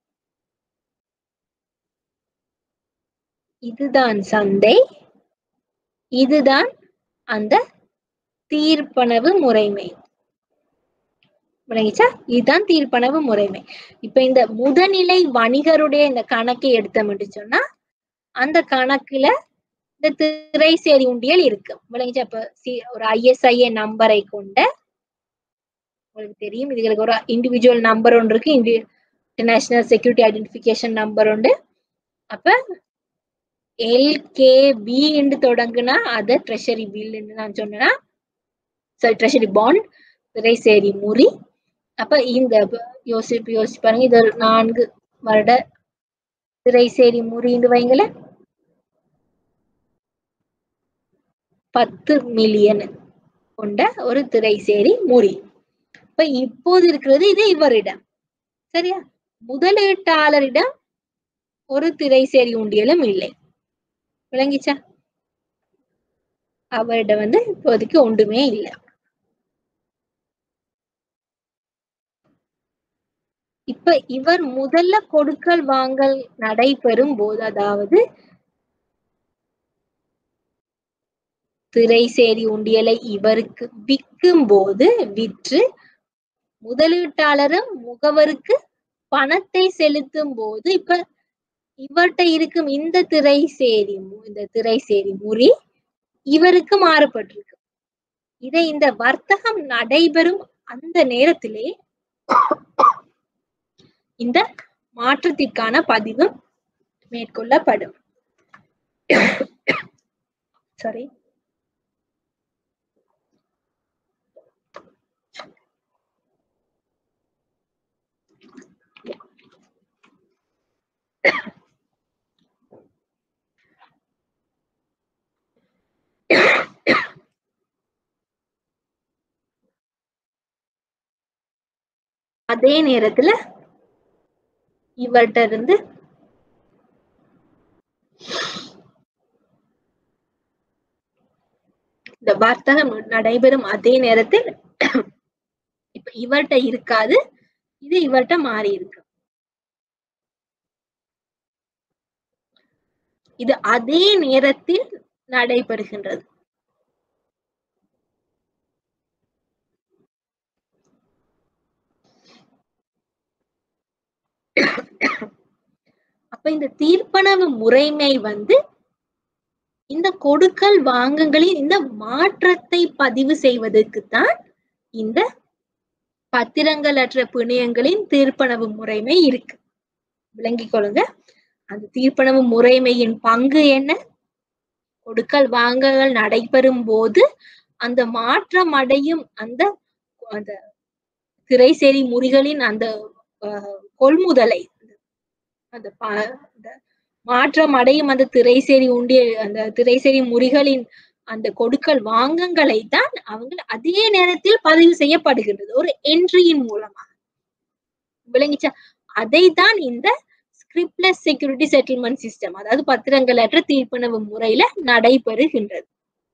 A: இதுதான் சந்தை, இதுதான் அந்த தீர்ப்பனவு முறைமை. இதுதான் தீர்ப்பனவு முறைமை. இப்ப இந்த முதநிலை வணிகருடைய இந்த கணக்கை எடுத்தோம் என்று சொன்னா, அந்த கணக்குல இந்த திரைசேரி உண்டியல் இருக்கு. விளங்கிச்சா? அப்ப ஒரு ஐஎஸ்ஐஏ நம்பரை கொண்ட உங்களுக்கு தெரியும் இதுகளுக்கு ஒரு இண்டிவிஜுவல் நம்பர் ஒன்று இருக்கு, இன்டர்நேஷனல் செக்யூரிட்டி ஐடென்டிஃபிகேஷன் நம்பர் உண்டு. அப்ப எல்கேபி என்று தொடங்குனா அத ட்ரெஷரி பில் நான் சொன்னா சாரி ட்ரெஷரி பாண்ட் திரைசேரி முறி. அப்ப இந்த யோசிப்பு யோசிச்சு பாருங்க, இது ஒரு நான்கு வருட திரைசேரி முறின்னு வைங்கள பத்து மில்லியன் கொண்ட ஒரு திரைசேரி முறி. இப்ப இப்போது இருக்கிறது இது இவரிடம், சரியா? முதலீட்டாளரிடம் ஒரு திரைசேரி உண்டியலும் இல்லை. விளங்கிச்சா? அவரிடம் வந்து இப்போதைக்கு ஒன்றுமே இல்லை. இப்ப இவர் முதல்ல கொடுக்கல் வாங்கல் நடைபெறும் போது, அதாவது திரைசேரி உண்டியலை இவருக்கு விற்கும் போது விற்று முதலீட்டாளரும் முகவருக்கு பணத்தை செலுத்தும் போது இப்ப இவர்கிட்ட இருக்கும் இந்த திரைசேரி இந்த திரைசேரி முறி இவருக்கு மாறப்பட்டிருக்கு. இதை இந்த வர்த்தகம் நடைபெறும் அந்த நேரத்திலே இந்த மாற்றத்திற்கான பதிவு மேற்கொள்ளப்படும். சாரி அதே நேரத்துல இவர்கிட்ட இருந்து இந்த வர்த்தகம் நடைபெறும் அதே நேரத்தில் இப்ப இவர்கிட்ட இருக்காது, இது இவர்கிட்ட மாறி இருக்கு. இது அதே நேரத்தில் நடைபெறுகின்றது. அப்ப இந்த தீர்ப்பனவு முறைமை வந்து இந்த கொடுக்கல் வாங்கங்களின் இந்த மாற்றத்தை பதிவு செய்வதற்குத்தான் இந்த பத்திரங்களற்ற பிணையங்களின் தீர்ப்பனவு முறைமை இருக்கு. விளங்கிக் கொள்ளுங்க. அந்த தீர்ப்பனவு முறைமையின் பங்கு என்ன? கொடுக்கல் வாங்கல் நடைபெறும் போது அந்த மாற்றம் அடையும் அந்த அந்த திரைசேரி முறிகளின் அந்த கொள்முதலை அந்த மாற்றம் அடையும் அந்த திரைசேரி உண்டிய அந்த திரைசேரி முறிகளின் அந்த கொடுக்கல் வாங்கங்களை தான் அவங்க அதே நேரத்தில் பதிவு செய்யப்படுகின்றது ஒரு என்ட்ரியின் மூலமாக. விளங்கிச்சா? அதை தான் இந்த ஸ்கிரிப்ட்லெஸ் செக்யூரிட்டி செட்டில்மெண்ட் சிஸ்டம், அதாவது பத்திரங்களற்ற தீர்ப்பனவு முறையில நடைபெறுகின்றது.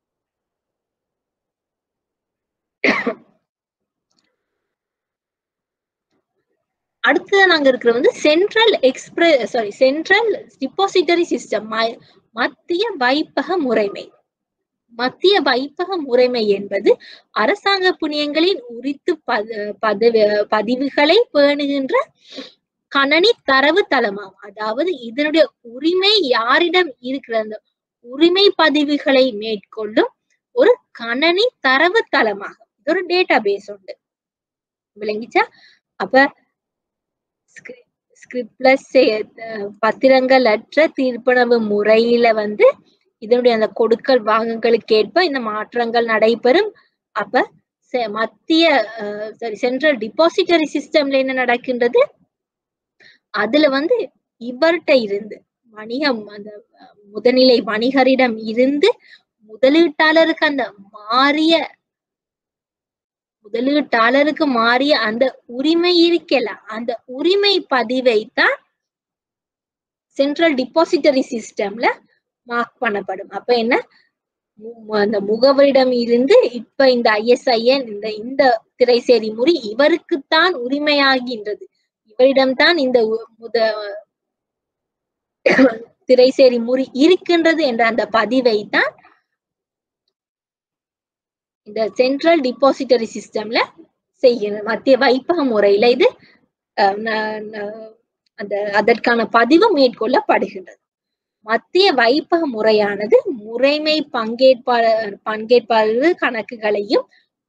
A: அடுத்ததான் நாங்க இருக்கிற வந்து central express sorry central depository system, மத்திய வைப்பக முறைமை. மத்திய வைப்பக முறைமை என்பது அரசாங்க புண்ணியங்களின் உரித்து பதிவுகளை பேணுகின்ற கணனி தரவு தளமாகும். அதாவது இதனுடைய உரிமை யாரிடம் இருக்கிற அந்த உரிமை பதிவுகளை மேற்கொள்ளும் ஒரு கணனி தரவு தளமாகும். இது ஒரு டேட்டா பேஸ் உண்டு. விளங்கிச்சா? அப்ப ஸ்கிரிப்ட்லெஸ் பத்திரங்கள் அற்ற தீர்ப்பனவு முறையில வந்து இதனுடைய அந்த கொடுக்கல் வாங்கங்களுக்கு ஏற்ப இந்த மாற்றங்கள் நடைபெறும். அப்ப மத்திய சாரி சென்ட்ரல் டிபாசிட்டரி சிஸ்டம்ல என்ன நடக்கின்றது? அதுல வந்து இவர்கிட்ட இருந்து வணிகம் அந்த முதல்நிலை வணிகரிடம் இருந்து முதலீட்டாளருக்கு அந்த மாறிய முதலீட்டாளருக்கு மாறிய அந்த உரிமை இருக்கல, அந்த உரிமை பதிவை தான் சென்ட்ரல் டிபாசிட்டரி சிஸ்டம்ல மார்க் பண்ணப்படும். அப்ப என்ன, அந்த முகவரிடம் இருந்து இப்ப இந்த ஐஎஸ்ஐஎன் இந்த இந்த திரைசேரி முறி இவருக்குத்தான் உரிமையாகின்றது, இவரிடம்தான் இந்த முத திரைசேரி முறி இருக்கின்றது என்ற அந்த பதிவை தான் இந்த சென்ட்ரல் டிபாசிட்டரி சிஸ்டம்ல செய்கிறது. மத்திய வைப்பக முறையில இது அந்த அதற்கான பதிவு மேற்கொள்ளப்படுகின்றது. மத்திய வைப்பக முறையானது முறைமை பங்கேற்பாளர் பங்கேற்பாளர் கணக்குகளையும்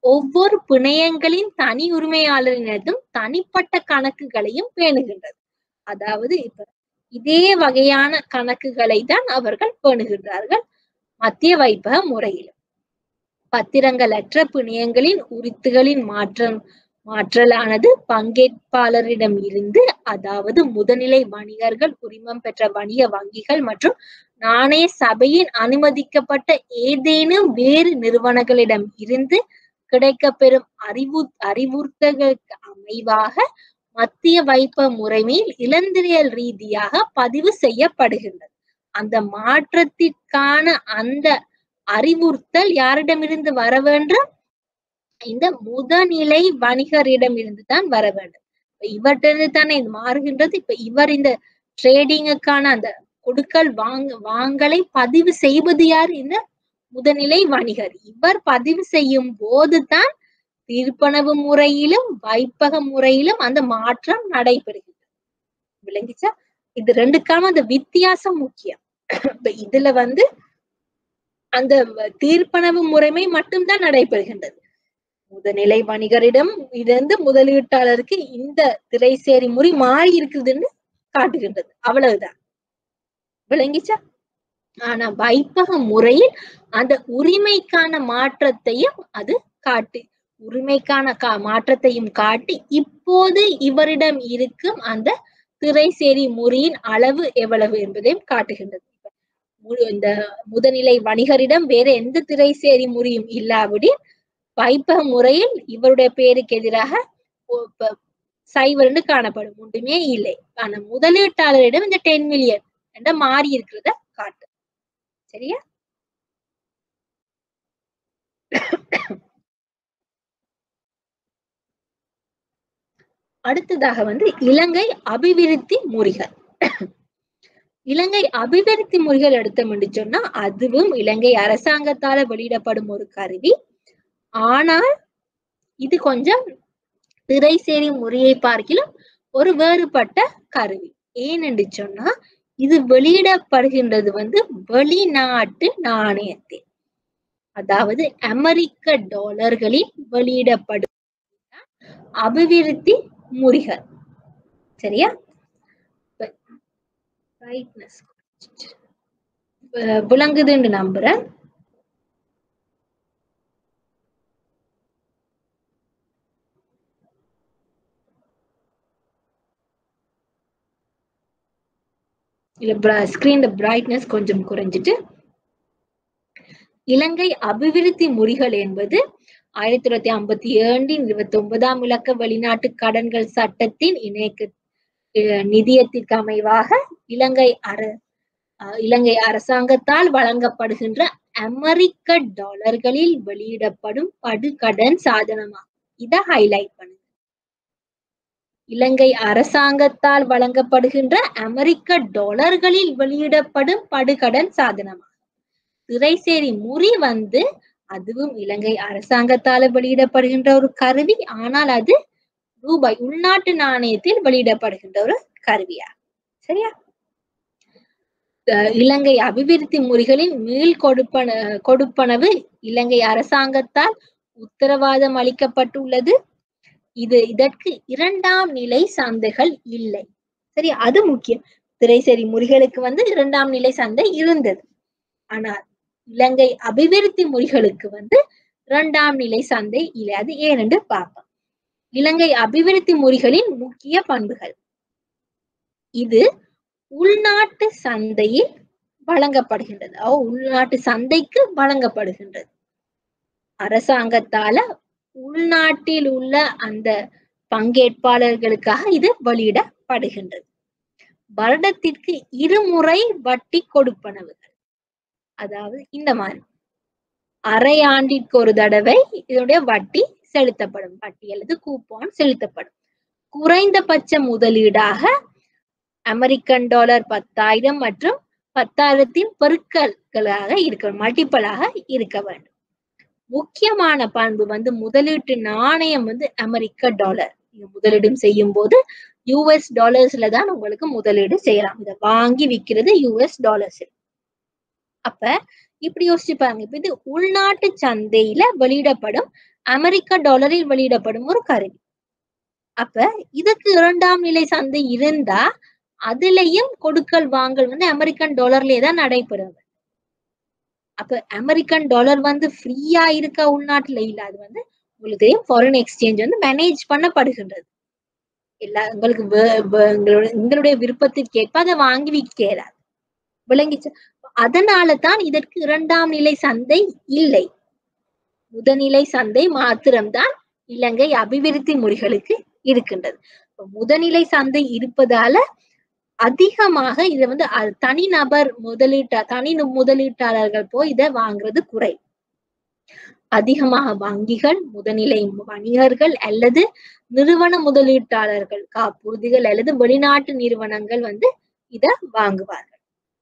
A: ஒவ்வொரு பிணையங்களின் தனி உரிமையாளரினதும் தனிப்பட்ட கணக்குகளையும் பேணுகின்றது. அதாவது இப்ப இதே வகையான கணக்குகளை தான் அவர்கள் பேணுகின்றார்கள் மத்திய வைப்பக முறையில். பத்திரங்களற்ற பிணையங்களின் உரித்துகளின் மாற்றம் மாற்றலானது பங்கேற்பாளரிடம் இருந்து, அதாவது முதுநிலை வணிகர்கள், உரிமம் பெற்ற வணிக வங்கிகள் மற்றும் நாணய சபையின் அனுமதிக்கப்பட்ட ஏதேனும் வேறு நிறுவனங்களிடம் இருந்து கிடைக்கப்பெறும் அறிவு அறிவுறுத்தல்களுக்கு அமைவாக மத்திய வைப்ப முறைமையில் இலந்திரியல் ரீதியாக பதிவு செய்யப்படுகின்றது. அந்த மாற்றத்திற்கான அந்த அறிவுறுத்தல் யாரிடமிருந்து வர வேண்டும்? இந்த முதநிலை வணிகரிடமிருந்து தான் வர வேண்டும். இவற்றிலிருந்து தானே இது மாறுகின்றது. இப்ப இவர் இந்த ட்ரேடிங்குக்கான அந்த கொடுக்கல் வாங்க வாங்கலை பதிவு செய்வது யார்? இந்த முதநிலை வணிகர். இவர் பதிவு செய்யும் போதுதான் தீர்ப்பனவு முறையிலும் வைப்பக முறையிலும் அந்த மாற்றம் நடைபெறுகிறது. விளங்கிச்சா? இது ரெண்டுக்கான அந்த வித்தியாசம் முக்கியம். இப்ப இதுல வந்து அந்த தீர்ப்பனவு முறைமை மட்டும்தான் நடைபெறுகின்றது. முதநிலை வணிகரிடம் இருந்து முதலீட்டாளருக்கு இந்த திரைசேரி முறை மாறி இருக்குதுன்னு காட்டுகின்றது. அவ்வளவுதான். விளங்கிச்சா? ஆனா வைப்பக முறையில் அந்த உரிமைக்கான மாற்றத்தையும் அது காட்டு உரிமைக்கான கா மாற்றத்தையும் காட்டி இப்போது இவரிடம் இருக்கும் அந்த திரைசேரி முறையின் அளவு எவ்வளவு என்பதையும் காட்டுகின்றது. இந்த முதநிலை வணிகரிடம் வேற எந்த திரைசேரி முறையும் இல்லாவிடி வைப்பக முறையில் இவருடைய பேருக்கு எதிராக சைவர்னு காணப்படும், ஒன்றுமே இல்லை. ஆனா முதலீட்டாளரிடம் இந்த டென் மில்லியன் என்ற மாறி இருக்கிறத காட்டு. சரியா? அடுத்ததாக வந்து இலங்கை அபிவிருத்தி முறைகள். இலங்கை அபிவிருத்தி முறைகள் எடுத்தோம் என்று சொன்னா அதுவும் இலங்கை அரசாங்கத்தால வெளியிடப்படும் ஒரு கருவி. ஆனால் இது கொஞ்சம் திரைசேரி முறையை பார்க்கிலும் ஒரு வேறுபட்ட கருவி. ஏனென்று சொன்னா இது வெளியிடப்படுகின்றது வந்து வெளிநாட்டு நாணயத்தில், அதாவது அமெரிக்க டாலர்களில் வெளியிடப்படும் அபிவிருத்தி முறைகள். சரியா? விளங்குதுன்னு நம்புறேன். இல்ல ஸ்கிரீன் பிரைட்னஸ் கொஞ்சம் குறைஞ்சிட்டு. இலங்கை அபிவிருத்தி முறைகள் என்பது ஆயிரத்தி தொள்ளாயிரத்தி ஐம்பத்தி ஏழின் இருபத்தி ஒன்பதாம் இலக்க வெளிநாட்டு கடன்கள் சட்டத்தின் இணைக்க நிதியத்திற்கு அமைவாக இலங்கை அர இலங்கை அரசாங்கத்தால் வழங்கப்படுகின்ற அமெரிக்க டாலர்களில் வெளியிடப்படும் படுகடன் சாதனமாகும். இதை ஹைலைட் பண்ணுங்க. இலங்கை அரசாங்கத்தால் வழங்கப்படுகின்ற அமெரிக்க டாலர்களில் வெளியிடப்படும் படுகடன் சாதனமாகும். திரைசேரி முறை வந்து அதுவும் இலங்கை அரசாங்கத்தால் வெளியிடப்படுகின்ற ஒரு கருவி. ஆனால் அது ரூபாய் உள்நாட்டு நாணயத்தில் வெளியிடப்படுகின்ற ஒரு கருவியா. சரியா? இலங்கை அபிவிருத்தி முறைகளின் மீள் கொடுப்பன கொடுப்பனவு இலங்கை அரசாங்கத்தால் உத்தரவாதம் அளிக்கப்பட்டுள்ளது. இது இதற்கு இரண்டாம் நிலை சந்தைகள் இல்லை. சரி, அது முக்கியம். திரைசேரி முறைகளுக்கு வந்து இரண்டாம் நிலை சந்தை இருந்தது. ஆனால் இலங்கை அபிவிருத்தி முறைகளுக்கு வந்து இரண்டாம் நிலை சந்தை இல்லை. அது ஏனென்று பார்ப்போம். இலங்கை அபிவிருத்தி முறைகளின் முக்கிய பண்புகள். இது உள்நாட்டு சந்தையில் வழங்கப்படுகின்றது. உள்நாட்டு சந்தைக்கு வழங்கப்படுகின்றது. அரசாங்கத்தால உள்நாட்டில் உள்ள அந்த பங்கேற்பாளர்களுக்காக இது வெளியிடப்படுகின்றது. வருடத்திற்கு இருமுறை வட்டி கொடுப்பனவுகள், அதாவது இந்த மாதிரி அரை ஆண்டிற்கு ஒரு தடவை இதனுடைய வட்டி செலுத்தப்படும். வட்டி அல்லது கூப்பான் செலுத்தப்படும். குறைந்தபட்ச முதலீடாக அமெரிக்கன் டாலர் பத்தாயிரம் மற்றும் பத்தாயிரத்தின் பெருக்கல்களாக இருக்க மல்டிபிளாக இருக்க வேண்டும். முக்கியமான பண்பு வந்து முதலீட்டு நாணயம் வந்து அமெரிக்க டாலர். நீங்க முதலீடு செய்யும் போது யூஎஸ் டாலர்ஸ்ல தான் உங்களுக்கு முதலீடு செய்யலாம். இதை வாங்கி விற்கிறது யூஎஸ் டாலர்ஸ். அப்ப இப்படி யோசிச்சு பாருங்க. இப்ப இது உள்நாட்டு சந்தையில வெளியிடப்படும் அமெரிக்க டாலரில் வெளியிடப்படும் ஒரு கருவி. அப்ப இதுக்கு இரண்டாம் நிலை சந்தை இருந்தா அதுலயும் கொடுக்கல் வாங்கல் வந்து அமெரிக்கன் டாலர்லயே தான் நடைபெறும். அப்ப அமெரிக்கன் டாலர் வந்து ஃப்ரீயா இருக்க உள்நாட்டுல இல்ல. அது வந்து உங்களுக்கு தெரியும் ஃபாரின் எக்ஸ்சேஞ்ச் வந்து மேனேஜ் பண்ணப்படுகின்றது. எல்லா உங்களுக்கு எங்களுடைய விருப்பத்திற்கு ஏற்ப அதை வாங்கி விற்கிறார். விளங்கிச்சு. அதனால தான் இதற்கு இரண்டாம் நிலை சந்தை இல்லை. முதநிலை சந்தை மாத்திரம்தான் இலங்கை அபிவிருத்தி முறைகளுக்கு இருக்கின்றது. முதநிலை சந்தை இருப்பதால அதிகமாக இதை வந்து தனிநபர் முதலீட்டா தனி முதலீட்டாளர்கள் போய் இதை வாங்குறது குறை. அதிகமாக வங்கிகள், முதநிலை வணிகர்கள் அல்லது நிறுவன முதலீட்டாளர்கள், காப்புறுதிகள் அல்லது வெளிநாட்டு நிறுவனங்கள் வந்து இத வாங்குவார்கள்.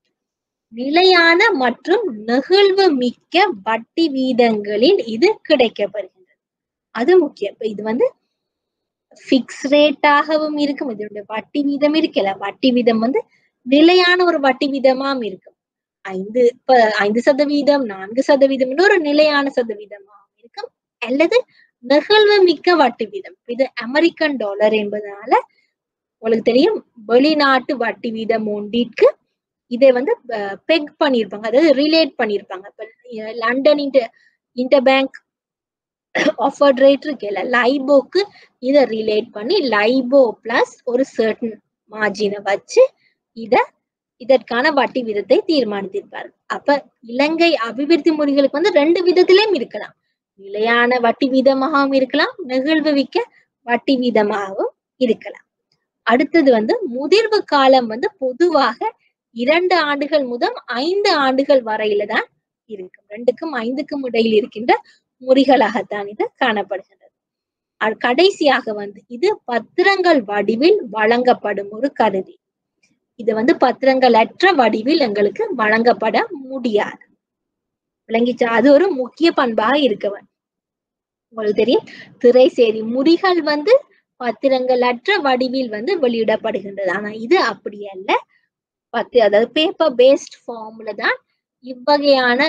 A: நிலையான மற்றும் நெகிழ்வு மிக்க வட்டி வீதங்களில் இது கிடைக்கப்படுகின்றது. அது முக்கியம். இது வந்து பிக்ஸ் ரேட்டாகவும் இருக்கும். இதனுடைய வட்டி வீதம் இருக்கல. வட்டி வீதம் வந்து நிலையான ஒரு வட்டி வீதமாம் இருக்கும். ஐந்து ஐந்து சதவீதம் நான்கு சதவீதம் ஒரு நிலையான சதவீதமாகவும் இருக்கும். அல்லது நெகிழ்வு மிக்க வட்டி வீதம். இது அமெரிக்கன் டாலர் என்பதனால உங்களுக்கு தெரியும் வெளிநாட்டு வட்டி வீதம் ஒன்றிற்கு இதை வந்து பெக் பண்ணியிருப்பாங்க, அதாவது ரிலேட் பண்ணியிருப்பாங்க. இப்ப London inter inter bank offered rate இருக்குல்ல, லைபோக்கு இதை ரிலேட் பண்ணி லைபோ பிளஸ் ஒரு சர்டன் மார்ஜினை வச்சு இத இதற்கான வட்டி விதத்தை தீர்மானித்திருப்பார்கள். அப்ப இலங்கை அபிவிருத்தி முறைகளுக்கு வந்து ரெண்டு விதத்திலையும் இருக்கலாம். நிலையான வட்டி வீதமாகவும் இருக்கலாம், நெகிழ்வு மிக்க வட்டி வீதமாகவும் இருக்கலாம். அடுத்தது வந்து முதிர்வு காலம் வந்து பொதுவாக இரண்டு ஆண்டுகள் முதல் ஐந்து ஆண்டுகள் வரையில தான் இருக்கும். ரெண்டுக்கும் ஐந்துக்கும் இடையில் இருக்கின்ற முறைகளாகத்தான் இது காணப்படுகின்றது. கடைசியாக வந்து இது பத்திரங்கள் வடிவில் வழங்கப்படும் ஒரு கருவி. இது வந்து பத்திரங்கள் அற்ற வடிவில் எங்களுக்கு வழங்கப்பட முடியாது. விளங்கிச்சா? அது ஒரு முக்கிய பண்பாக இருக்கவன். உங்களுக்கு தெரியும் திரைசேரி முறிகள் வந்து பத்திரங்கள் அற்ற வடிவில் வந்து வெளியிடப்படுகின்றது. ஆனா இது அப்படி அல்ல. பத்து அதாவது பேப்பர் பேஸ்ட் ஃபார்ம்ல தான் இவ்வகையான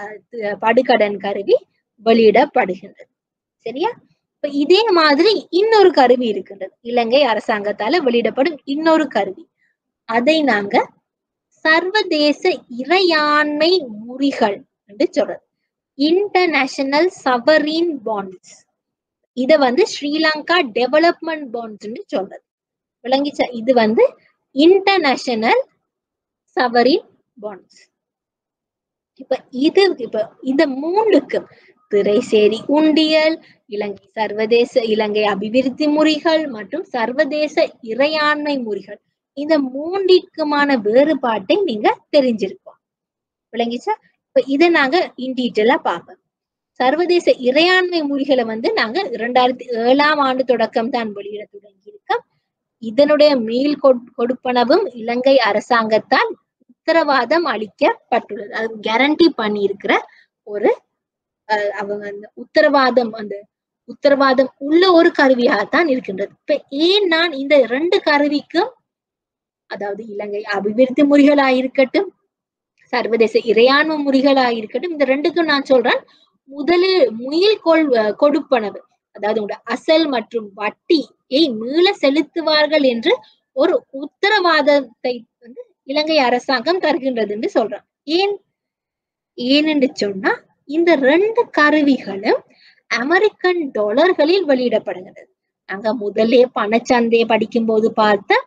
A: படுகடன் கருவி வெளியிடப்படுகின்றது. சரியா? இப்ப இதே மாதிரி இன்னொரு கருவி இருக்கின்றது. இலங்கை அரசாங்கத்தால வெளியிடப்படும் இன்னொரு கருவி. அதை நாங்க சர்வதேச இறையாண்மை முறிகள் என்று சொல்றது. International sovereign bonds. இத வந்து ஸ்ரீலங்கா டெவலப்மெண்ட் பாண்ட்ஸ் சொல்றது. விளங்கிச்சா? இது வந்து இன்டர்நேஷனல் சவரீன் பாண்ட்ஸ். இப்ப இது இப்ப இந்த மூணுக்கும் திரைசேரி உண்டியல், இலங்கை சர்வதேச இலங்கை அபிவிருத்தி முறைகள் மற்றும் சர்வதேச இறையாண்மை முறைகள், இந்த மூன்றிற்குமான வேறுபாட்டை நீங்க தெரிஞ்சிருக்கோம். விளங்கிச்சா? இப்ப இதை நாங்க இன் டீட்டெயிலா பார்ப்போம். சர்வதேச இறையாண்மை முறைகளை வந்து நாங்க இரண்டாயிரத்தி ஏழாம் ஆண்டு தொடக்கம் தான் வெளியிட தொடங்கி இருக்கோம். இதனுடைய மீள் கொடுப்பனவும் இலங்கை அரசாங்கத்தால் உத்தரவாதம் அளிக்கப்பட்டுள்ளது. அது கேரண்டி பண்ணி இருக்கிற ஒரு அவங்க அந்த உத்தரவாதம் அந்த உத்தரவாதம் உள்ள ஒரு கருவியாகத்தான் இருக்கின்றது. இப்ப ஏன் நான் இந்த ரெண்டு கருவிக்கும், அதாவது இலங்கை அபிவிருத்தி முறைகளா இருக்கட்டும், சர்வதேச இறையாண்மை முறைகளா இருக்கட்டும், இந்த ரெண்டுக்கும் நான் சொல்றேன், முதலில் மீள் கொள் கொடுப்பனவு, அதாவது உங்க அசல் மற்றும் வட்டியை மீள செலுத்துவார்கள் என்று ஒரு உத்தரவாதத்தை வந்து இலங்கை அரசாங்கம் தருகின்றது என்று சொல்றான். ஏன் ஏனென்று சொன்னா இந்த ரெண்டு கருவிகளும் அமெரிக்கன் டாலர்களில் வெளியிடப்படுகிறது. நாங்க முதலே பணச்சந்தையை படிக்கும் போது பார்த்த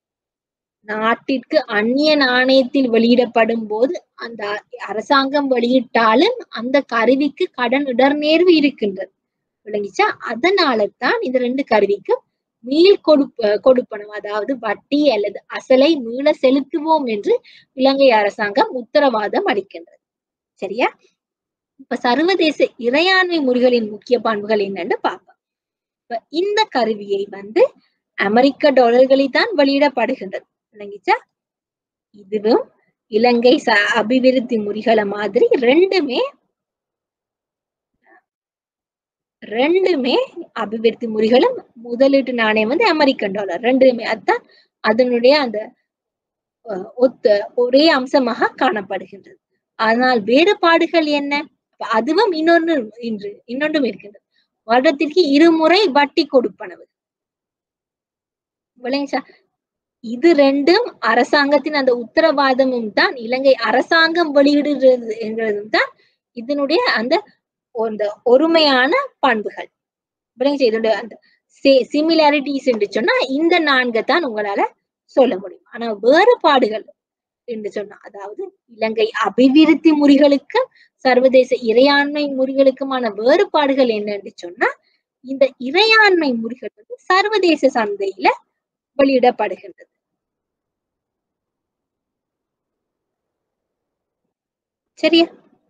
A: நாட்டிற்கு அந்நிய நாணயத்தில் வெளியிடப்படும் போது அந்த அரசாங்கம் வெளியிட்டாலும் அந்த கருவிக்கு கடன் இடர்நேர்வு இருக்கின்றது. விளங்கிச்சா? அதனால தான் இந்த ரெண்டு கருவிக்கும் மீள் கொடுப்ப கொடுப்பனவு, அதாவது வட்டி அல்லது அசலை மீள செலுத்துவோம் என்று இலங்கை அரசாங்கம் உத்தரவாதம் அளிக்கின்றது. சரியா? இப்ப சர்வதேச இறையாண்மை முறைகளின் முக்கிய பண்புகள் என்னன்னு பார்ப்போம். இப்ப இந்த கருவியை வந்து அமெரிக்க டாலர்களில் தான் வெளியிடப்படுகின்றது. விளங்கிச்சா? இதுவும் இலங்கை அபிவிருத்தி முறைகளை மாதிரி ரெண்டுமே ரெண்டுமே அபிவிருத்தி முறைகளும் முதலீட்டு நாணயம் வந்து அமெரிக்கன் டாலர் ரெண்டுமே அதுதான் அதனுடைய அந்த ஒத்த ஒரே அம்சமாக காணப்படுகின்றது. ஆனால் வேறுபாடுகள் என்ன? அதுவும் இன்னொன்று இன்று இன்னொன்றும் இருக்கின்றது. வருடத்திற்கு இருமுறை வட்டி கொடுப்பனவு. விளங்குச்சா? இது ரெண்டும் அரசாங்கத்தின் அந்த உத்தரவாதமும் தான், இலங்கை அரசாங்கம் வெளியிடுகிறது என்கிறதும் தான் இதனுடைய அந்த அந்த ஒருமையான பண்புகள். விளங்குச்சா? இதனுடைய அந்த சிமிலாரிட்டிஸ் என்று சொன்னா இந்த நான்கு தான் உங்களால சொல்ல முடியும். ஆனா வேறுபாடுகள் என்று சொன்னா, அதாவது இலங்கை அபிவிருத்தி முறைகளுக்கும் சர்வதேச இறையாண்மை முறைகளுக்குமான வேறுபாடுகள் என்ன என்று சொன்னா, இந்த இறையாண்மை முறைகள் வந்து சர்வதேச சந்தையில வெளியிடப்படுகின்றது. சரியா?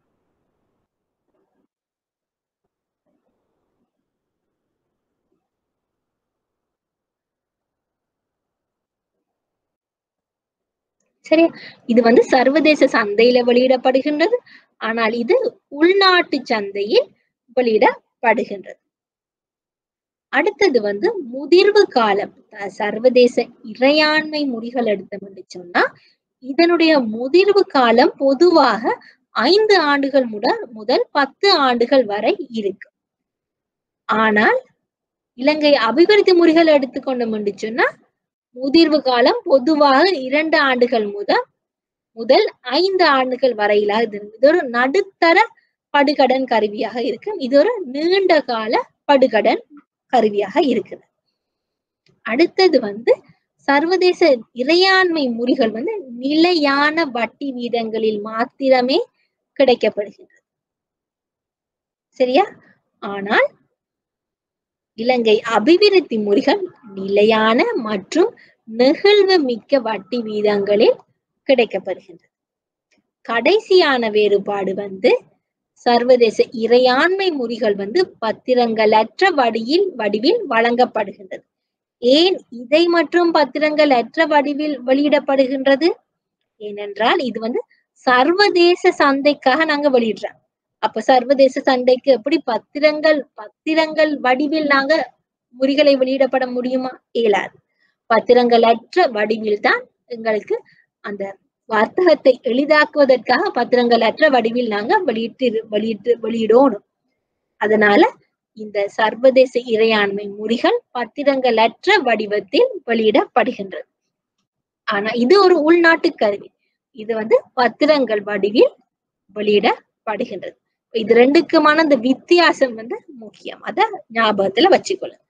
A: சரியா? இது வந்து சர்வதேச சந்தையில வெளியிடப்படுகின்றது. ஆனால் இது உள்நாட்டு சந்தையில் வெளியிடப்படுகின்றது. அடுத்தது வந்து முதிர்வு காலம். சர்வதேச இறையாண்மை முறைகள் எடுத்தோம் என்று சொன்னா, இதனுடைய முதிர்வு காலம் பொதுவாக ஐந்து ஆண்டுகள் முதல் முதல் பத்து ஆண்டுகள் வரை இருக்கு. ஆனால் இலங்கை அபிவிருத்தி முறைகள் எடுத்துக்கொண்டோம் என்று சொன்னா, முதிர்வு காலம் பொதுவாக இரண்டு ஆண்டுகள் முதல் முதல் ஐந்து ஆண்டுகள் வரையிலாக இருக்கு. இது ஒரு நடுத்தர படுகடன் கருவியாக இருக்கு. இது ஒரு நீண்ட கால படுகடன் கருவியாக இருக்குது. அடுத்தது வந்து சர்வதேச இறையாண்மை முறைகள் வந்து நிலையான வட்டி வீதங்களில் மாத்திரமே கிடைக்கப்படுகின்றது. சரியா? ஆனால் இலங்கை அபிவிருத்தி முறைகள் நிலையான மற்றும் நெகிழ்வு மிக்க வட்டி வீதங்களில் கிடைக்கப்படுகின்றது. கடைசியான வேறுபாடு வந்து சர்வதேச இறையாண்மை முறைகள் வந்து பத்திரங்களற்ற வடிவில் வடிவில் வழங்கப்படுகின்றது. ஏன் இதை மற்றும் பத்திரங்கள் அற்ற வடிவில் வெளியிடப்படுகின்றது? ஏனென்றால் இது வந்து சர்வதேச சந்தைக்காக நாங்க வெளியிடுறோம். அப்ப சர்வதேச சந்தைக்கு எப்படி பத்திரங்கள் பத்திரங்கள் வடிவில் நாங்க முறைகளை வெளியிடப்பட முடியுமா? இயலாது. பத்திரங்கள் அற்ற வடிவில் தான் எங்களுக்கு அந்த வர்த்தகத்தை எளிதாக்குவதற்காக பத்திரங்கள் அற்ற வடிவில் நாங்க வெளியிட்டு வெளியிட்டு வெளியிடணும். அதனால இந்த சர்வதேச இறையாண்மை முறைகள் பத்திரங்கள் அற்ற வடிவத்தில் வெளியிடப்படுகின்றது. ஆனா இது ஒரு உள்நாட்டு கருவி. இது வந்து பத்திரங்கள் வடிவில் வெளியிடப்படுகின்றது. இது ரெண்டுக்குமான அந்த வித்தியாசம் வந்து முக்கியம். அத ஞாபகத்துல வச்சுக்கொள்ளுங்க.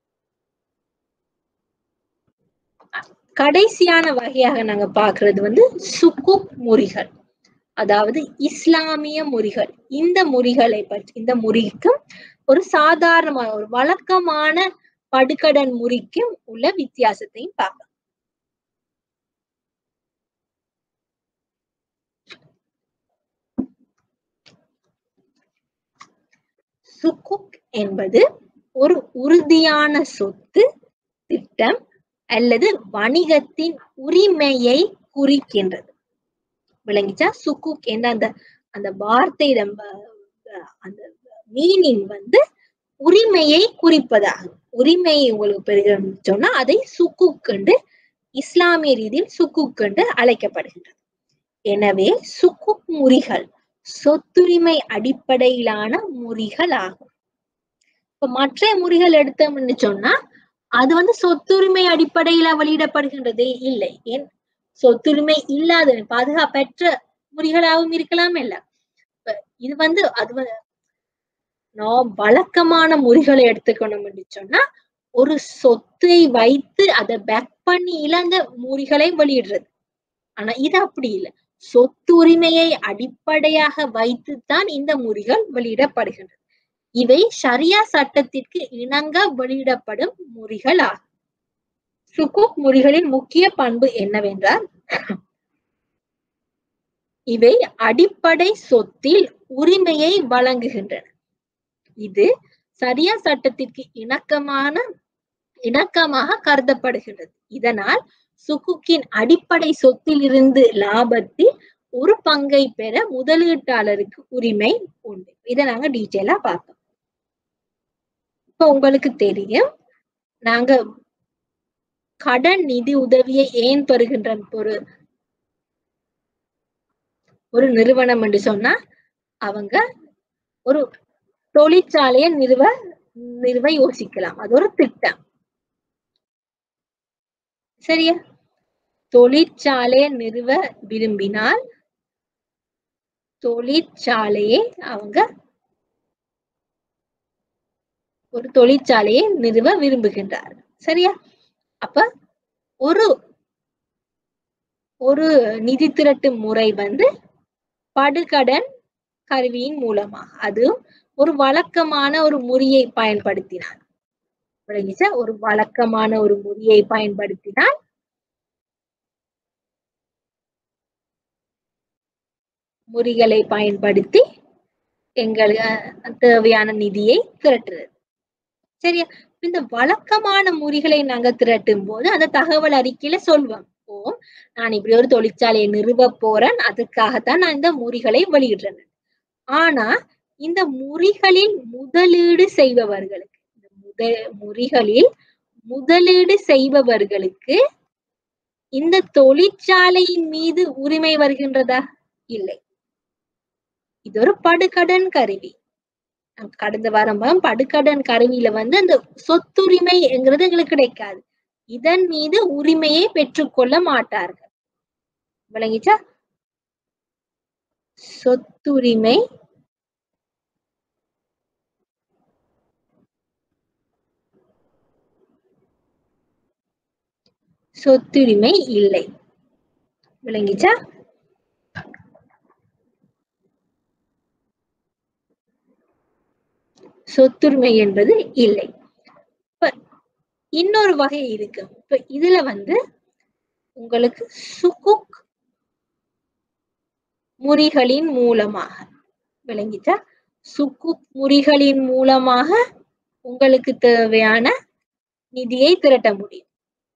A: கடைசியான வகையாக நாங்க பாக்குறது வந்து சுக்குக் முறைகள், அதாவது இஸ்லாமிய முறைகள். இந்த முறைகளை பற்றி இந்த முறைக்கும் ஒரு சாதாரணமான ஒரு வழக்கமான படுகடன் முறைக்கும் உள்ள வித்தியாசத்தையும் பார்க்கலாம். சுக்குக் என்பது ஒரு உறுதியான சொத்து, திட்டம் அல்லது வணிகத்தின் உரிமையை குறிக்கின்றது. விளங்கிச்சா? சுக்குக் என்ற அந்த அந்த வார்த்தை அந்த மீனிங் வந்து உரிமையை குறிப்பதாகும். உரிமை உங்களுக்கு பெறுகிறது சொன்னா அதை சுக்குக் என்று இஸ்லாமிய ரீதியில் சுக்குக் என்று அழைக்கப்படுகின்றது. எனவே சுக்குக் முறைகள் சொத்துரிமை அடிப்படையிலான முறைகள் ஆகும். இப்ப மற்ற முறைகள் எடுத்தோம்னு சொன்னா அது வந்து சொத்துரிமை அடிப்படையில வெளியிடப்படுகின்றதே இல்லை. ஏன் சொத்துரிமை இல்லாத பாதுகாப்பற்ற முறைகளாகவும் இருக்கலாம் இல்ல. இது வந்து அது நாம் வழக்கமான முறைகளை எடுத்துக்கணும் என்று சொன்னா ஒரு சொத்தை வைத்து அதை பேக் பண்ணி இழந்த முறைகளை வெளியிடுறது. ஆனா இது அப்படி இல்லை. சொத்து உரிமையை அடிப்படையாக வைத்துத்தான் இந்த முறைகள் வெளியிடப்படுகின்றது. இவை ஷரியா சட்டத்திற்கு இணங்க வெளியிடப்படும் முறைகள் ஆகும். சுக்குக் முறைகளின் முக்கிய பண்பு என்னவென்றால், இவை அடிப்படை சொத்தில் உரிமையை வழங்குகின்றன. இது ஷரியா சட்டத்திற்கு இணக்கமான இணக்கமாக கருதப்படுகின்றது. இதனால் சுக்குக்கின் அடிப்படை சொத்தில் இருந்து லாபத்தில் ஒரு பங்கை பெற முதலீட்டாளருக்கு உரிமை உண்டு. இதை நாங்க டீட்டெயிலா பார்த்தோம். இப்ப உங்களுக்கு தெரியும் நாங்க கடன் நிதி உதவியை ஏன் பெறுகின்ற ஒரு ஒரு நிறுவனம் என்று சொன்னா அவங்க ஒரு தொழிற்சாலையை நிறுவ நிறுவ யோசிக்கலாம். அது ஒரு திட்டம். சரியா? தொழிற்சாலையை நிறுவ விரும்பினால் தொழிற்சாலையை அவங்க ஒரு தொழிற்சாலையை நிறுவ விரும்புகின்றார். சரியா? அப்ப ஒரு ஒரு நிதி திரட்டு முறை வந்து படுகடன் கருவியின் மூலமாக, அது ஒரு வழக்கமான ஒரு முறையை பயன்படுத்தினார். ஒரு வழக்கமான ஒரு முறையை பயன்படுத்தினால் முறைகளை பயன்படுத்தி எங்களுக்கு தேவையான நிதியை திரட்டுறது. சரியா? இந்த வழக்கமான முறைகளை நாங்க திரட்டும் போது அந்த தகவல் அறிக்கையில சொல்வோம். ஓ, நான் இப்படி ஒரு தொழிற்சாலையை நிறுவ போறேன், அதுக்காகத்தான் நான் இந்த முறைகளை வெளியிடுறேன். ஆனா இந்த முறைகளில் முதலீடு செய்பவர்களுக்கு இந்த முத முறைகளில் முதலீடு செய்பவர்களுக்கு இந்த தொழிற்சாலையின் மீது உரிமை வருகின்றதா? இல்லை. இது ஒரு படுகடன் கருவி. கடந்த வாரம் படுகடன் கருவியில வந்து அந்த சொத்துரிமை என்கிறது எங்களுக்கு கிடைக்காது. இதன் மீது உரிமையை பெற்றுக்கொள்ள மாட்டார்கள். விளங்கிச்சா? சொத்துரிமை சொத்துரிமை இல்லை. விளங்கிச்சா? சொத்துரிமை என்பது இல்லை. இப்ப இன்னொரு வகை இருக்கு. இப்ப இதுல வந்து உங்களுக்கு சுகுக் முறைகளின் மூலமாக, விளங்கிச்சா? சுகுக் முறைகளின் மூலமாக உங்களுக்கு தேவையான நிதியை திரட்ட முடியும்.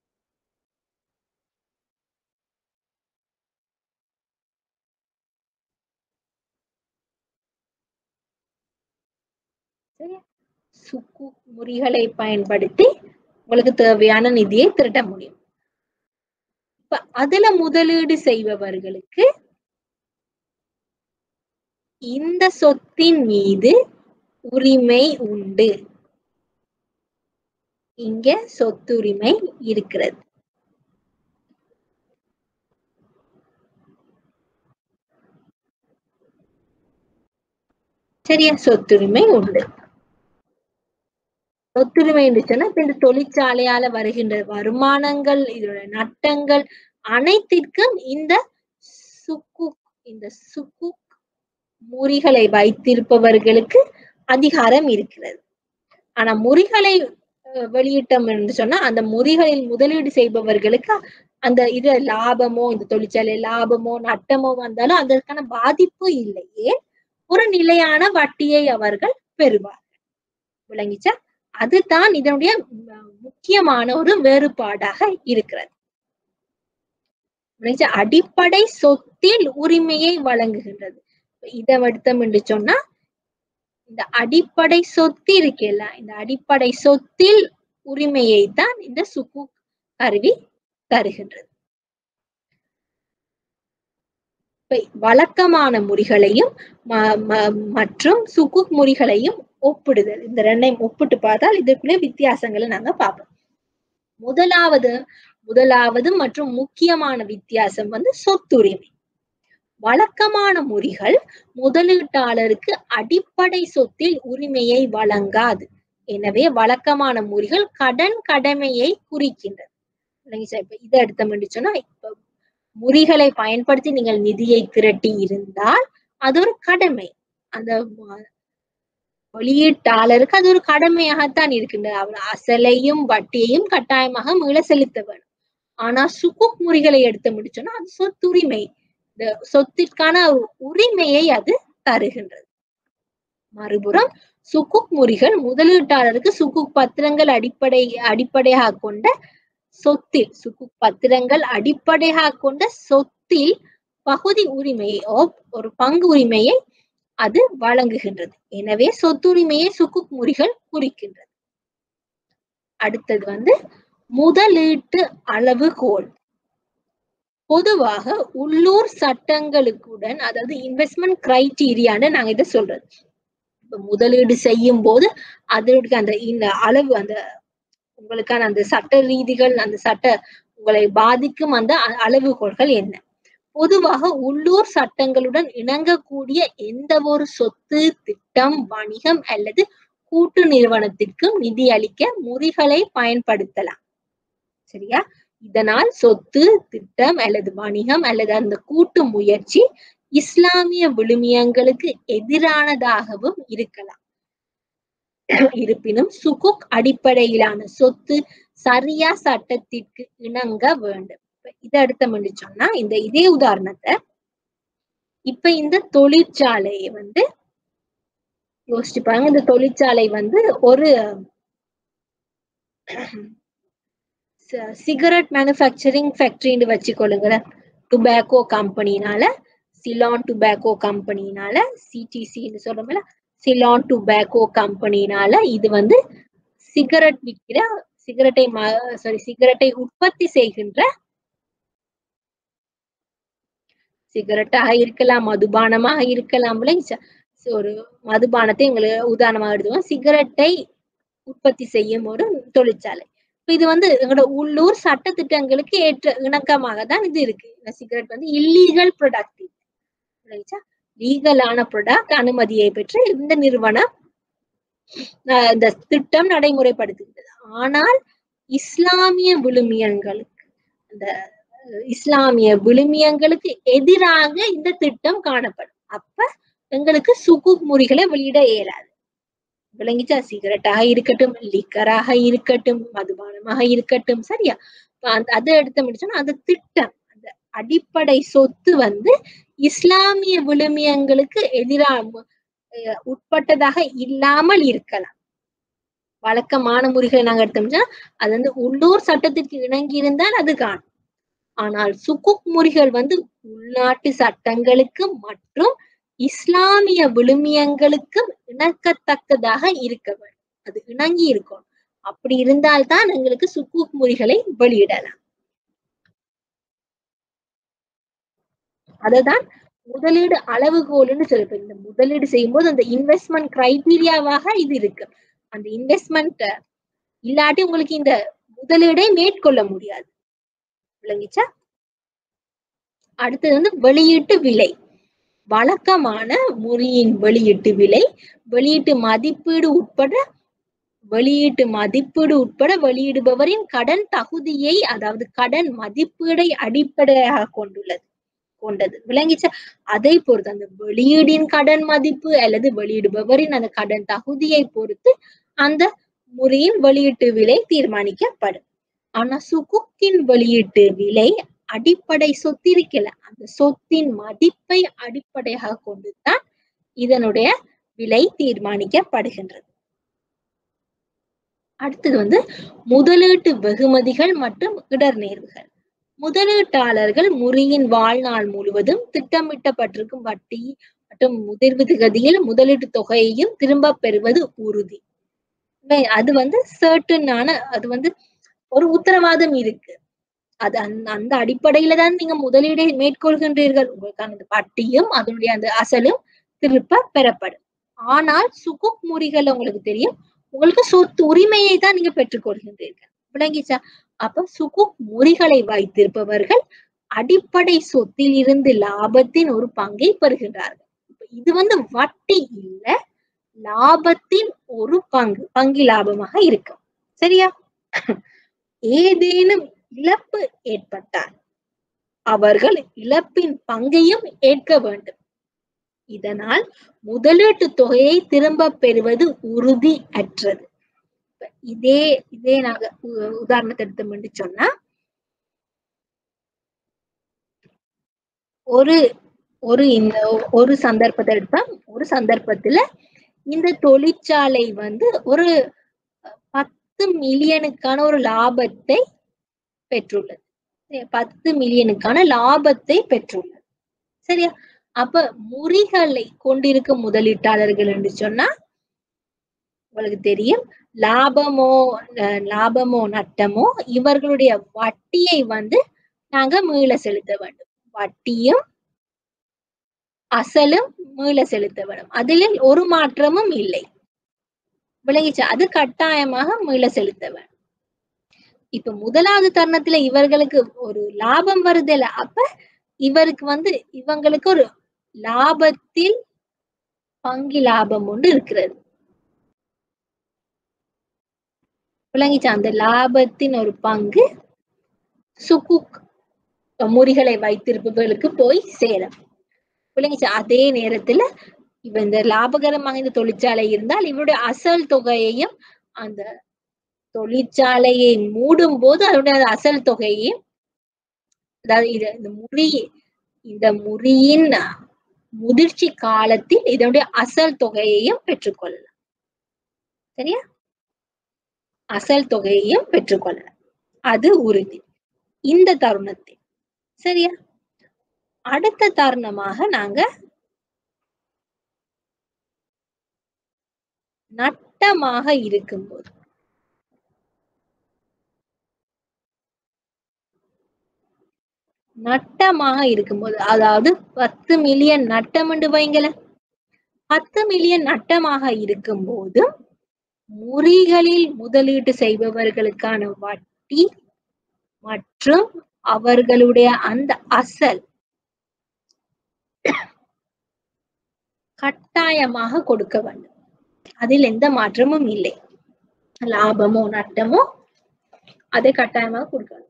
A: சுகுக் முறைகளை பயன்படுத்தி உங்களுக்கு தேவையான நிதியை திரட்ட முடியும். இப்ப அதுல முதலீடு செய்பவர்களுக்கு இந்த சொத்தின் மீது உரிமை உண்டு. இங்க சொத்துரிமை இருக்கிறது. சரியா? சொத்துரிமை உண்டு. சொத்துரிமை இருந்துச்சுன்னா இப்ப இந்த தொழிற்சாலையால வருகின்ற வருமானங்கள், இதோட நட்டங்கள் அனைத்திற்கும் இந்த சுகுக் இந்த சுகுக் முறைகளை வைத்திருப்பவர்களுக்கு அதிகாரம் இருக்கிறது. ஆனா முறைகளை வெளியிட்டோம் என்று சொன்னா அந்த முறைகளில் முதலீடு செய்பவர்களுக்கு அந்த இது லாபமோ, இந்த தொழிற்சாலை லாபமோ நட்டமோ வந்தாலும் அதற்கான பாதிப்பு இல்லையே, ஒரு நிலையான வட்டியை அவர்கள் பெறுவார்கள். விளங்கிச்சா? அதுதான் இதனுடைய முக்கியமான ஒரு வேறுபாடாக இருக்கிறது. அடிப்படை சொத்தில் உரிமையை வழங்குகின்றது. இதை எடுத்தோம் என்று சொன்னா இந்த அடிப்படை சொத்து இருக்குல்ல, இந்த அடிப்படை சொத்தில் உரிமையை தான் இந்த சுகுக் கருவி தருகின்றது. வழக்கமான முறைகளையும் மற்றும் சுகுக் முறைகளையும் ஒப்பிடுதல், இந்த ரெண்டையும் ஒப்பிட்டு பார்த்தால் இதற்குள்ள வித்தியாசங்களை நாங்க பார்ப்போம். முதலாவது முதலாவது மற்றும் முக்கியமான வித்தியாசம் வந்து சொத்துரிமை. வழக்கமான முறைகள் முதலீட்டாளருக்கு அடிப்படை சொத்தில் உரிமையை வழங்காது. எனவே வழக்கமான முறைகள் கடன் கடமையை குறிக்கின்றது. இதை எடுத்தோம் என்று சொன்னா, இப்ப முறைகளை பயன்படுத்தி நீங்கள் நிதியை திரட்டி இருந்தால் அது ஒரு கடமை. அந்த வெளியீட்டாளருக்கு அது ஒரு கடமையாகத்தான் இருக்கின்றது. அவர் அசலையும் வட்டியையும் கட்டாயமாக மீள செலுத்த வேண்டும். ஆனா சுகுக் முறைகளை எடுத்து முடிச்சோம்னா அது சொத்துரிமை, இந்த சொத்திற்கான உரிமையை அது தருகின்றது. மறுபுறம் சுகுக் முறைகள் முதலீட்டாளருக்கு சுகுக் பத்திரங்கள் அடிப்படை அடிப்படையாக கொண்ட சொத்தில் சுகுக் பத்திரங்கள் அடிப்படையாக கொண்ட சொத்தில் பகுதி உரிமையை ஒரு பங்கு உரிமையை அது வழங்குகின்றது. எனவே சொத்துரிமையை சுகுக் முறைகள் குறிக்கின்றது. அடுத்தது வந்து முதலீட்டு அளவுகோல். பொதுவாக உள்ளூர் சட்டங்களுக்குடன் அதாவது இன்வெஸ்ட்மெண்ட் கிரைட்டீரியான்னு நாங்க இதை சொல்றது. இப்ப முதலீடு செய்யும் போது அதற்கு அந்த இந்த அளவு அந்த உங்களுக்கான அந்த சட்ட ரீதிகள் அந்த சட்ட உங்களை பாதிக்கும் அந்த அளவுகோல்கள் என்ன? பொதுவாக உள்ளூர் சட்டங்களுடன் இணங்கக்கூடிய எந்த ஒரு சொத்து, திட்டம், வணிகம் அல்லது கூட்டு நிறுவனத்திற்கும் நிதி அளிக்க முறைகளை பயன்படுத்தலாம். சரியா? இதனால் சொத்து, திட்டம் அல்லது வணிகம் அல்லது அந்த கூட்டு முயற்சி இஸ்லாமிய விழுமியங்களுக்கு எதிரானதாகவும் இருக்கலாம். இருப்பினும் சுகுக் அடிப்படையிலான சொத்து சரியா சட்டத்திற்கு இணங்க வேண்டும். இதை அடுத்த சொன்னா இந்த இதே உதாரணத்தை இப்ப இந்த தொழிற்சாலையை வந்து யோசிச்சு பாருங்க. இந்த தொழிற்சாலை வந்து ஒரு சிகரெட் மேனுஃபேக்சரிங் ஃபேக்டரின்னு வச்சுக்கொள்ளுங்களேன். டுபாக்கோ கம்பெனினால சிலான் டுபாக்கோ கம்பெனினால சிடிசின்னு சொல்றோம்ல, சிலான் டுபாக்கோ கம்பெனினால இது வந்து சிகரெட் விற்கிற சிகரெட்டை சாரி சிகரெட்டை உற்பத்தி செய்கின்ற சிகரெட்டாக இருக்கலாம், மதுபானமாக இருக்கலாம். ஒரு மதுபானத்தை எங்களுக்கு உதாரணமாக எடுத்துவோம். சிகரெட்டை உற்பத்தி செய்யும் ஒரு தொழிற்சாலை. இது வந்து எங்களோட உள்ளூர் சட்ட திட்டங்களுக்கு ஏற்ற இணக்கமாக தான் இது இருக்கு. இந்த சிகரெட் வந்து இல்லீகல் ப்ரொடக்ட், லீகலான ப்ரொடக்ட் அனுமதியை பெற்று இந்த நிறுவனம் இந்த திட்டம் நடைமுறைப்படுத்துகிறது. ஆனால் இஸ்லாமிய விழுமியங்களுக்கு அந்த இஸ்லாமிய விழுமியங்களுக்கு எதிராக இந்த திட்டம் காணப்படும். அப்ப எங்களுக்கு சுகுக் முறைகளை வெளியிட இயலாது. விளங்கிச்சா? சிகரெட்டாக இருக்கட்டும், லிக்கராக இருக்கட்டும், மதுபானமாக இருக்கட்டும். சரியா? அதை எடுத்து முடிச்சோம்னா அந்த திட்டம் அந்த அடிப்படை சொத்து வந்து இஸ்லாமிய விழுமியங்களுக்கு எதிராக உட்பட்டதாக இல்லாமல் இருக்கலாம். வழக்கமான முறைகளை நாங்க எடுத்தோம்னா அது வந்து உள்ளூர் சட்டத்திற்கு இணங்கி இருந்தால் அது காணும். ஆனால் சுகுக் முறைகள் வந்து உள்நாட்டு சட்டங்களுக்கு மற்றும் இஸ்லாமிய விழுமியங்களுக்கும் இணக்கத்தக்கதாக இருக்க வேண்டும். அது இணங்கி இருக்கும். அப்படி இருந்தால்தான் எங்களுக்கு சுகுக் முறைகளை வெளியிடலாம். அததான் முதலீடு அளவுகோல்னு சொல்லிப்போம். இந்த முதலீடு செய்யும் போது அந்த இன்வெஸ்ட்மெண்ட் கிரைட்டீரியாவாக இது இருக்கு. அந்த இன்வெஸ்ட்மெண்ட் இல்லாட்டி உங்களுக்கு இந்த முதலீடை மேற்கொள்ள முடியாது. விளங்கிச்சா? அடுத்தது வந்து வெளியீட்டு விலை. வழக்கமான முறையின் வெளியீட்டு விலை வெளியீட்டு மதிப்பீடு உட்பட வெளியீட்டு மதிப்பீடு உட்பட வெளியிடுபவரின் கடன் தகுதியை அதாவது கடன் மதிப்பீடை அடிப்படையாக கொண்டுள்ளது கொண்டது. விளங்கிச்சா? அதை பொறுத்து அந்த வெளியீடின் கடன் மதிப்பு அல்லது வெளியிடுபவரின் அந்த கடன் தகுதியை பொறுத்து அந்த முறையின் வெளியீட்டு விலை தீர்மானிக்கப்படும். ஆனா சுகுக்கின் வெளியீட்டு விலை அடிப்படை சொத்து இருக்கல, அந்த சொத்தின் மதிப்பை அடிப்படையாக கொண்டுதான் இதனுடைய விலை தீர்மானிக்கப்படுகின்றது. அடுத்தது வந்து முதலீட்டு வெகுமதிகள் மற்றும் இடர்நேர்வுகள். முதலீட்டாளர்கள் முறையின் வாழ்நாள் முழுவதும் திட்டமிட்டப்பட்டிருக்கும் வட்டி மற்றும் முதிர்வு திகதியில் முதலீட்டு தொகையையும் திரும்ப பெறுவது உறுதி. அது வந்து சர்டனான அது வந்து ஒரு உத்தரவாதம் இருக்கு. அது அந்த அந்த அடிப்படையில தான் நீங்க முதலீடை மேற்கொள்கின்றீர்கள். உங்களுக்கான அந்த வட்டியும் அதனுடைய அந்த அசலும் திருப்ப பெறப்படும். ஆனால் சுகுக் முறைகள் உங்களுக்கு தெரியும், உங்களுக்கு சொத்து உரிமையை தான் நீங்க பெற்றுக்கொள்கின்றீர்கள். விளங்கிச்சா? அப்ப சுகுக் முறைகளை வைத்திருப்பவர்கள் அடிப்படை சொத்தில் இருந்து லாபத்தின் ஒரு பங்கை பெறுகின்றார்கள். இது வந்து வட்டி இல்ல, லாபத்தின் ஒரு பங்கு பங்கு லாபமாக இருக்கும். சரியா? ஏதேனும் இழப்பு ஏற்பட்டால் அவர்கள் இழப்பின் பங்கையும் ஏற்க வேண்டும். இதனால் முதலீட்டு தொகையை திரும்ப பெறுவது உறுதி அற்றது. இதே இதே நாங்க உதாரணத்தை எடுத்தோம்னு சொன்னா, ஒரு ஒரு இந்த ஒரு சந்தர்ப்பத்தை எடுத்தோம். ஒரு சந்தர்ப்பத்துல இந்த தொழிற்சாலை வந்து ஒரு பத்து மில்லியனுக்கான ஒரு லாபத்தை பெற்றுள்ளது. பத்து மில்லியனுக்கான லாபத்தை பெற்றுள்ளது. சரியா? அப்ப முறிகளை கொண்டிருக்கும் முதலீட்டாளர்கள் என்று சொன்னா உங்களுக்கு தெரியும், லாபமோ லாபமோ நட்டமோ இவர்களுடைய வட்டியை வந்து நாங்க மீள செலுத்த வேண்டும். வட்டியும் அசலும் மீள செலுத்த வேண்டும். அதில் ஒரு மாற்றமும் இல்லை. விளங்கிச்சா? அது கட்டாயமாக மீள செலுத்த வேண்டும். இப்ப முதலாவது தருணத்துல இவர்களுக்கு ஒரு லாபம் வருதுல்ல, அப்ப இவருக்கு வந்து இவங்களுக்கு ஒரு லாபத்தில் பங்கு லாபம் ஒன்று இருக்கிறது. விளங்கிச்சா? அந்த லாபத்தின் ஒரு பங்கு சுகுக் முறிகளை வைத்திருப்பவர்களுக்கு போய் சேரும். விளங்கிச்சா? அதே நேரத்துல இப்ப இந்த லாபகரமாக இந்த தொழிற்சாலை இருந்தால் இவருடைய அசல் தொகையையும் அந்த தொழிற்சாலையை மூடும் போது அதனுடைய அசல் தொகையையும், அதாவது இது இந்த முறி இந்த முறியின் முதிர்ச்சி காலத்தில் இதனுடைய அசல் தொகையையும் பெற்றுக்கொள்ளலாம். சரியா? அசல் தொகையையும் பெற்றுக்கொள்ளலாம். அது உறுதி இந்த தருணத்தில். சரியா? அடுத்த தருணமாக நாங்க நட்டமாக இருக்கும்போது நட்டமாக இருக்கும்போது அதாவது பத்து மில்லியன் நட்டம் என்று வைங்களேன். பத்து மில்லியன் நட்டமாக இருக்கும்போது முறிகளில் முதலீட்டு செய்பவர்களுக்கான வட்டி மற்றும் அவர்களுடைய அந்த அசல் கட்டாயமாக கொடுக்க வேண்டும். அதில் எந்த மாற்றமும் இல்லை. லாபமோ நட்டமோ அதை கட்டாயமாக கொடுக்கணும்.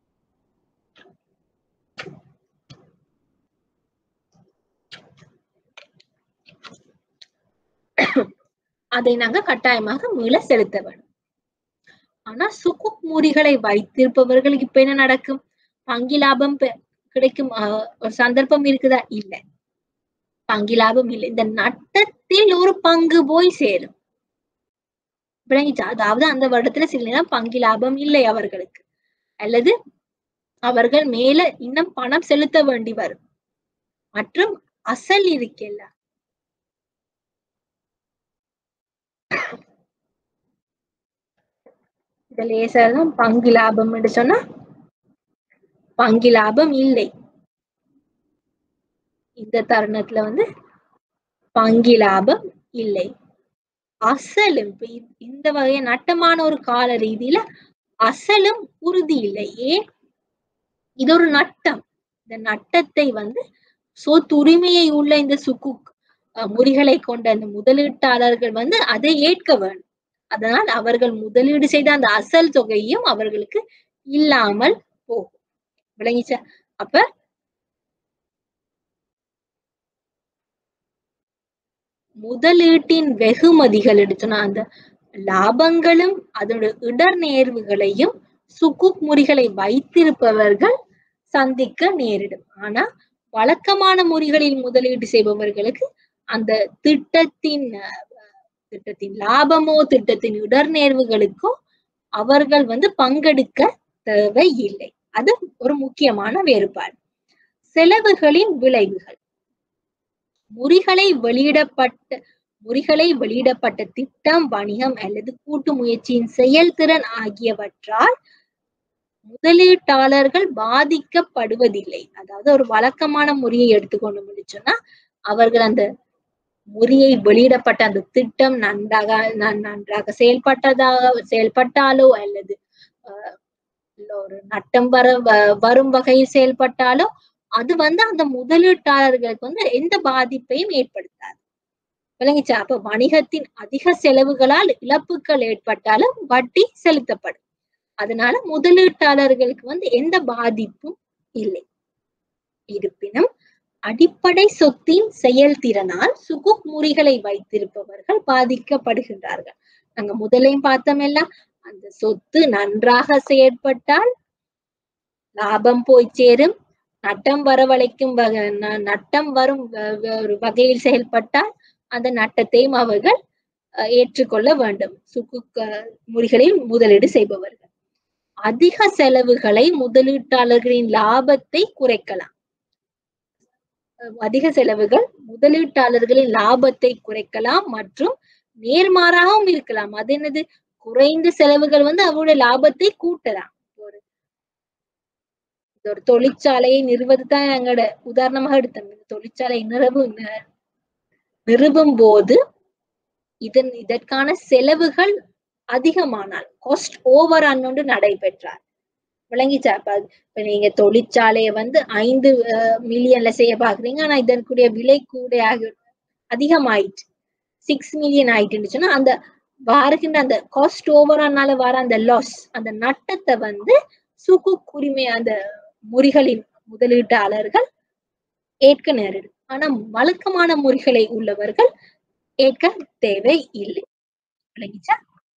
A: அதை நாங்க கட்டாயமாக மீள செலுத்த வேண்டும். ஆனா சுகுக் முறிகளை வைத்திருப்பவர்களுக்கு இப்ப என்ன நடக்கும்? பங்கு லாபம் கிடைக்கும் ஒரு சந்தர்ப்பம் இருக்குதா? இல்ல. பங்கு லாபம் இல்லை. இந்த நட்டத்தில் ஒரு பங்கு போய் சேரும். விளங்கிச்சா? அதாவது அந்த வருடத்துல சில நேரம் பங்கு லாபம் இல்லை அவர்களுக்கு, அல்லது அவர்கள் மேல இன்னும் பணம் செலுத்த வேண்டி வரும். மற்றும் அசல் இருக்கல்ல, இத லேசாதான் பங்கு லாபம் என்று சொன்னா பங்கு லாபம் இல்லை. இந்த தருணத்துல வந்து பங்கு லாபம் இல்லை. அசலும் இந்த வகைய நட்டமான ஒரு கால ரீதியில அசலும் உறுதி இல்லை. ஏன்? இது ஒரு நட்டம். இந்த நட்டத்தை வந்து சொத்துரிமையை உள்ள இந்த சுகுக் முறிகளை கொண்ட அந்த முதலீட்டாளர்கள் வந்து அதை ஏற்க வேண்டும். அதனால் அவர்கள் முதலீடு செய்த அந்த அசல் தொகையும் அவர்களுக்கு இல்லாமல் போகும். விளங்கிச்சா? அப்ப முதலீட்டின் வெகுமதிகள் எடுத்தோம்னா அந்த லாபங்களும் அதனுடைய இடர் நேர்வுகளையும் சுகுக் முறிகளை வைத்திருப்பவர்கள் சந்திக்க நேரிடும். ஆனா வழக்கமான முறிகளில் முதலீடு செய்பவர்களுக்கு அந்த திட்டத்தின் திட்டத்தின் லாபமோ திட்டத்தின் இடர் நேர்வுகளுக்கோ அவர்கள் வந்து பங்கெடுக்க தேவை இல்லை. அது ஒரு முக்கியமான வேறுபாடு. செலவுகளின் விளைவுகள் முறிகளை வெளியிடப்பட்ட முறிகளை வெளியிடப்பட்ட திட்டம், வணிகம் அல்லது கூட்டு முயற்சியின் செயல்திறன் ஆகியவற்றால் முதலீட்டாளர்கள் பாதிக்கப்படுவதில்லை. அதாவது ஒரு வழக்கமான முறையை எடுத்துக்கொண்டு முடிச்சோம்னா அவர்கள் அந்த முறியை வெளியிடப்பட்ட அந்த திட்டம் நன்றாக நன்றாக செயல்பட்டதாக செயல்பட்டாலோ அல்லது ஒரு நட்டம் வர வரும் வகையில் செயல்பட்டாலோ அது வந்து அந்த முதலீட்டாளர்களுக்கு வந்து எந்த பாதிப்பையும் ஏற்படுத்தாது. விளங்கிச்சா? அப்ப வணிகத்தின் அதிக செலவுகளால் இழப்புகள் ஏற்பட்டாலும் வட்டி செலுத்தப்படும். அதனால முதலீட்டாளர்களுக்கு வந்து எந்த பாதிப்பும் இல்லை. இருப்பினும் அடிப்படை சொத்தின் செயல்திறனால் சுகுக் முறிகளை வைத்திருப்பவர்கள் பாதிக்கப்படுகின்றார்கள். நாங்க முதலையும் பார்த்தோம் எல்லாம் அந்த சொத்து நன்றாக செயற்பட்டால் லாபம் போய் சேரும், நட்டம் வரவழைக்கும் வகை நட்டம் வரும் ஒரு வகையில் செயல்பட்டால் அந்த நட்டத்தையும் அவர்கள் ஏற்றுக்கொள்ள வேண்டும். சுகுக் முறிகளில் முதலீடு செய்பவர்கள் அதிக செலவுகளை முதலீட்டாளர்களின் லாபத்தை குறைக்கலாம். அதிக செலவுகள் முதலீட்டாளர்களின் லாபத்தை குறைக்கலாம் மற்றும் நேர்மாறாகவும் இருக்கலாம். அது என்னது? குறைந்த செலவுகள் வந்து அவருடைய லாபத்தை கூட்டலாம். ஒரு ஒரு தொழிற்சாலையை நிறுவதுதான் எங்களோட உதாரணமாக எடுத்தோம். தொழிற்சாலை நிறுவு நிறுவும் போது இதன் இதற்கான செலவுகள் அதிகமானால் காஸ்ட் ஓவர் ரன் ஒன்று நடைபெற்றார். விளங்கிச்சா? இப்ப நீங்க தொழிற்சாலையை வந்து ஐந்து மில்லியன்ல செய்ய பாக்குறீங்க, ஆனா இதற்குரிய விலை கூட ஆகி அதிகமாயிட்டு சிக்ஸ் மில்லியன் ஆயிட்டுன்னு சொன்னா அந்த வருகின்ற அந்த காஸ்ட் ஓவர் ரன்னால வர அந்த லாஸ், அந்த நட்டத்தை வந்து சுகுக் உரிமை அந்த முறிகளின் முதலீட்டாளர்கள் ஏற்க நேரிடும். ஆனா வழக்கமான முறிகளை உள்ளவர்கள் ஏற்க தேவை இல்லை. விளங்கிச்சா?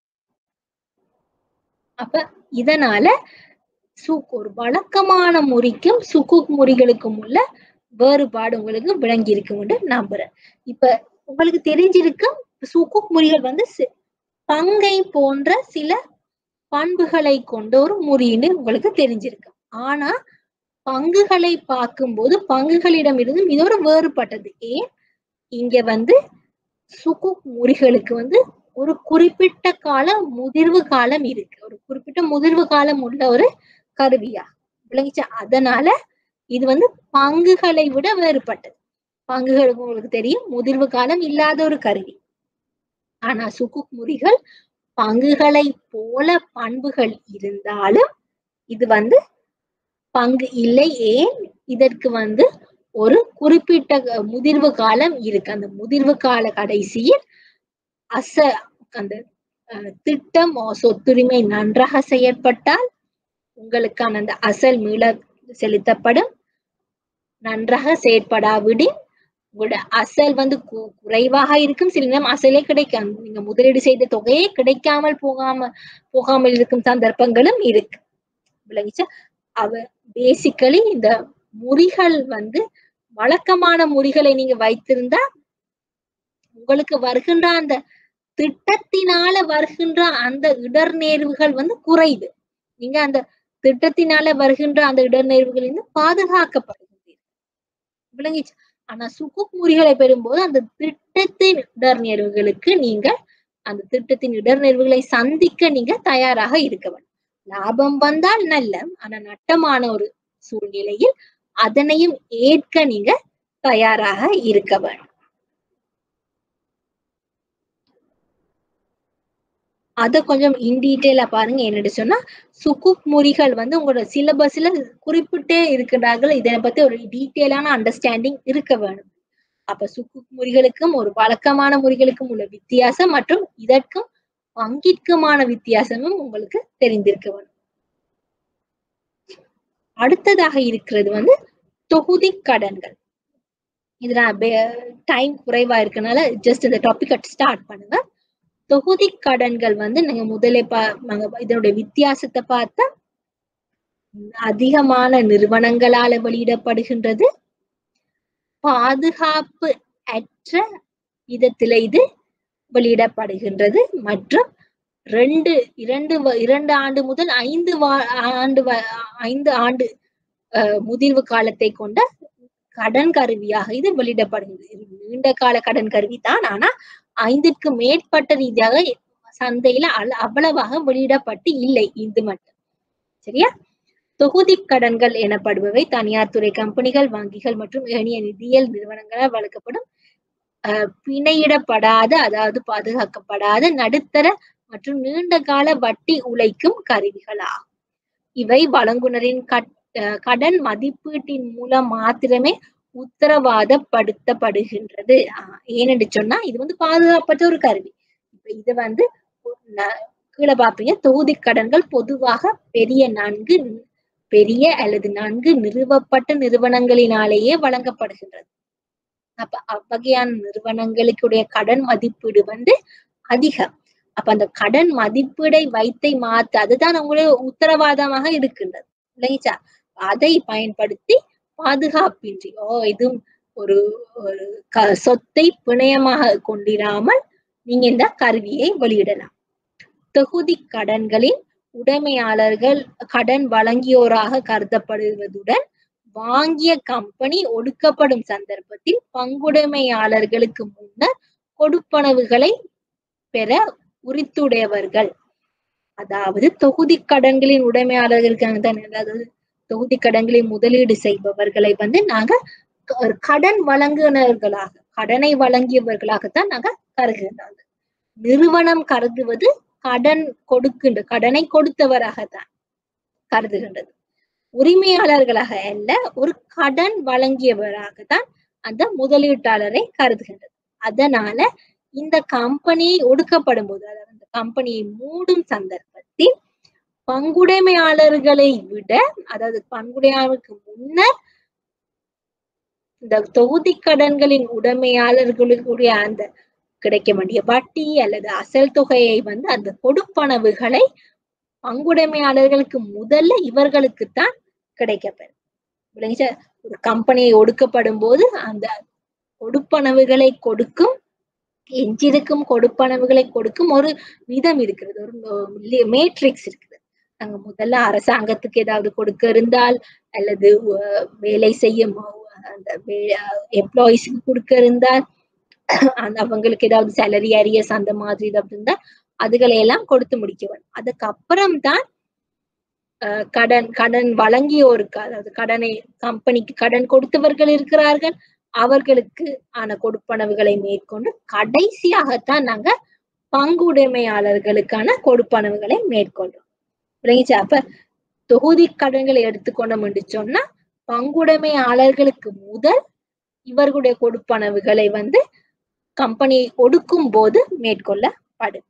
A: அப்ப இதனால சுக் ஒரு வழக்கமான முறிக்கும் சுகுக் முறிகளுக்கும் உள்ள வேறுபாடு உங்களுக்கு விளங்கி இருக்கும்னு நம்புறேன். இப்ப உங்களுக்கு தெரிஞ்சிருக்கும் சுகுக் முறிகள் வந்து பங்கை போன்ற சில பண்புகளை கொண்ட ஒரு முறின்னு உங்களுக்கு தெரிஞ்சிருக்கு. ஆனா பங்குகளை பார்க்கும்போது பங்குகளிடம் இருந்து இதோட வேறுபட்டது. ஏன் இங்க வந்து சுகுக் முறிகளுக்கு வந்து ஒரு குறிப்பிட்ட கால முதிர்வு காலம் இருக்கு. ஒரு குறிப்பிட்ட முதிர்வு காலம் உள்ள ஒரு கருவியா விளங்கிச்சா? அதனால இது வந்து பங்குகளை விட வேறுபட்டது. பங்குகளுக்கு உங்களுக்கு தெரியும் முதிர்வு காலம் இல்லாத ஒரு கருவி. ஆனா சுகுக் முறிகள் பங்குகளை போல பண்புகள் இருந்தாலும் இது வந்து பங்கு இல்லை. ஏன்? இதற்கு வந்து ஒரு குறிப்பிட்ட முதிர்வு காலம் இருக்கு. அந்த முதிர்வு கால கடைசியில் அச அந்த திட்டம் சொத்துரிமை நன்றாக செயற்பட்டால் உங்களுக்கான அந்த அசல் மீள செலுத்தப்படும். நன்றாக செயற்படாவிடின் உங்களோட அசல் வந்து குறைவாக இருக்கும். சில நேரம் அசலே கிடைக்கும். நீங்க முதலீடு செய்த தொகையே கிடைக்காமல் போகாம போகாமல் இருக்கும் சந்தர்ப்பங்களும் இருக்கு. விளங்கிச்சா? அவ பேசிக்கலி இந்த முறிகள் வந்து வழக்கமான முறிகளை நீங்க வைத்திருந்தா உங்களுக்கு வருகின்ற அந்த திட்டத்தினால வருகின்ற அந்த இடர்நேர்வுகள் வந்து குறைவு. நீங்க அந்த திட்டத்தினால வருகின்ற அந்த இடர்நேர்வுகள் வந்து பாதுகாக்கப்படுகின்றீர்கள். விளங்கிச்சு? ஆனா சுகுக் முறிகளை பெறும்போது அந்த திட்டத்தின் இடர்நேர்வுகளுக்கு நீங்க அந்த திட்டத்தின் இடர்நேர்வுகளை சந்திக்க நீங்க தயாராக இருக்க வேண்டும். லாபம் வந்தால் நல்ல, ஆனா நட்டமான ஒரு சூழ்நிலையில் அதனையும் ஏற்க நீங்க தயாராக இருக்க வேண்டும். அத கொஞ்சம் இன் டீட்டெயிலா பாருங்க. என்னன்னு சொன்னா சுகுக் முறிகள் வந்து உங்களோட சிலபஸ்ல குறிப்பிட்டே இருக்கிறார்கள். இதை பத்தி ஒரு டீட்டெயிலான அண்டர்ஸ்டாண்டிங் இருக்க வேணும். அப்ப சுகுக் முறிகளுக்கும் ஒரு வழக்கமான முறிகளுக்கும் உள்ள வித்தியாசம் மற்றும் இதற்கும் பங்கிற்குமான வித்தியாசமும் உங்களுக்கு தெரிந்திருக்க வேணும். அடுத்ததாக இருக்கிறது வந்து தொகுதி கடன்கள். இது நான் டைம் குறைவா இருக்கனால ஜஸ்ட் இந்த டாபிக் ஸ்டார்ட் பண்ணுங்க. தொகுதி கடன்கள் வந்து நீங்க முதலே பா இதனுடைய வித்தியாசத்தை பார்த்தா அதிகமான நிறுவனங்களால வெளியிடப்படுகின்றது. பாதுகாப்பு அற்ற விதத்தில இது வெளியிடப்படுகின்றது மற்றும் ரெண்டு இரண்டு இரண்டு ஆண்டு முதல் ஐந்து ஆண்டு ஐந்து ஆண்டு முதிர்வு காலத்தை கொண்ட கடன் கருவியாக இது வெளியிடப்படுகிறது. நீண்ட கால கடன் கருவி தான், ஆனா ஐந்துக்கு மேற்பட்ட ரீதியாக சந்தையில அவ்வளவாக வெளியிடப்பட்டு இல்லை இது மட்டும். சரியா? தொகுதி கடன்கள் எனப்படுபவை தனியார் துறை கம்பெனிகள், வங்கிகள் மற்றும் ஏனைய நிதியியல் நிறுவனங்களால் வழங்கப்படும் அஹ் பிணையிடப்படாத அதாவது பாதுகாக்கப்படாத நடுத்தர மற்றும் நீண்ட கால வட்டி உழைக்கும் கருவிகளாகும். இவை வழங்குனரின் கடன் மதிப்பீட்டின் மூலம் மாத்திரமே உத்தரவாதப்படுத்தப்படுகின்றது. ஏனென்று சொன்னா இது வந்து பாதுகாப்பற்ற ஒரு கருவி. இப்ப இது வந்து கீழே பார்ப்பீங்க. தொகுதி கடன்கள் பொதுவாக பெரிய நன்கு பெரிய அல்லது நன்கு நிறுவப்பட்ட நிறுவனங்களினாலேயே வழங்கப்படுகின்றது. அப்ப அவ்வகையான நிறுவனங்களுக்குடைய கடன் மதிப்பீடு வந்து அதிகம். அப்ப அந்த கடன் மதிப்பீடை வைத்தை மாத்து அதுதான் அவங்களுடைய உத்தரவாதமாக இருக்கின்றது. இல்லைச்சா? அதை பயன்படுத்தி பாதுகாப்பின்றி ஓ இது ஒரு ஒரு சொத்தை பிணையமாக கொண்டிராமல் நீங்க இந்த கருவியை வெளியிடலாம். தொகுதி கடன்களின் உடைமையாளர்கள் கடன் வழங்கியோராக கருதப்படுவதுடன் வாங்கிய கம்பெனி ஒடுக்கப்படும் சந்தர்ப்பத்தில் பங்குடைமையாளர்களுக்கு முன்னர் கொடுப்பனவுகளை பெற உரித்துடையவர்கள். அதாவது தொகுதி கடன்களின் உடைமையாளர்களுக்கு அதாவது தொகுதி கடன்களில் முதலீடு செய்பவர்களை வந்து நாங்க ஒரு கடன் வழங்குனர்களாக கடனை வழங்கியவர்களாகத்தான் நாங்க கருதுகின்றோம். நிறுவனம் கருதுவது கடன் கொடுக்கின்ற கடனை கொடுத்தவராகத்தான் கருதுகின்றது. உரிமையாளர்களாக அல்ல, ஒரு கடன் வழங்கியவராகத்தான் அந்த முதலீட்டாளரை கருதுகின்றது. அதனால இந்த கம்பெனி ஒடுக்கப்படும் போது, அதாவது இந்த கம்பெனியை மூடும் சந்தர்ப்பத்தில் பங்குடைமையாளர்களை விட, அதாவது பங்குடையாளருக்கு முன்னர் இந்த தொகுதி கடன்களின் உடைமையாளர்களுடைய அந்த கிடைக்க வேண்டிய வட்டி அல்லது அசல் தொகையை வந்து அந்த கொடுப்பனவுகளை பங்குடைமையாளர்களுக்கு முதல்ல இவர்களுக்குத்தான் கிடைக்கப்பெறும். ஒரு கம்பெனியை ஒடுக்கப்படும் போது அந்த கொடுப்பனவுகளை கொடுக்கும் எஞ்சிருக்கும் கொடுப்பனவுகளை கொடுக்கும் ஒரு விதம் இருக்கிறது, ஒரு மேட்ரிக்ஸ் இருக்குது. நாங்க முதல்ல அரசாங்கத்துக்கு ஏதாவது கொடுக்க இருந்தால் அல்லது வேலை செய்யும் அந்த எம்ப்ளாயிஸ்க்கு கொடுக்க இருந்தால் அந்த அவங்களுக்கு ஏதாவது சேலரி அரியர்ஸ் அந்த மாதிரி ஏதாவது இருந்தா அதுகளை எல்லாம் கொடுத்து முடிக்க வேண்டும். அதுக்கப்புறம் தான் கடன் கடன் வழங்கியோருக்கு, அதாவது கடனை கம்பெனிக்கு கடன் கொடுத்தவர்கள் இருக்கிறார்கள், அவர்களுக்கு ஆன கொடுப்பனவுகளை மேற்கொண்டு கடைசியாகத்தான் நாங்க பங்குடைமையாளர்களுக்கான கொடுப்பனவுகளை மேற்கொள்றோம். புரியுச்சா? அப்ப தொகுதி கடன்களை எடுத்துக்கொண்டோம் என்று சொன்னா பங்குடைமையாளர்களுக்கு முதல் இவர்களுடைய கொடுப்பனவுகளை வந்து கம்பெனியை ஒடுக்கும் போது மேற்கொள்ளப்படும்.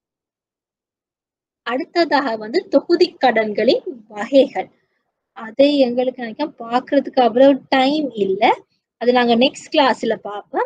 A: அடுத்ததாக வந்து தொகுதி கடன்களின் வகைகள். அதை எங்களுக்கு நினைக்க பாக்குறதுக்கு அவ்வளவு டைம் இல்லை, அது நாங்க நெக்ஸ்ட் கிளாஸ்ல பார்ப்போம்.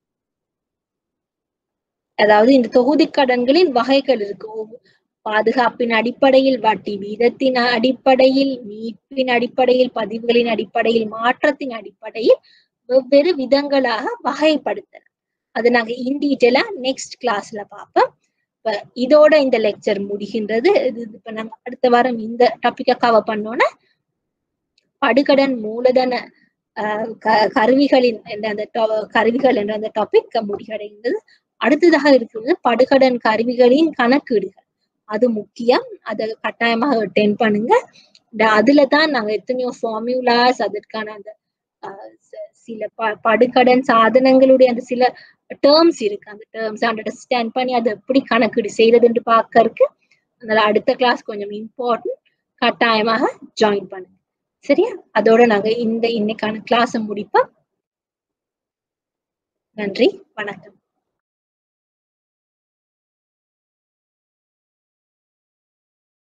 A: அதாவது இந்த தொகுதி கடன்களின் வகைகள் இருக்கு. பாதுகாப்பின் அடிப்படையில், வட்டி வீதத்தின் அடிப்படையில், மீட்பின் அடிப்படையில், பதிவுகளின் அடிப்படையில், மாற்றத்தின் அடிப்படையில் வெவ்வேறு விதங்களாக வகைப்படுத்தலாம். அது நாங்க இன் டீட்டெயிலா நெக்ஸ்ட் கிளாஸ்ல பார்ப்போம். இப்ப இதோட இந்த லெக்சர் முடிகின்றது. இப்ப நம்ம அடுத்த வாரம் இந்த டாபிக்கை கவர் பண்ணோன்னா படுகடன் மூலதன அஹ் கருவிகளின் என்ற அந்த கருவிகள் என்ற அந்த டாபிக் முடிவடைந்தது. அடுத்ததாக இருக்கிறது படுகடன் கருவிகளின் கணக்கீடுகள். அது முக்கியம், அதை கட்டாயமாக அட்டெண்ட் பண்ணுங்க. அதுல தான் நாங்க எத்தனையோ ஃபார்முலாஸ், அதற்கான அந்த சில ப படுகடன் சாதனங்களுடைய அந்த சில டேர்ம்ஸ் இருக்கு, அந்த டேர்ம்ஸ் அண்டர்ஸ்டாண்ட் பண்ணி அதை எப்படி கணக்கீடு செய்யறதுன்னு பார்க்கறதுக்கு அதனால அடுத்த கிளாஸ் கொஞ்சம் இம்பார்ட்டன்ட், கட்டாயமாக ஜாயின் பண்ணுங்க. சரியா? அதோட நாங்க இந்த இன்னைக்கான கிளாஸை முடிப்போம். நன்றி, வணக்கம்.